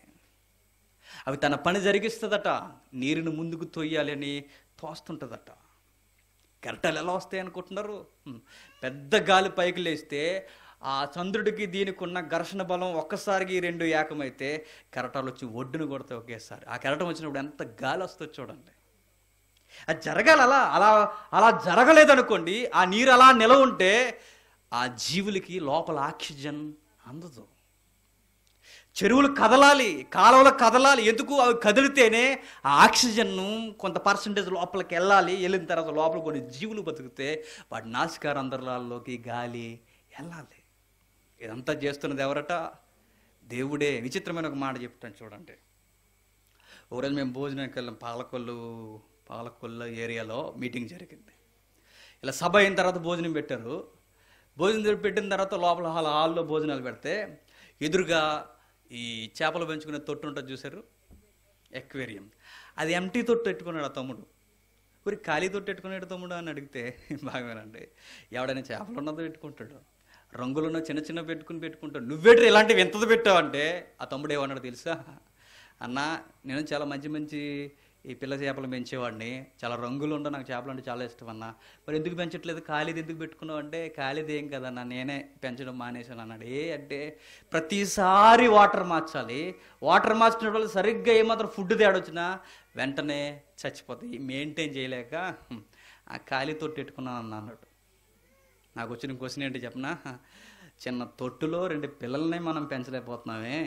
అవి తన పని జరిగిస్తుందట. నీరుని ముందుకు తొయ్యాలి అని తోస్తుంటుందట. కెరటాలు ఎలా వస్తాయి అనుకుంటున్నారు? పెద్ద గాలి పైకి లేస్తే ఆ చంద్రుడికి దీనికి ఉన్న ఘర్షణ బలం ఒక్కసారికి 2 ఏకమైతే కెరటాలు వచ్చి ఒడ్డును కొడతాయి ఒకేసారి. ఆ కెరటం వచ్చినప్పుడు ఎంత గాలి వస్తుందో చూడండి. అది జరగాలి. అలా అలా అలా జరగలేదనుకోండి, ఆ నీరు అలా నిలవ ఉంటే ఆ జీవులకి లోపల ఆక్సిజన్ అందదు. చెరువులు కదలాలి, కాలువలు కదలాలి. ఎందుకు? అవి కదిలితేనే ఆ ఆక్సిజన్ను కొంత పర్సంటేజ్ లోపలికి వెళ్ళాలి. వెళ్ళిన తర్వాత లోపల కొన్ని జీవులు బతికితే వాటి నాసికారంధ్రాల్లోకి గాలి వెళ్ళాలి. ఇదంతా చేస్తున్నది ఎవరట? దేవుడే. విచిత్రమైన ఒక మాట చెప్తాను చూడండి. ఒకరోజు మేము భోజనానికి వెళ్ళాం. పాలకొల్లు ఏరియాలో మీటింగ్ జరిగింది. ఇలా సభ అయిన తర్వాత భోజనం పెట్టారు. భోజనం పెట్టిన తర్వాత లోపల హాల్లో భోజనాలు పెడితే ఎదురుగా ఈ చేపలు పెంచుకునే తొట్టు ఉంటుంది చూసారు, ఎక్వేరియం. అది ఎంటీ తొట్టు పెట్టుకున్నాడు ఆ తమ్ముడు. ఊరి ఖాళీ తొట్టు పెట్టుకున్నాడు తమ్ముడు అని అడిగితే, బాగానండి, ఎవడైనా చేపలు ఉన్నదో పెట్టుకుంటాడు, రంగులున్న చిన్న చిన్న పెట్టుకుంటాడు, నువ్వేంటి ఇలాంటివి ఎంతది పెట్టావంటే ఆ తమ్ముడు ఏమన్నాడు తెలుసా? అన్న, నేను చాలా మంచి ఈ పిల్ల చేపలు పెంచేవాడిని, చాలా రంగులు ఉండవు, నాకు చేపలు అంటే చాలా ఇష్టం అన్న. మరి ఎందుకు పెంచట్లేదు? ఖాళీది ఎందుకు పెట్టుకున్నావు అంటే, ఖాళీది ఏం కదన్నా, నేనే పెంచడం మానేశాను అన్నాడు. అంటే ప్రతిసారి వాటర్ మార్చాలి. వాటర్ మార్చినప్పుడు సరిగ్గా ఏమాత్రం ఫుడ్ తేడొచ్చినా వెంటనే చచ్చిపోతాయి. మెయింటైన్ చేయలేక ఆ ఖాళీ తొట్టి పెట్టుకున్నాను అన్నాడు. నాకు వచ్చిన క్వశ్చన్ ఏంటి చెప్పనా? చిన్న తొట్టులో 2 పిల్లల్ని మనం పెంచలేకపోతున్నామే.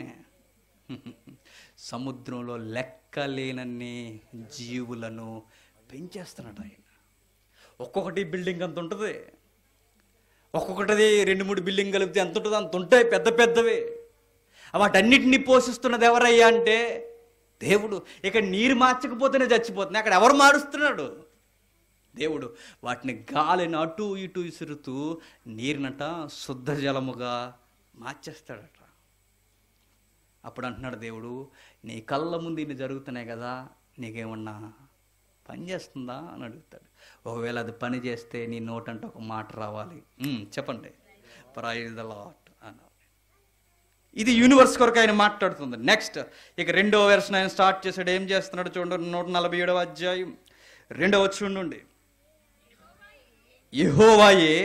సముద్రంలో లెక్కలేనన్ని జీవులను పెంచేస్తున్నాడు ఆయన. ఒక్కొక్కటి బిల్డింగ్ అంత ఉంటుంది, ఒక్కొక్కటిది 2-3 బిల్డింగ్ కలిపితే ఎంత ఉంటుందో అంత ఉంటాయి, పెద్ద పెద్దవి. వాటన్నిటిని పోషిస్తున్నది ఎవరయ్యా అంటే దేవుడు. ఇక నీరు మార్చకపోతేనే చచ్చిపోతుంది, అక్కడ ఎవరు మారుస్తున్నాడు? దేవుడు. వాటిని గాలిని అటు ఇటు విసురుతూ నీరునట శుద్ధ జలముగా మార్చేస్తాడట. అప్పుడు అంటున్నాడు దేవుడు, నీ కళ్ళ ముందు ఇన్ని జరుగుతున్నాయి కదా, నీకేమన్నా పని చేస్తుందా అని అడుగుతాడు. ఒకవేళ అది పని చేస్తే నీ నోటంటే ఒక మాట రావాలి, చెప్పండి, ప్రైజ్ ద లార్డ్ అనాలి. ఇది యూనివర్స్ కొరకు ఆయన మాట్లాడుతుంది. నెక్స్ట్ ఇక 2వ వెర్షన్ ఆయన స్టార్ట్ చేశాడు. ఏం చేస్తున్నాడు చూడండి, 147వ అధ్యాయం 2వ వచనం నుండి. యెహోవాయే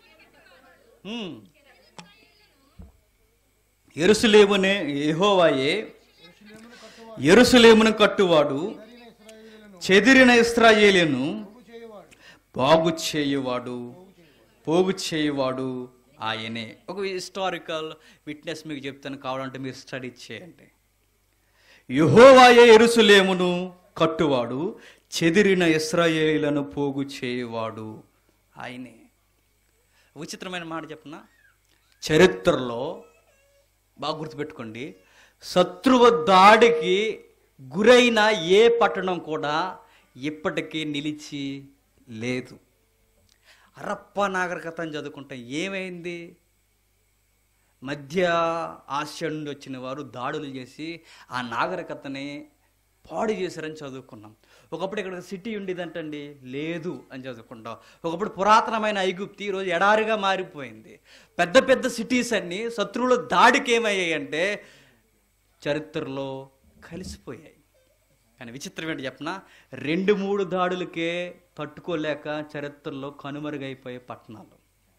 యెహోవాయే యెరూషలేమును కట్టువాడు, చెదిరిన ఇశ్రాయేలును బాగు చేయువాడు, పోగు చేయువాడు ఆయనే. ఒక హిస్టారికల్ విట్నెస్ మీకు చెప్తాను, కావాలంటే మీరు స్టడీ చేయండి. యెహోవాయే యెరూషలేమును కట్టువాడు, చెదిరిన ఇశ్రాయేలును పోగు చేయువాడు ఆయనే. విచిత్రమైన మాట చెప్పనా, చరిత్రలో బాగా గుర్తుపెట్టుకోండి, శత్రువు దాడికి గురైన ఏ పట్టణం కూడా ఇప్పటికీ నిలిచి లేదు. హరప్పా నాగరికత అని చదువుకుంటాం. ఏమైంది? మధ్య ఆసియా నుండి వచ్చిన వారు దాడులు చేసి ఆ నాగరికతని పాడు చేశారని చదువుకున్నాం. ఒకప్పుడు ఇక్కడ సిటీ ఉండేదంటండి, లేదు అని చదువుకుంటాం. ఒకప్పుడు పురాతనమైన ఐగుప్తి ఈరోజు ఎడారిగా మారిపోయింది. పెద్ద పెద్ద సిటీస్ అన్నీ శత్రువుల దాడికి ఏమయ్యాయి అంటే చరిత్రలో కలిసిపోయాయి. కానీ విచిత్రం ఏంటి చెప్పనా, 2-3 దాడులకే తట్టుకోలేక చరిత్రలో కనుమరుగైపోయే పట్టణాలు,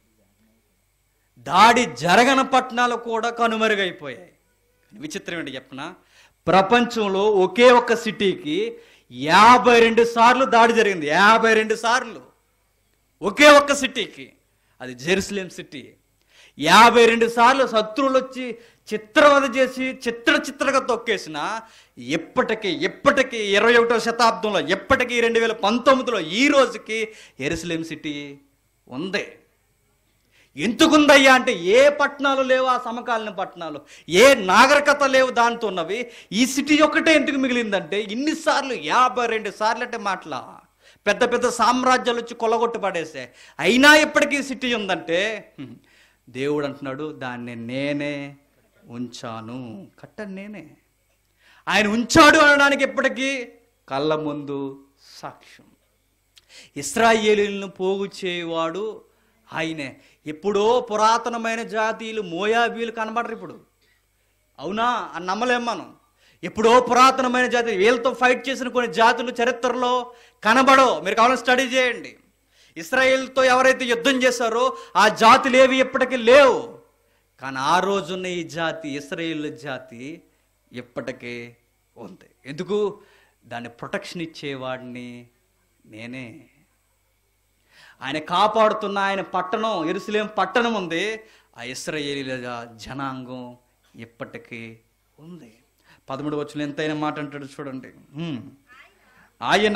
దాడి జరగని పట్టణాలు కూడా కనుమరుగైపోయాయి. విచిత్రం ఏంటి చెప్పనా, ప్రపంచంలో ఒకే ఒక్క సిటీకి 52 సార్లు దాడి జరిగింది. 52 సార్లు ఒకే ఒక్క సిటీకి, అది జెరూసలేం సిటీ. 52 సార్లు శత్రువులు వచ్చి చిత్రవద చేసి చిత్రగా తొక్కేసిన ఎప్పటికీ 21వ శతాబ్దంలో, ఎప్పటికీ 2019లో ఈ రోజుకి యెరూషలేం సిటీ ఉంది. ఎందుకుందయ్యా అంటే ఏ పట్టణాలు లేవు, ఆ సమకాలీన పట్టణాలు ఏ నాగరికత లేవు దాంతో ఉన్నవి. ఈ సిటీ ఒక్కటే ఎందుకు మిగిలిందంటే ఇన్నిసార్లు 52 సార్లు అంటే మాటలా, పెద్ద పెద్ద సామ్రాజ్యాలు వచ్చి కొల్లగొట్టు పడేసే, అయినా ఇప్పటికీ సిటీ ఉందంటే దేవుడు అంటున్నాడు, దాన్ని నేనే ఉంచాను, కట్టను నేనే. ఆయన ఉంచాడు అనడానికి ఎప్పటికీ కళ్ళ ముందు సాక్ష్యం. ఇశ్రాయేలీయులను పోగు చేయువాడు ఆయనే. ఎప్పుడో పురాతనమైన జాతీయులు మోయాబీలు కనబడరు ఇప్పుడు, అవునా అని నమ్మలేం మనం. ఎప్పుడో పురాతనమైన జాతి, వీళ్ళతో ఫైట్ చేసిన కొన్ని జాతులు చరిత్రలో కనబడవు. మీరు కావాలని స్టడీ చేయండి. ఇశ్రాయేల్తో ఎవరైతే యుద్ధం చేశారో ఆ జాతులు ఏవి ఎప్పటికీ లేవు. కానీ ఆ రోజున్న ఈ జాతి, ఇశ్రాయేల్ జాతి ఎప్పటికీ ఉంది. ఎందుకు? దాన్ని ప్రొటెక్షన్ ఇచ్చేవాడిని నేనే. ఆయన కాపాడుతున్న ఆయన పట్టణం, యెరూషలేం పట్టణం ఉంది. ఆ ఇశ్రాయేలీల జనాంగం ఇప్పటికీ ఉంది. 13వ వచనం ఎంతైనా మాట అంటాడు చూడండి. ఆయన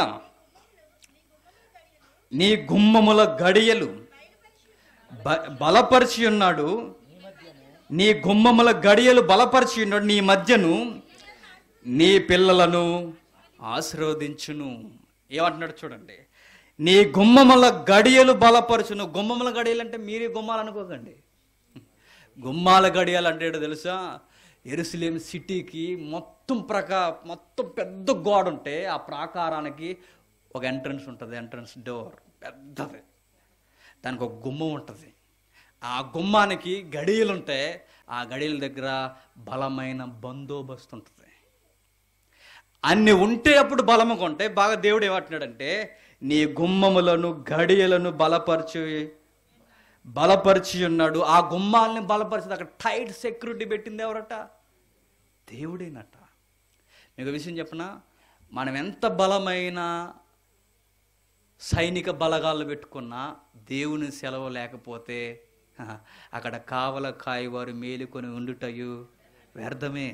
నీ గుమ్మముల గడియలు బలపరిచి ఉన్నాడు, నీ గుమ్మముల గడియలు బలపరిచి ఉన్నాడు, నీ మధ్యను నీ పిల్లలను ఆశీర్వదించును. ఏమంటున్నాడు చూడండి, నీ గుమ్మముల గడియలు బలపరచును. గుమ్మముల గడియలు అంటే మీరే గుమ్మాలు అనుకోకండి. గుమ్మాల గడియలు అంటే తెలుసా, యెరూషలేం సిటీకి మొత్తం పెద్ద గోడ ఉంటే ఆ ప్రాకారానికి ఒక ఎంట్రన్స్ ఉంటుంది, ఎంట్రన్స్ డోర్ పెద్దది, దానికి ఒక గుమ్మం ఉంటుంది. ఆ గుమ్మానికి గడియలు ఉంటాయి, ఆ గడియల దగ్గర బలమైన బందోబస్తు ఉంటుంది. అన్ని ఉంటే అప్పుడు బలముగా ఉంటాయి. బాగా దేవుడు ఏమంటున్నాడంటే, నీ గుమ్మములను గడియలను బలపరిచి ఉన్నాడు. ఆ గుమ్మాలని బలపరిచింది, అక్కడ టైట్ సెక్యూరిటీ పెట్టింది ఎవరట? దేవుడేనట. మీకు విషయం చెప్పనా, మనం ఎంత బలమైన సైనిక బలగాలు పెట్టుకున్నా దేవుని సెలవు లేకపోతే అక్కడ కావల కాయవారు మేలుకొని ఉండుటయు వ్యర్థమే.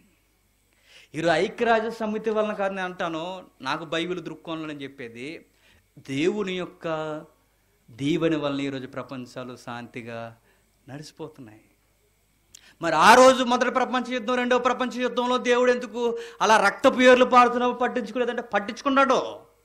ఈరోజు ఐక్యరాజ్య సమితి వలన కాదు నేను అంటాను, నాకు బైబిల్ దృక్కోణంలో నేను చెప్పేది, దేవుని యొక్క దీవెన వలన ఈరోజు ప్రపంచాలు శాంతిగా నడిచిపోతున్నాయి. మరి ఆ రోజు మొదటి ప్రపంచ యుద్ధం, రెండవ ప్రపంచ యుద్ధంలో దేవుడు ఎందుకు అలా రక్తపు ఏర్లు పారుతున్నప్పుడు పట్టించుకోలేదంటే పట్టించుకున్నాడు.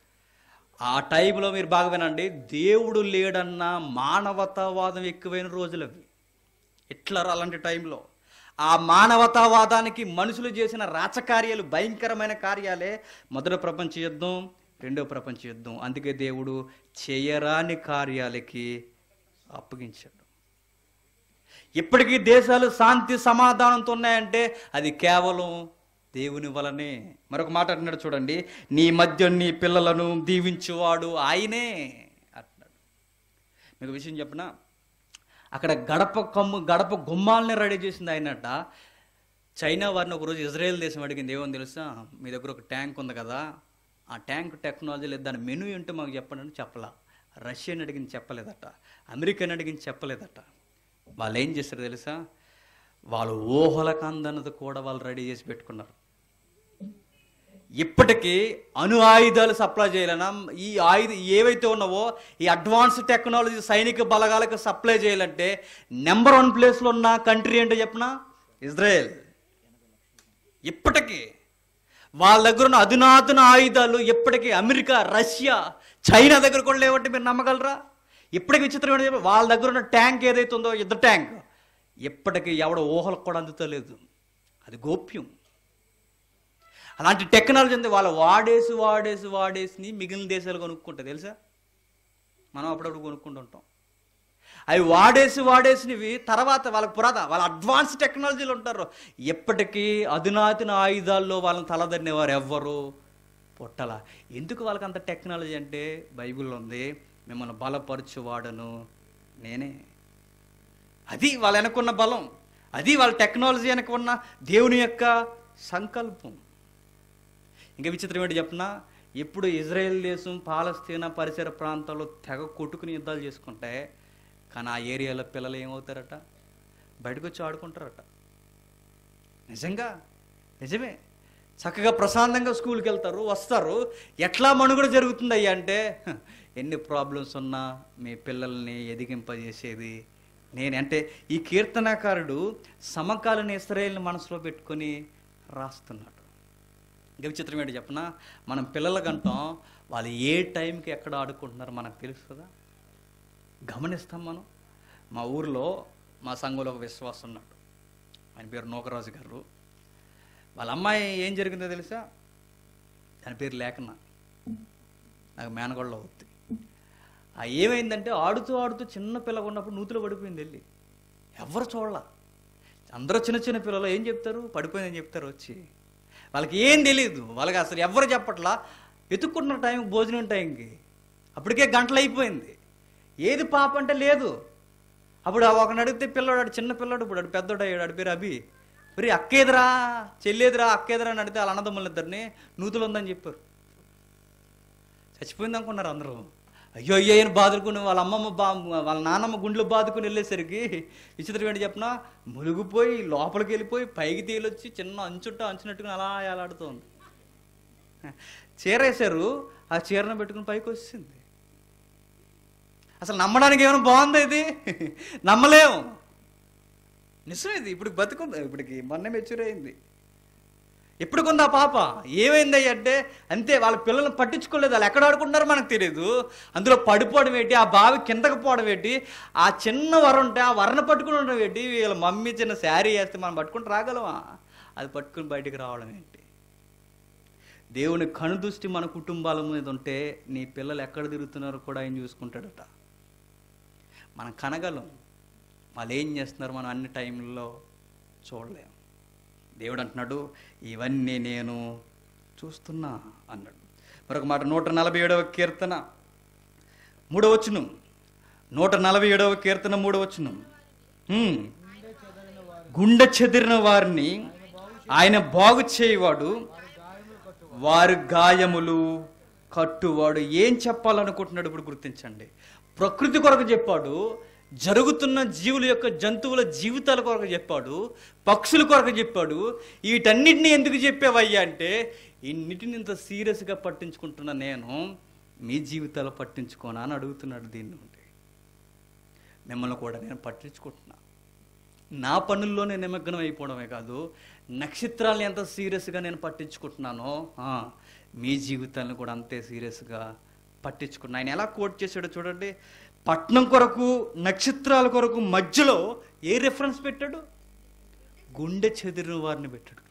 ఆ టైంలో మీరు బాగా వినండి, దేవుడు లేడన్న మానవతావాదం ఎక్కువైన రోజులు అవి. హిట్లర్ అలాంటి టైంలో ఆ మానవతావాదానికి మనుషులు చేసిన రాచకార్యాలు, భయంకరమైన కార్యాలే మొదటి ప్రపంచ యుద్ధం, రెండవ ప్రపంచ యుద్ధం. అందుకే దేవుడు చేయరాని కార్యాలకి అప్పగించాడు. ఇప్పటికీ దేశాలు శాంతి సమాధానంతో ఉన్నాయంటే అది కేవలం దేవుని వలనే. మరొక మాట అంటున్నాడు చూడండి, నీ మధ్య నీ పిల్లలను దీవించువాడు ఆయనే అంటున్నాడు. మీకు విషయం చెప్పనా, అక్కడ గడప గుమ్మాలని రెడీ చేసింది ఆయనట. చైనా వారిని ఒకరోజు ఇజ్రాయెల్ దేశం అడిగింది, ఏమని తెలుసా, మీ దగ్గర ఒక ట్యాంక్ ఉంది కదా, ఆ ట్యాంక్ టెక్నాలజీ లేదు, దాని మెనూ ఏంటో మాకు చెప్పండి అని చెప్పలా. రష్యాని అడిగింది చెప్పలేదట, అమెరికాని అడిగింది చెప్పలేదట. వాళ్ళు ఏం చేస్తారు తెలుసా, వాళ్ళు ఊహలకు అందన్నది కూడా వాళ్ళు రెడీ చేసి పెట్టుకున్నారు. ఇప్పటికీ అణు ఆయుధాలు సప్లై చేయాలన్నా, ఈ ఏవైతే ఉన్నావో ఈ అడ్వాన్స్ టెక్నాలజీ సైనిక బలగాలకు సప్లై చేయాలంటే నెంబర్ 1 ప్లేస్లో ఉన్న కంట్రీ ఏంటో చెప్పనా, ఇజ్రాయెల్. ఇప్పటికీ వాళ్ళ దగ్గర ఉన్న అధునాతన ఆయుధాలు ఇప్పటికీ అమెరికా, రష్యా, చైనా దగ్గర కూడా లేవంటే మీరు నమ్మగలరా? ఇప్పటికీ విచిత్రం ఏంటో చెప్పి, వాళ్ళ దగ్గర ఉన్న ట్యాంక్ ఏదైతే ఉందో, యుద్ధ ట్యాంక్, ఇప్పటికీ ఎవడ ఊహలకు కూడా అందుతలేదు. అది గోప్యం. అలాంటి టెక్నాలజీ ఉంది. వాళ్ళు వాడేసి మిగిలిన దేశాలు కొనుక్కుంటాయి తెలుసా. మనం అప్పుడప్పుడు కొనుక్కుంటుంటాం. అవి వాడేసినవి తర్వాత వాళ్ళ అడ్వాన్స్ టెక్నాలజీలు ఉంటారు. ఎప్పటికీ అధునాతన ఆయుధాల్లో వాళ్ళని తలదన్నేవారు ఎవ్వరు పుట్టల. ఎందుకు వాళ్ళకి అంత టెక్నాలజీ అంటే, బైబిల్లో ఉంది, మిమ్మల్ని బలపరచువాడను నేనే. అది వాళ్ళ వెనకున్న బలం, అది వాళ్ళ టెక్నాలజీ వెనక ఉన్న దేవుని యొక్క సంకల్పం. ఇంకా విచిత్రం ఏంటి చెప్పినా, ఇప్పుడు ఇజ్రాయెల్ దేశం, పాలస్తీనా పరిసర ప్రాంతాల్లో తెగ కొట్టుకుని యుద్ధాలు చేసుకుంటే, కానీ ఆ ఏరియాలో పిల్లలు ఏమవుతారట, బయటకు వచ్చి ఆడుకుంటారట. నిజమే. చక్కగా ప్రశాంతంగా స్కూల్కి వెళ్తారు, వస్తారు. ఎట్లా మనుగడ జరుగుతుంది అయ్యా అంటే, ఎన్ని ప్రాబ్లమ్స్ ఉన్నా మీ పిల్లల్ని ఎదిగింపజేసేది నేను. అంటే ఈ కీర్తనాకారుడు సమకాలీన ఇశ్రాయేలుని మనసులో పెట్టుకొని రాస్తున్నాడు. ఇంకా విచిత్రం ఏంటి చెప్పనా, మనం పిల్లలకంటాం, వాళ్ళు ఏ టైంకి ఎక్కడ ఆడుకుంటున్నారో మనకు తెలుసు కదా, గమనిస్తాం మనం. మా ఊరిలో మా సంఘంలో ఒక విశ్వాసం ఉన్నాడు, ఆయన పేరు నూకరాజు గారు. వాళ్ళ అమ్మాయి ఏం జరిగిందో తెలుసా, దాని పేరు లేఖన, నాకు మేనగోళ్ళలో అవుతుంది. ఏమైందంటే, ఆడుతూ చిన్న పిల్లగా ఉన్నప్పుడు నూతులో పడిపోయింది. వెళ్ళి ఎవరు చూడలా, అందరూ చిన్న పిల్లలు ఏం చెప్తారు, పడిపోయిందని చెప్తారు వచ్చి. వాళ్ళకి ఏం తెలియదు, వాళ్ళకి అసలు ఎవరు చెప్పట్లా. ఎత్తుక్కుంటున్న టైంకి, భోజనం టైంకి, అప్పటికే గంటలు అయిపోయింది. ఏది పాప అంటే లేదు. అప్పుడు ఒకని అడిగితే పిల్లవాడు, చిన్న పిల్లడు, ఇప్పుడు అడు పెద్దోడు అయ్యాడు, అడి పేరు అభి. మరి అక్కేదిరా చెల్లేదిరా అక్కేదిరా అని అడిగితే వాళ్ళ అన్నదమ్ములిద్దరిని నూతులు ఉందని చెప్పారు. చచ్చిపోయింది అనుకున్నారు అందరూ. అయ్యో అని బాదుకుని వాళ్ళ వాళ్ళ నాన్నమ్మ గుండెలు బాదుకుని వెళ్ళేసరికి విచిత్రం ఏంటి చెప్పినా, మునిగిపోయి లోపలికి వెళ్ళిపోయి పైకి తేలొచ్చి చిన్న అంచునట్టుకుని అలా ఏలాడుతోంది. చీర వేశారు, ఆ చీరను పెట్టుకుని పైకి వచ్చింది. అసలు నమ్మడానికి ఏమైనా బాగుంది, ఇది నమ్మలేము. నిజం ఇది. ఇప్పుడు బతుకుంది, ఇప్పటికి మొన్న మెచ్యూర్ అయింది. ఎప్పుడు కొంది ఆ పాప, ఏమైంది అంటే అంతే. వాళ్ళ పిల్లల్ని పట్టించుకోలేదు, వాళ్ళు ఎక్కడ ఆడుకుంటున్నారో మనకు తెలియదు. అందులో పడిపోవడం ఏంటి, ఆ బావి కిందకు పోవడం ఏంటి, ఆ చిన్న వర ఉంటే ఆ వరను పట్టుకుని ఉండడం ఏంటి, వీళ్ళ మమ్మీ చిన్న శారీ వేస్తే మనం పట్టుకుని రాగలమా, అది పట్టుకుని బయటికి రావడం ఏంటి. దేవుని కనుదృష్టి మన కుటుంబాల మీద ఉంటే నీ పిల్లలు ఎక్కడ తిరుగుతున్నారో కూడా ఆయన చూసుకుంటాడట. మనం కనగలం, వాళ్ళు ఏం చేస్తున్నారు మనం అన్ని టైంలో చూడలేం. దేవుడు అంటున్నాడు, ఇవన్నీ నేను చూస్తున్నా అన్నాడు. మరొక మాట 147వ కీర్తన 3వ వచనం, 147వ కీర్తన 3వ వచనం, గుండె చెదిరిన వారిని ఆయన బాగు చేయవాడు, వారి గాయములు కట్టువాడు. ఏం చెప్పాలనుకుంటున్నాడు ఇప్పుడు గుర్తించండి. ప్రకృతి కొరకు చెప్పాడు, జరుగుతున్న జీవుల యొక్క జంతువుల జీవితాల కొరకు చెప్పాడు, పక్షుల కొరకు చెప్పాడు. వీటన్నిటిని ఎందుకు చెప్పావయ్యా అంటే, ఇన్నిటిని ఇంత సీరియస్గా పట్టించుకుంటున్నా నేను మీ జీవితాలు పట్టించుకోనా అని అడుగుతున్నాడు. దీని నుండి మిమ్మల్ని కూడా నేను పట్టించుకుంటున్నా. నా పనుల్లోనే నిమగ్నం అయిపోవడమే కాదు, నక్షత్రాలను ఎంత సీరియస్గా నేను పట్టించుకుంటున్నానో మీ జీవితాలను కూడా అంతే సీరియస్గా పట్టించుకున్నా. ఆయన ఎలా కోట్ చేశాడో చూడండి. పట్నం కొరకు నక్షత్రాల కొరకు మధ్యలో ఏ రెఫరెన్స్ పెట్టాడు? గుండె చెదిరిన వారిని పెట్టాడు.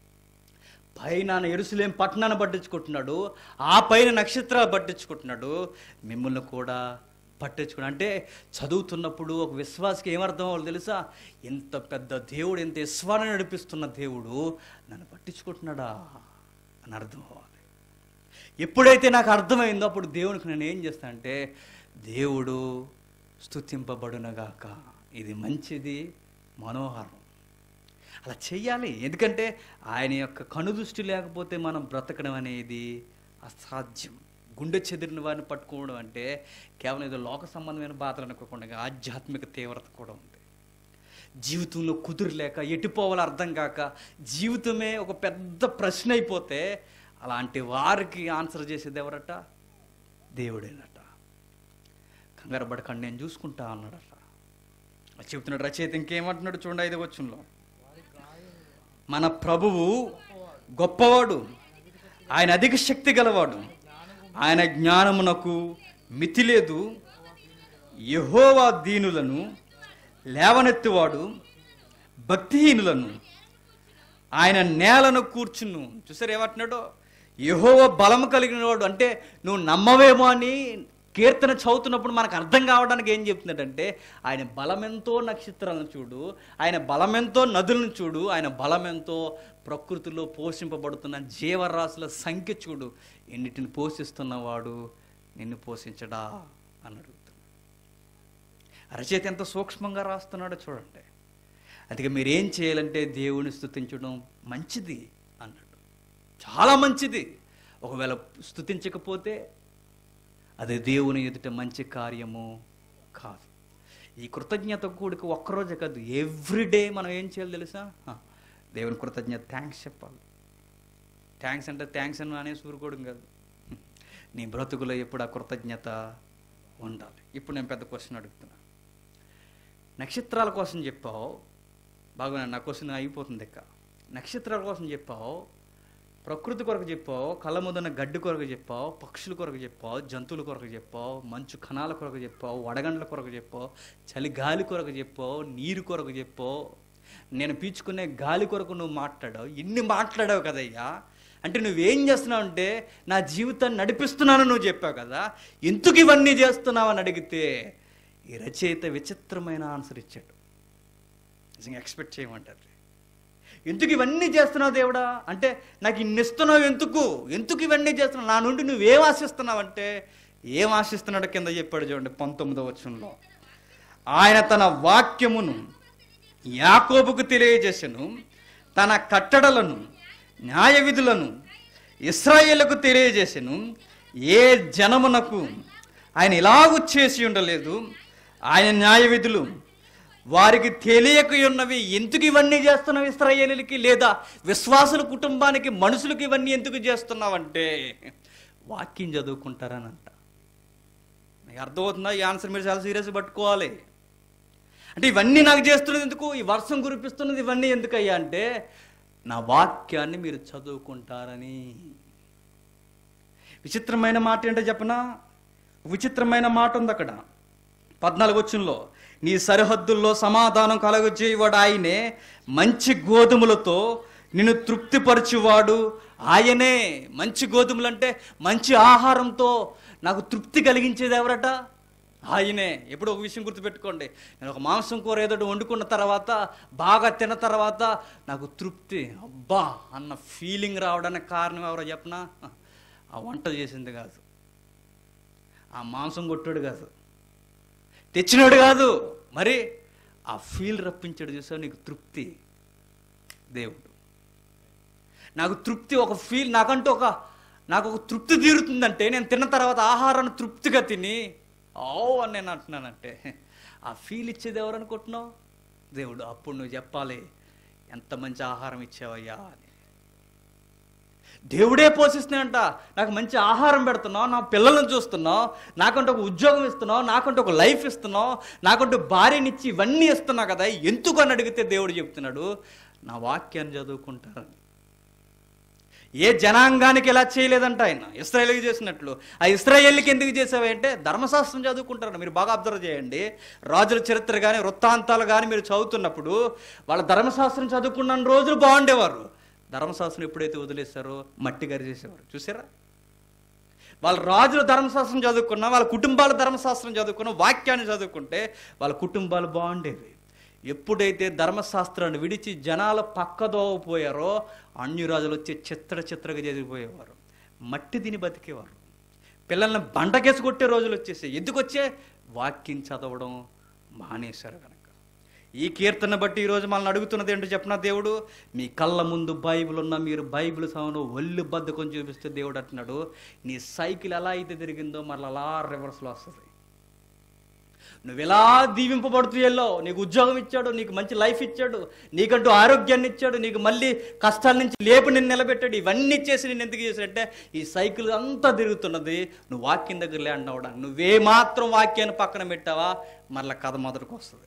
పైన యెరూషలేము పట్టణాన్ని పట్టించుకుంటున్నాడు, ఆ పైన నక్షత్రాలు పట్టించుకుంటున్నాడు, మిమ్మల్ని కూడా పట్టించుకున్నాడు. అంటే చదువుతున్నప్పుడు ఒక విశ్వాసకి ఏమర్థం అవ్వాలి తెలుసా? ఎంత పెద్ద దేవుడు, ఎంత విశ్వాన్ని నడిపిస్తున్న దేవుడు నన్ను పట్టించుకుంటున్నాడా అని అర్థం అవ్వాలి. ఎప్పుడైతే నాకు అర్థమైందో అప్పుడు దేవునికి నేను ఏం చేస్తానంటే, దేవుడు స్తుతింపబడునగాక, ఇది మంచిది, మనోహరం, అలా చెయ్యాలి. ఎందుకంటే ఆయన యొక్క కనుదృష్టి లేకపోతే మనం బ్రతకడం అనేది అసాధ్యం. గుండె చెదిరిన వారిని పట్టుకోవడం అంటే కేవలం ఏదో లోక సంబంధమైన బాధలు అనుకోకుండా ఆధ్యాత్మిక తీవ్రత కూడా ఉంది. జీవితంలో కుదురులేక ఎటుపోవాలో అర్థం కాక జీవితమే ఒక పెద్ద ప్రశ్న అయిపోతే అలాంటి వారికి ఆన్సర్ చేసేది ఎవరట? దేవుడేనట. కంగారు పడకండి, నేను చూసుకుంటా అన్నాడట. చెబుతున్నాడు రచయిత. ఇంకేమంటున్నాడు చూడండి 5వ వచనంలో, మన ప్రభువు గొప్పవాడు, ఆయన అధిక శక్తి గలవాడు, ఆయన జ్ఞానమునకు మితి లేదు, యెహోవా దీనులను లేవనెత్తువాడు, భక్తిహీనులను ఆయన నేలను కూర్చును. చూసారు ఏమంటున్నాడో? యెహోవా బలము కలిగిన వాడు. అంటే నువ్వు నమ్మవేమో అని కీర్తన చదువుతున్నప్పుడు మనకు అర్థం కావడానికి ఏం చెప్తున్నాడంటే, ఆయన బలమెంతో నక్షత్రాలను చూడు, ఆయన బలమెంతో నదులను చూడు, ఆయన బలమెంతో ప్రకృతిలో పోషింపబడుతున్న జీవరాశుల సంఖ్య చూడు, ఎన్నిటిని పోషిస్తున్నవాడు నిన్ను పోషించడా అని అడుగుతున్నాడు. రచయిత ఎంత సూక్ష్మంగా రాస్తున్నాడో చూడండి. అందుకే మీరేం చేయాలంటే దేవుని స్తుతించడం మంచిది అన్నాడు, చాలా మంచిది. ఒకవేళ స్తుతించకపోతే అది దేవుని ఎదుట మంచి కార్యము కాదు. ఈ కృతజ్ఞత కూడిక ఒక్కరోజే కాదు, ఎవ్రీడే మనం ఏం చేయాలి తెలుసా? దేవుని కృతజ్ఞత, థ్యాంక్స్ చెప్పాలి. థ్యాంక్స్ అంటే థ్యాంక్స్ అని అనే సూరుకోవడం కాదు. నీ బ్రతుకులో ఎప్పుడు ఆ కృతజ్ఞత ఉండాలి. ఇప్పుడు నేను పెద్ద క్వశ్చన్ అడుగుతున్నా. నక్షత్రాల కోసం చెప్పావు, బాగా నా క్వశ్చన్ అయిపోతుంది ఇక. నక్షత్రాల కోసం చెప్పావు, ప్రకృతి కొరకు చెప్పావు, కళ్ళ ముందున్న గడ్డి కొరకు చెప్పావు, పక్షుల కొరకు చెప్పావు, జంతువుల కొరకు చెప్పావు, మంచు కణాల కొరకు చెప్పావు, వడగండ్ల కొరకు చెప్పావు, చలి గాలి కొరకు చెప్పావు, నీరు కొరకు చెప్పావు, నేను పీల్చుకునే గాలి కొరకు నువ్వు మాట్లాడావు. ఇన్ని మాట్లాడావు కదయ్యా. అంటే నువ్వేం చేస్తున్నావు అంటే, నా జీవితాన్ని నడిపిస్తున్నాను నువ్వు చెప్పావు కదా, ఎందుకు ఇవన్నీ చేస్తున్నావు అని అడిగితే ఈ రచయిత విచిత్రమైన ఆన్సర్ ఇచ్చాడు. నిజంగా ఎక్స్పెక్ట్ చేయమంటారు. ఎందుకు ఇవన్నీ చేస్తున్నావు దేవుడా అంటే, నాకు ఇన్ని ఇస్తున్నావు, ఎందుకు ఇవన్నీ చేస్తున్నావు, నా నుండి నువ్వేం ఆశిస్తున్నావు అంటే, ఏం ఆశిస్తున్నాడు కింద చెప్పాడు చూడండి 19వ వచనంలో. ఆయన తన వాక్యమును యాకోబుకు తెలియజేసెను, తన కట్టడలను న్యాయ విధులను ఇశ్రాయేలుకు తెలియజేసెను. ఏ జనమునకు ఆయన ఇలాగూ చేసి ఉండలేదు. ఆయన న్యాయ విధులు వారికి తెలియక ఉన్నవి. ఎందుకు ఇవన్నీ చేస్తున్నావు ఇశ్రాయేలులకి, లేదా విశ్వాసుల కుటుంబానికి, మనుషులకు ఇవన్నీ ఎందుకు చేస్తున్నావంటే, వాక్యం చదువుకుంటారనంట. మీకు అర్థమవుతుందా? ఈ ఆన్సర్ మీరు చాలా సీరియస్గా పట్టుకోవాలి. అంటే ఇవన్నీ నాకు చేస్తున్నది ఎందుకు, ఈ వర్షం కురిపిస్తున్నది ఇవన్నీ ఎందుకయ్యా అంటే, నా వాక్యాన్ని మీరు చదువుకుంటారని. విచిత్రమైన మాట ఏంటో చెప్పనా? విచిత్రమైన మాట ఉంది అక్కడ 14వ వచనంలో. నీ సరిహద్దుల్లో సమాధానం కలుగజేయవాడు ఆయనే, మంచి గోధుమలతో నిన్ను తృప్తిపరచువాడు ఆయనే. మంచి గోధుమలు అంటే మంచి ఆహారంతో నాకు తృప్తి కలిగించేది ఎవరట? ఆయనే. ఎప్పుడు ఒక విషయం గుర్తుపెట్టుకోండి, నేను ఒక మాంసం కూర ఏదో వండుకున్న తర్వాత, బాగా తిన్న తర్వాత నాకు తృప్తి, అబ్బా అన్న ఫీలింగ్ రావడానికి కారణం ఎవరో చెప్పనా? ఆ వంట చేసింది కాదు, ఆ మాంసం కొట్టాడు కాదు, తెచ్చినాడు కాదు, మరి ఆ ఫీల్ రప్పించాడు. చూసావు, నీకు తృప్తి దేవుడు. నాకు తృప్తి, ఒక ఫీల్, నాకు ఒక తృప్తి తీరుతుందంటే నేను తిన్న తర్వాత ఆహారాన్ని తృప్తిగా తిని అని నేను అంటున్నానంటే ఆ ఫీల్ ఇచ్చేది ఎవరు అనుకుంటున్నావు? దేవుడు. అప్పుడు నువ్వు చెప్పాలి, ఎంత మంచి ఆహారం ఇచ్చావయ్యా అని. దేవుడే పోషిస్తున్నాయంట. నాకు మంచి ఆహారం పెడుతున్నావు, నా పిల్లలను చూస్తున్నావు, నాకంటూ ఒక ఉద్యోగం ఇస్తున్నావు, నాకంటూ ఒక లైఫ్ ఇస్తున్నావు, నాకంటూ భార్యనిచ్చి ఇవన్నీ ఇస్తున్నావు కదా, ఎందుకు అని అడిగితే దేవుడు చెప్తున్నాడు, నా వాక్యాన్ని చదువుకుంటారని. ఏ జనాంగానికి ఎలా చేయలేదంట ఆయన, ఇశ్రాయేలుకి చేసినట్లు. ఆ ఇశ్రాయేలుకి ఎందుకు చేసావంటే ధర్మశాస్త్రం చదువుకుంటారు. మీరు బాగా అబ్జర్వ్ చేయండి, రాజుల చరిత్ర కానీ వృత్తాంతాలు కానీ మీరు చదువుతున్నప్పుడు వాళ్ళ ధర్మశాస్త్రం చదువుకున్న రోజులు బాగుండేవారు. ధర్మశాస్త్రం ఎప్పుడైతే వదిలేస్తారో మట్టి గరిచేసేవారు. చూసారా? వాళ్ళ రాజుల ధర్మశాస్త్రం చదువుకున్నా, వాళ్ళ కుటుంబాల ధర్మశాస్త్రం చదువుకున్నా, వాక్యాన్ని చదువుకుంటే వాళ్ళ కుటుంబాలు బాగుండేవి. ఎప్పుడైతే ధర్మశాస్త్రాన్ని విడిచి జనాలు పక్కదోవపోయారో అన్ని రాజులు వచ్చి చిత్రగా జరిగిపోయేవారు, మట్టి తిని బతికేవారు. పిల్లల్ని బండకేసి కొట్టే రోజులు వచ్చేసాయి. ఎందుకు వచ్చే? వాక్యం చదవడం మానేశారు కనుక. ఈ కీర్తన బట్టి ఈరోజు మనల్ని అడుగుతున్నది ఏంటో చెప్పిన దేవుడు, మీ కళ్ళ ముందు బైబిల్ ఉన్న మీరు బైబిల్ చదవను ఒళ్ళు బద్ధకం చూపిస్తే దేవుడు అంటున్నాడు, నీ సైకిల్ ఎలా అయితే తిరిగిందో మళ్ళీ అలా రివర్స్లో వస్తుంది. నువ్వు ఎలా దీవింపబడుతూ వెళ్ళావు, నీకు ఉద్యోగం ఇచ్చాడు, నీకు మంచి లైఫ్ ఇచ్చాడు, నీకంటూ ఆరోగ్యాన్ని ఇచ్చాడు, నీకు మళ్ళీ కష్టాల నుంచి లేపు నిన్ను నిలబెట్టాడు, ఇవన్నీ చేసి నేను ఎందుకు చేశాడంటే ఈ సైకిల్ అంతా తిరుగుతున్నది నువ్వు వాక్యం దగ్గర లేండవడానికి. నువ్వే మాత్రం వాక్యాన్ని పక్కన పెట్టావా మరలా కథ మొదటికి వస్తుంది.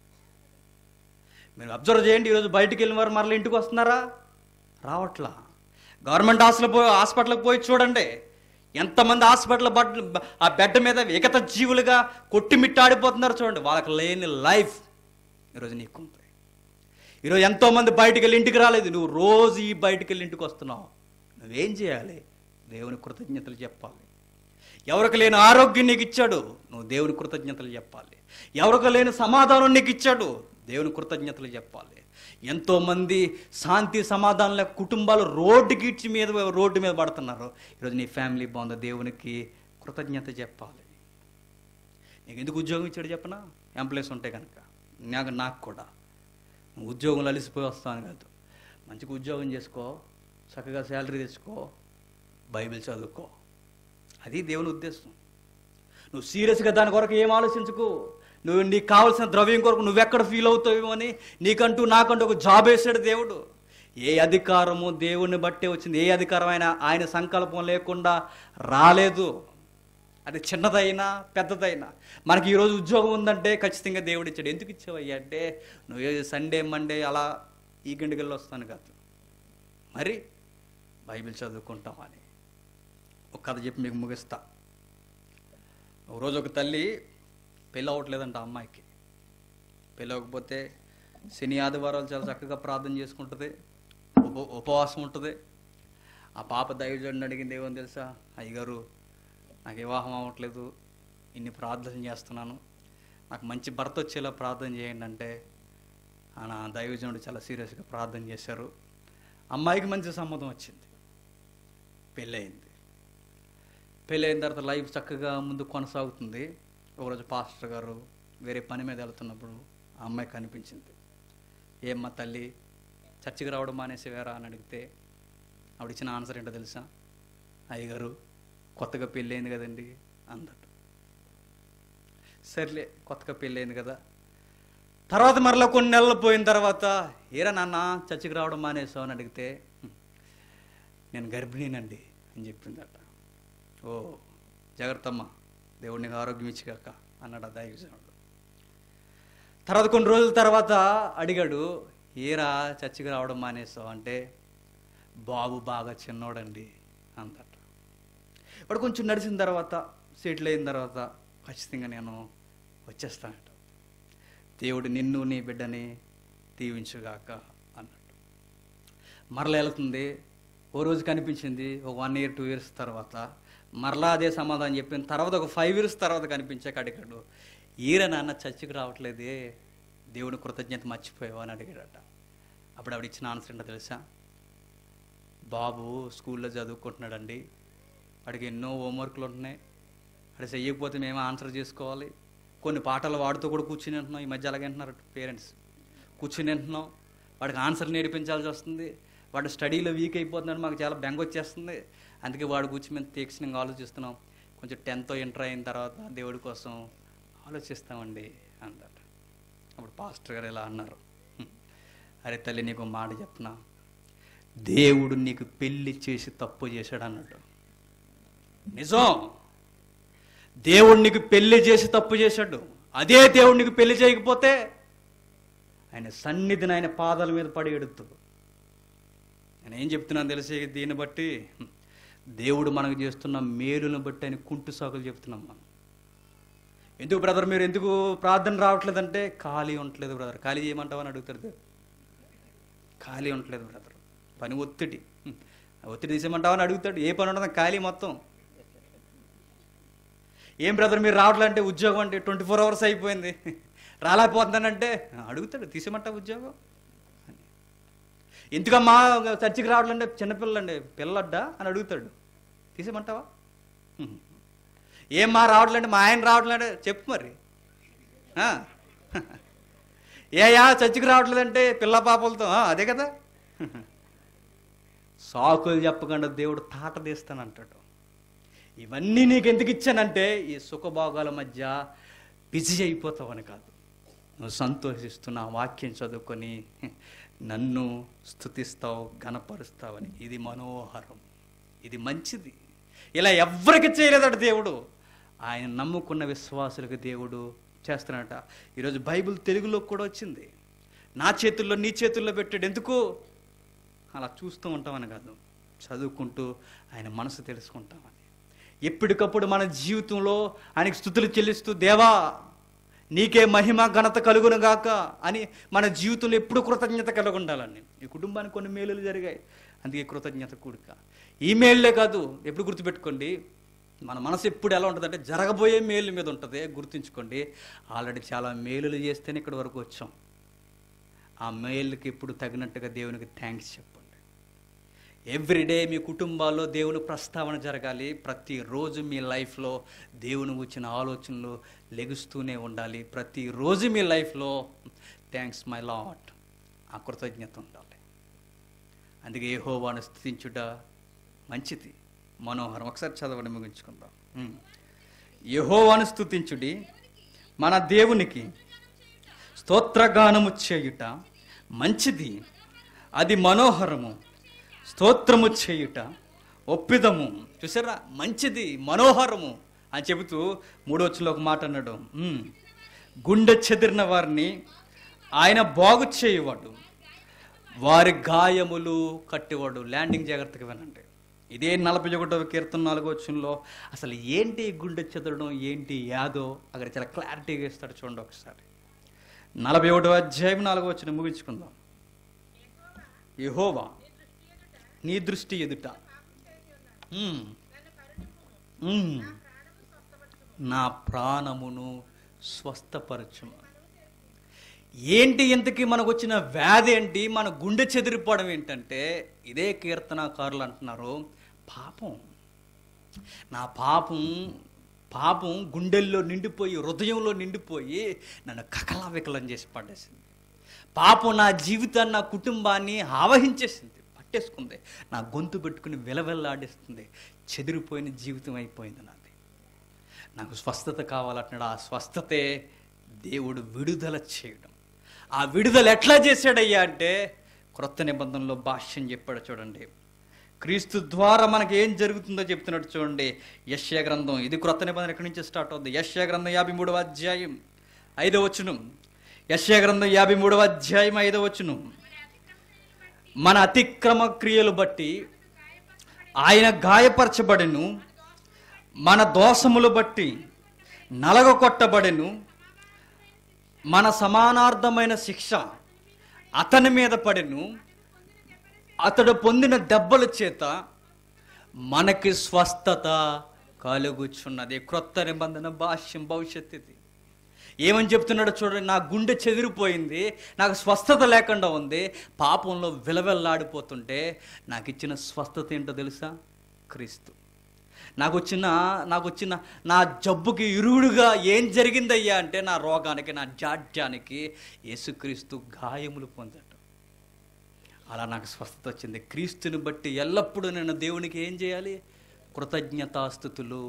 మీరు అబ్జర్వ్ చేయండి, ఈరోజు బయటికి వెళ్ళిన వారు మరలా ఇంటికి వస్తున్నారా? రావట్లా. గవర్నమెంట్ హాస్పిటల్కి పోయి చూడండి, ఎంతమంది హాస్పిటల్ ఆ బెడ్ మీద విగత జీవులుగా కొట్టిమిట్టాడిపోతున్నారు చూడండి. వాళ్ళకి లేని లైఫ్ ఈరోజు నీకుంది. ఈరోజు ఎంతోమంది బయటికి వెళ్ళి ఇంటికి రాలేదు, నువ్వు రోజు ఈ బయటికి వెళ్ళి ఇంటికి వస్తున్నావు. నువ్వేం చేయాలి? దేవుని కృతజ్ఞతలు చెప్పాలి. ఎవరికి లేని ఆరోగ్యం నీకు ఇచ్చాడు, నువ్వు దేవుని కృతజ్ఞతలు చెప్పాలి. ఎవరికి లేని సమాధానం నీకు ఇచ్చాడు, దేవుని కృతజ్ఞతలు చెప్పాలి. ఎంతోమంది శాంతి సమాధానం లేక కుటుంబాలు రోడ్డు మీద పడుతున్నారు. ఈరోజు నీ ఫ్యామిలీ బాగుందో, దేవునికి కృతజ్ఞత చెప్పాలి. నీకు ఎందుకు ఉద్యోగం ఇచ్చాడు చెప్పనా? ఎంప్లాయీస్ ఉంటాయి కనుక. నాకు కూడా నువ్వు ఉద్యోగంలో అలిసిపోయి వస్తాను కాదు, మంచిగా ఉద్యోగం చేసుకో, చక్కగా శాలరీ తెచ్చుకో, బైబిల్ చదువుకో. అది దేవుని ఉద్దేశం. నువ్వు సీరియస్గా దాని కొరకు ఏం ఆలోచించుకో. నువ్వు నీకు కావాల్సిన ద్రవ్యం కొరకు నువ్వెక్కడ ఫీల్ అవుతావేమో అని నాకంటూ ఒక జాబ్ వేసాడు దేవుడు. ఏ అధికారము దేవుణ్ణి బట్టే వచ్చింది. ఏ అధికారం అయినా ఆయన సంకల్పం లేకుండా రాలేదు. అది చిన్నదైనా పెద్దదైనా. మనకి ఈరోజు ఉద్యోగం ఉందంటే ఖచ్చితంగా దేవుడు ఇచ్చాడు. ఎందుకు ఇచ్చావయ్యా అంటే నువ్వు సండే మండే అలా ఈ గంటకెళ్ళి వస్తాను కాదు, మరి బైబిల్ చదువుకుంటామని. ఒక కథ చెప్పి మీకు ముగిస్తా. ఒకరోజు ఒక తల్లి పెళ్ళి అవ్వట్లేదంట అమ్మాయికి. పెళ్ళి అవ్వకపోతే శని ఆదివారాలు చాలా చక్కగా ప్రార్థన చేసుకుంటుంది, ఉపవాసం ఉంటుంది. ఆ పాప దైవజనుడిని అడిగింది, ఏమని తెలుసా, అయ్యగారు నాకు వివాహం అవ్వట్లేదు, ఇన్ని ప్రార్థన చేస్తున్నాను, నాకు మంచి భర్త వచ్చేలా ప్రార్థన చేయండి అంటే నా దైవజనుడు చాలా సీరియస్గా ప్రార్థన చేశారు. అమ్మాయికి మంచి సంబంధం వచ్చింది, పెళ్ళయింది. పెళ్ళైన తర్వాత లైఫ్ చక్కగా ముందు కొనసాగుతుంది. ఒకరోజు పాస్టర్ గారు వేరే పని మీద వెళ్తున్నప్పుడు ఆ అమ్మాయి కనిపించింది. ఏమ్మా తల్లి చర్చికి రావడం మానేసేవారా అని అడిగితే ఆవిడ ఇచ్చిన ఆన్సర్ ఏంటో తెలుసా, అయ్యగారు కొత్తగా పెళ్ళయింది కదండి అందట. సర్లే కొత్తగా పెళ్ళయింది కదా. తర్వాత మరలా కొన్ని నెలలు పోయిన తర్వాత, ఏరా నాన్న చర్చికి రావడం మానేసావు అని అడిగితే, నేను గర్భిణీనండి అని చెప్పిందట. ఓ జాగ్రత్తమ్మా, దేవుడికి ఆరోగ్యం ఇచ్చిగాక అన్నాడు ఆ దైవజనుడు. తర్వాత కొన్ని రోజుల తర్వాత అడిగాడు, ఏరా చర్చికి రావడం మానేసావు అంటే, బాబు బాగా చిన్నోడండి అందట. వాడు కొంచెం నడిచిన తర్వాత సెటిల్ అయిన తర్వాత ఖచ్చితంగా నేను వచ్చేస్తానట. దేవుడు నిన్ను నీ బిడ్డని దీవించుగాక అన్నట్టు. మరలా వెళ్తుంది. ఓ రోజు కనిపించింది. ఒక 1 year 2 years తర్వాత మరలా అదే సమాధానం చెప్పిన తర్వాత ఒక 5 years తర్వాత కనిపించాక అడిగాడు, ఈర నాన్న చర్చికి రావట్లేదే, దేవుని కృతజ్ఞత మర్చిపోయావు అని అడిగాడట. అప్పుడు ఆవిడ ఇచ్చిన ఆన్సర్ ఏంటో తెలుసా, బాబు స్కూల్లో చదువుకుంటున్నాడండి, వాడికి ఎన్నో హోంవర్క్లు ఉంటున్నాయి, అది చెయ్యకపోతే మేము ఆన్సర్ చేసుకోవాలి, కొన్ని పాటలు వాడుతూ కూడా కూర్చుని వింటున్నాం. ఈ మధ్య అలాగే అంటున్నారు పేరెంట్స్, కూర్చుని వింటున్నాం, వాడికి ఆన్సర్ నేర్పించాల్సి వస్తుంది, వాడు స్టడీలో వీక్ అయిపోతున్నాడు, మాకు చాలా బెంగ వచ్చేస్తుంది, అందుకే వాడు కూర్చుని మేము తీక్షణంగా ఆలోచిస్తున్నాం, కొంచెం 10th ఇంటర్ అయిన తర్వాత దేవుడి కోసం ఆలోచిస్తామండి అన్నారు. అప్పుడు పాస్టర్ గారు ఇలా అన్నారు, అరే తల్లి నీకు మాట చెప్పనా, దేవుడు నీకు పెళ్లి చేసి తప్పు చేశాడు అన్నాడు. నిజం, దేవుడు నీకు పెళ్లి చేసి తప్పు చేశాడు. అదే దేవుడు నీకు పెళ్లి చేయకపోతే ఆయన సన్నిధిని ఆయన పాదాల మీద పడి ఎడుతూ. నేను ఏం చెప్తున్నాను తెలిసి, దీన్ని బట్టి దేవుడు మనకు చేస్తున్న మేలును బట్టి ఆయన కుంటు సాకులు చెప్తున్నాం మనం. ఎందుకు బ్రదర్ మీరు ఎందుకు ప్రార్థన రావట్లేదంటే, ఖాళీ ఉండట్లేదు బ్రదర్. ఖాళీ చేయమంటావని అడుగుతాడు. ఖాళీ ఉండట్లేదు బ్రదర్, పని ఒత్తిడి తీసేయమంటావని అడుగుతాడు. ఏ పని ఉండదు, ఖాళీ మొత్తం. ఏం బ్రదర్ మీరు రావట్లే అంటే, ఉద్యోగం అంటే 24 hours అయిపోయింది రాలేకపోతున్నానంటే అడుగుతాడు, తీసేయమంటావు ఉద్యోగం అని. ఎందుకమ్మా చర్చికి రావట్లంటే, చిన్నపిల్లండి పిల్లడ్డా అని అడుగుతాడు, తీసేయమంటావా? ఏమ్మా రావట్లేండి, మా ఆయన రావట్లేంటే చెప్పు మరి. ఏయా చర్చికి రావట్లేదంటే పిల్ల పాపలతో, అదే కదా. సాకులు చెప్పకుండా దేవుడు తాట తీస్తానంటాడు. ఇవన్నీ నీకు ఎందుకు ఇచ్చానంటే, ఈ సుఖభోగాల మధ్య బిజీ అయిపోతావని కాదు, నువ్వు సంతోషిస్తున్న వాక్యం చదువుకొని నన్ను స్తుతిస్తావు, ఘనపరుస్తావని. ఇది మనోహరం, ఇది మంచిది. ఇలా ఎవ్వరికి చేయలేదట దేవుడు, ఆయన నమ్ముకున్న విశ్వాసులకు దేవుడు చేస్తానట. ఈరోజు బైబిల్ తెలుగులో కూడా వచ్చింది. నా చేతుల్లో నీ చేతుల్లో పెట్టాడు. ఎందుకు? అలా చూస్తూ ఉంటామని కాదు, చదువుకుంటూ ఆయన మనసు తెలుసుకుంటామని. ఎప్పటికప్పుడు మన జీవితంలో ఆయనకి స్తుతులు చెల్లిస్తూ, దేవా నీకే మహిమ ఘనత కలుగును గాక అని మన జీవితంలో ఎప్పుడు కృతజ్ఞత కలిగి ఉండాలని. ఈ కుటుంబానికి కొన్ని మేలులు జరిగాయి, అందుకే కృతజ్ఞత కూడిక. ఈ మేలులే కాదు, ఎప్పుడు గుర్తుపెట్టుకోండి, మన మనసు ఎప్పుడు ఎలా ఉంటుందంటే జరగబోయే మేలు మీద ఉంటుంది. గుర్తుంచుకోండి, ఆల్రెడీ చాలా మేలులు చేస్తేనే ఇక్కడి వరకు వచ్చాం. ఆ మేలుకి ఎప్పుడు తగినట్టుగా దేవునికి థ్యాంక్స్ చెప్పండి. ఎవ్రీడే మీ కుటుంబాల్లో దేవుని ప్రస్తావన జరగాలి. ప్రతిరోజు మీ లైఫ్లో దేవుని వచ్చిన ఆలోచనలు లెగుస్తూనే ఉండాలి. ప్రతిరోజు మీ లైఫ్లో థ్యాంక్స్ మై లార్డ్, ఆ కృతజ్ఞత ఉండాలి. అందుకే యెహోవాను స్తుతించుట మంచిది, మనోహరం. ఒకసారి చదవని ముగించుకుందాం. యెహోవాను స్తుతించుడి, మన దేవునికి స్తోత్రగానము చేయుట మంచిది, అది మనోహరము. స్తోత్రము చేయుట ఒప్పిదము. చూసారా, మంచిది, మనోహరము అని చెబుతూ 3వ వచనంలో ఒక మాట అన్నాడు, గుండె చెదిరిన వారిని ఆయన బాగు చేయువాడు, వారి గాయములు కట్టేవాడు. ల్యాండింగ్ జాగ్రత్తగా వినండి. ఇదే 41వ కీర్తన 4వ వచనంలో అసలు ఏంటి గుండె చెదరడం, ఏంటి యాదో అక్కడ చాలా క్లారిటీగా ఇస్తాడు. చూడండి ఒకసారి. 41వ అధ్యాయం 4వ వచనం ముగించుకుందాం. యెహోవా నీ దృష్టి ఎదుట నా ప్రాణమును స్వస్థపరచుము. ఏంటి ఇంతకీ మనకు వచ్చిన వ్యాధి ఏంటి, మన గుండె చెదిరిపోవడం ఏంటంటే, ఇదే కీర్తనకారులు అంటున్నారు, పాపం. నా పాపం గుండెల్లో నిండిపోయి, హృదయంలో నిండిపోయి నన్ను కకలావికలం చేసి పడేసింది. పాపం నా జీవితాన్ని, నా కుటుంబాన్ని ఆవహించేసింది, పట్టేసుకుంది, నా గొంతు పెట్టుకుని విలవిల్లాడిస్తుంది. చెదిరిపోయిన జీవితం అయిపోయింది నాది. నాకు స్వస్థత కావాలంటున్నాడు. ఆ స్వస్థతే దేవుడు విడుదల చేయడం. ఆ విడుదల ఎట్లా చేశాడయ్యా అంటే, క్రొత్త నిబంధనలో భాష్యం చెప్పాడు. చూడండి, క్రీస్తు ద్వారా మనకి ఏం జరుగుతుందో చెప్తున్నాడు. చూడండి, యెషయా గ్రంథం, ఇది క్రొత్త నిబంధన ఎక్కడి నుంచి స్టార్ట్ అవుతుంది. యెషయా గ్రంథం 53వ అధ్యాయం 5వ వచనం. యెషయా గ్రంథం 53వ అధ్యాయం 5వ వచనం. మన అతిక్రమ క్రియలు బట్టి ఆయన గాయపరచబడెను, మన దోషములు బట్టి నలగొట్టబడెను, మన సమానార్థమైన శిక్ష అతని మీద పడెను, అతడు పొందిన దెబ్బల చేత మనకి స్వస్థత కలుగుచున్నది. క్రొత్త నిబంధన భాష్యం, భవిష్యత్తు ఇది. ఏమని చెప్తున్నాడో చూడండి, నా గుండె చెదిరిపోయింది, నాకు స్వస్థత లేకుండా ఉంది, పాపంలో విలవెల్లాడిపోతుంటే నాకు ఇచ్చిన స్వస్థత ఏంటో తెలుసా? క్రీస్తు. నాకు వచ్చిన నా జబ్బుకి ఇరువుడుగా ఏం జరిగిందయ్యా అంటే, నా రోగానికి, నా జాడ్యానికి యేసుక్రీస్తు గాయములు పొందాడు. అలా నాకు స్వస్థత వచ్చింది. క్రీస్తుని బట్టి ఎల్లప్పుడూ నేను దేవునికి ఏం చేయాలి? కృతజ్ఞతాస్తుతులు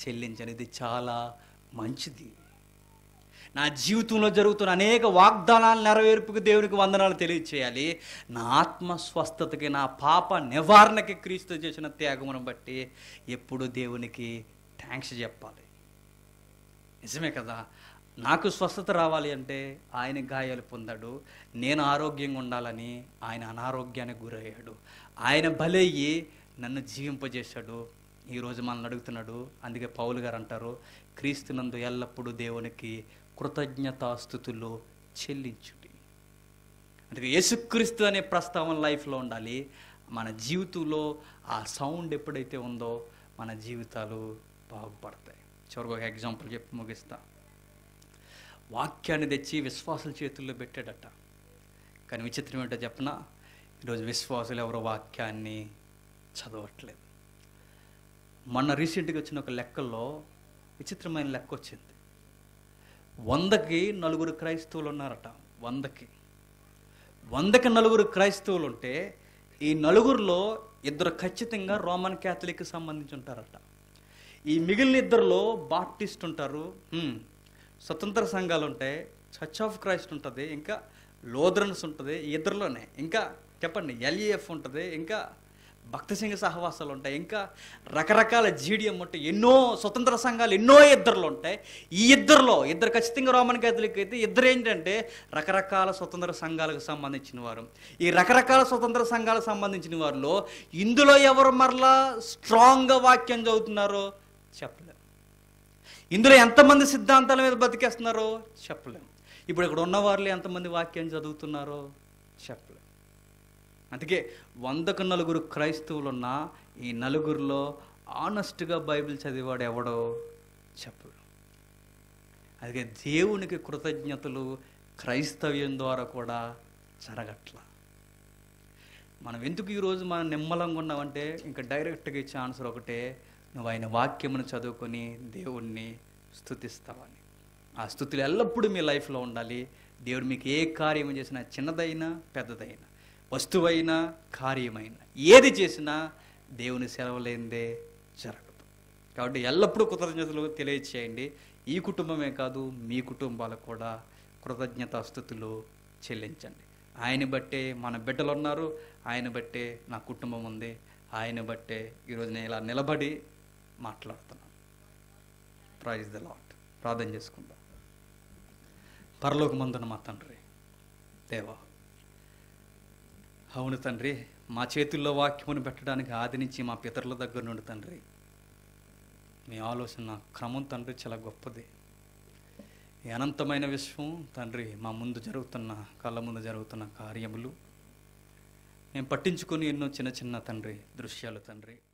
చెల్లించండి. ఇది చాలా మంచిది. నా జీవితంలో జరుగుతున్న అనేక వాగ్దానాల నెరవేర్పుకు దేవునికి వందనాలు తెలియచేయాలి. నా ఆత్మ స్వస్థతకి, నా పాప నివారణకి క్రీస్తు చేసిన త్యాగమును బట్టి ఎప్పుడు దేవునికి థ్యాంక్స్ చెప్పాలి. నిజమే కదా. నాకు స్వస్థత రావాలి అంటే ఆయన గాయాలు పొందాడు. నేను ఆరోగ్యంగా ఉండాలని ఆయన అనారోగ్యానికి గురయ్యాడు. ఆయన బలయ్యి నన్ను జీవింపజేశాడు. ఈరోజు మనల్ని అడుగుతున్నాడు. అందుకే పౌలు గారు అంటారు, క్రీస్తునందు ఎల్లప్పుడూ దేవునికి కృతజ్ఞతాస్తుతులు చెల్లించుడి. అంటే యేసుక్రీస్తు అనే ప్రస్తావన లైఫ్లో ఉండాలి. మన జీవితంలో ఆ సౌండ్ ఎప్పుడైతే ఉందో మన జీవితాలు బాగుపడతాయి. చివరికి ఒక ఎగ్జాంపుల్ చెప్పి ముగిస్తా. వాక్యాన్ని తెచ్చి విశ్వాసుల చేతుల్లో పెట్టాడట. కానీ విచిత్రం ఏంటో చెప్పనా, ఈరోజు విశ్వాసులు ఎవరో వాక్యాన్ని చదవట్లేదు. మొన్న రీసెంట్గా వచ్చిన ఒక లెక్కల్లో విచిత్రమైన లెక్క వచ్చింది. 100కి 4 క్రైస్తవులు ఉన్నారట. 100కి 4 క్రైస్తవులు ఉంటే ఈ 4లో 2 ఖచ్చితంగా రోమన్ క్యాథలిక్కి సంబంధించి ఉంటారట. ఈ మిగిలిన 2లో బాప్టిస్ట్ ఉంటారు, స్వతంత్ర సంఘాలు ఉంటాయి, చర్చ్ ఆఫ్ క్రైస్ట్ ఉంటుంది, ఇంకా లోథరన్స్ ఉంటుంది. ఈ 2లోనే ఇంకా చెప్పండి LEF ఉంటుంది, ఇంకా భక్త సింగ సహవాసాలు ఉంటాయి, ఇంకా రకరకాల GDM ఉంటాయి. ఎన్నో స్వతంత్ర సంఘాలు ఎన్నో 2లో ఉంటాయి. ఈ 2 ఖచ్చితంగా రోమన్ క్యాథలిక్ అయితే, 2 ఏంటంటే రకరకాల స్వతంత్ర సంఘాలకు సంబంధించిన వారు. ఈ రకరకాల స్వతంత్ర సంఘాలకు సంబంధించిన వారిలో ఇందులో ఎవరు మరలా స్ట్రాంగ్గా వాక్యం చదువుతున్నారో చెప్పలేము. ఇందులో ఎంతమంది సిద్ధాంతాల మీద బతికేస్తున్నారో చెప్పలేము. ఇప్పుడు ఇక్కడ ఉన్నవారిలో ఎంతమంది వాక్యం చదువుతున్నారో చెప్పలేము. అందుకే 100కు 4 క్రైస్తవులు ఉన్నా ఈ 4లో ఆనెస్ట్గా బైబిల్ చదివాడు ఎవడో చెప్పడు. అందుకే దేవునికి కృతజ్ఞతలు క్రైస్తవ్యం ద్వారా కూడా జరగట్ల. మనం ఎందుకు ఈరోజు మనం నిమ్మలంగా ఉన్నామంటే ఇంకా డైరెక్ట్గా ఇచ్చే ఆన్సర్ ఒకటే, నువ్వు ఆయన వాక్యమును చదువుకొని దేవుణ్ణి స్తుతిస్తావని. ఆ స్తుతులు ఎల్లప్పుడూ మీ లైఫ్లో ఉండాలి. దేవుడు మీకు ఏ కార్యం చేసినా, చిన్నదైనా పెద్దదైనా, వస్తువైనా కార్యమైనా, ఏది చేసినా దేవుని సెలవు లేనిదే జరగదు. కాబట్టి ఎల్లప్పుడూ కృతజ్ఞతలు తెలియచేయండి. ఈ కుటుంబమే కాదు, మీ కుటుంబాలకు కూడా కృతజ్ఞతాస్తుతులు చెల్లించండి. ఆయన బట్టే మన బిడ్డలు ఉన్నారు, ఆయన బట్టే నా కుటుంబం ఉంది, ఆయన బట్టే ఈరోజు నేను ఇలా నిలబడి మాట్లాడుతున్నాను. Praise the Lord. ప్రార్థన చేసుకుందాం. పరలోకమందున మా తండ్రి, దేవా, అవును తండ్రి, మా చేతుల్లో వాక్యమును పెట్టడానికి ఆది నుంచి మా పితరుల దగ్గర నుండి తండ్రి మీ ఆలోచన క్రమం తండ్రి చాలా గొప్పది. ఈ అనంతమైన విశ్వం తండ్రి మా ముందు జరుగుతున్న, కళ్ళ ముందు జరుగుతున్న కార్యములు మేము పట్టించుకొని ఎన్నో చిన్న చిన్న తండ్రి దృశ్యాలు తండ్రి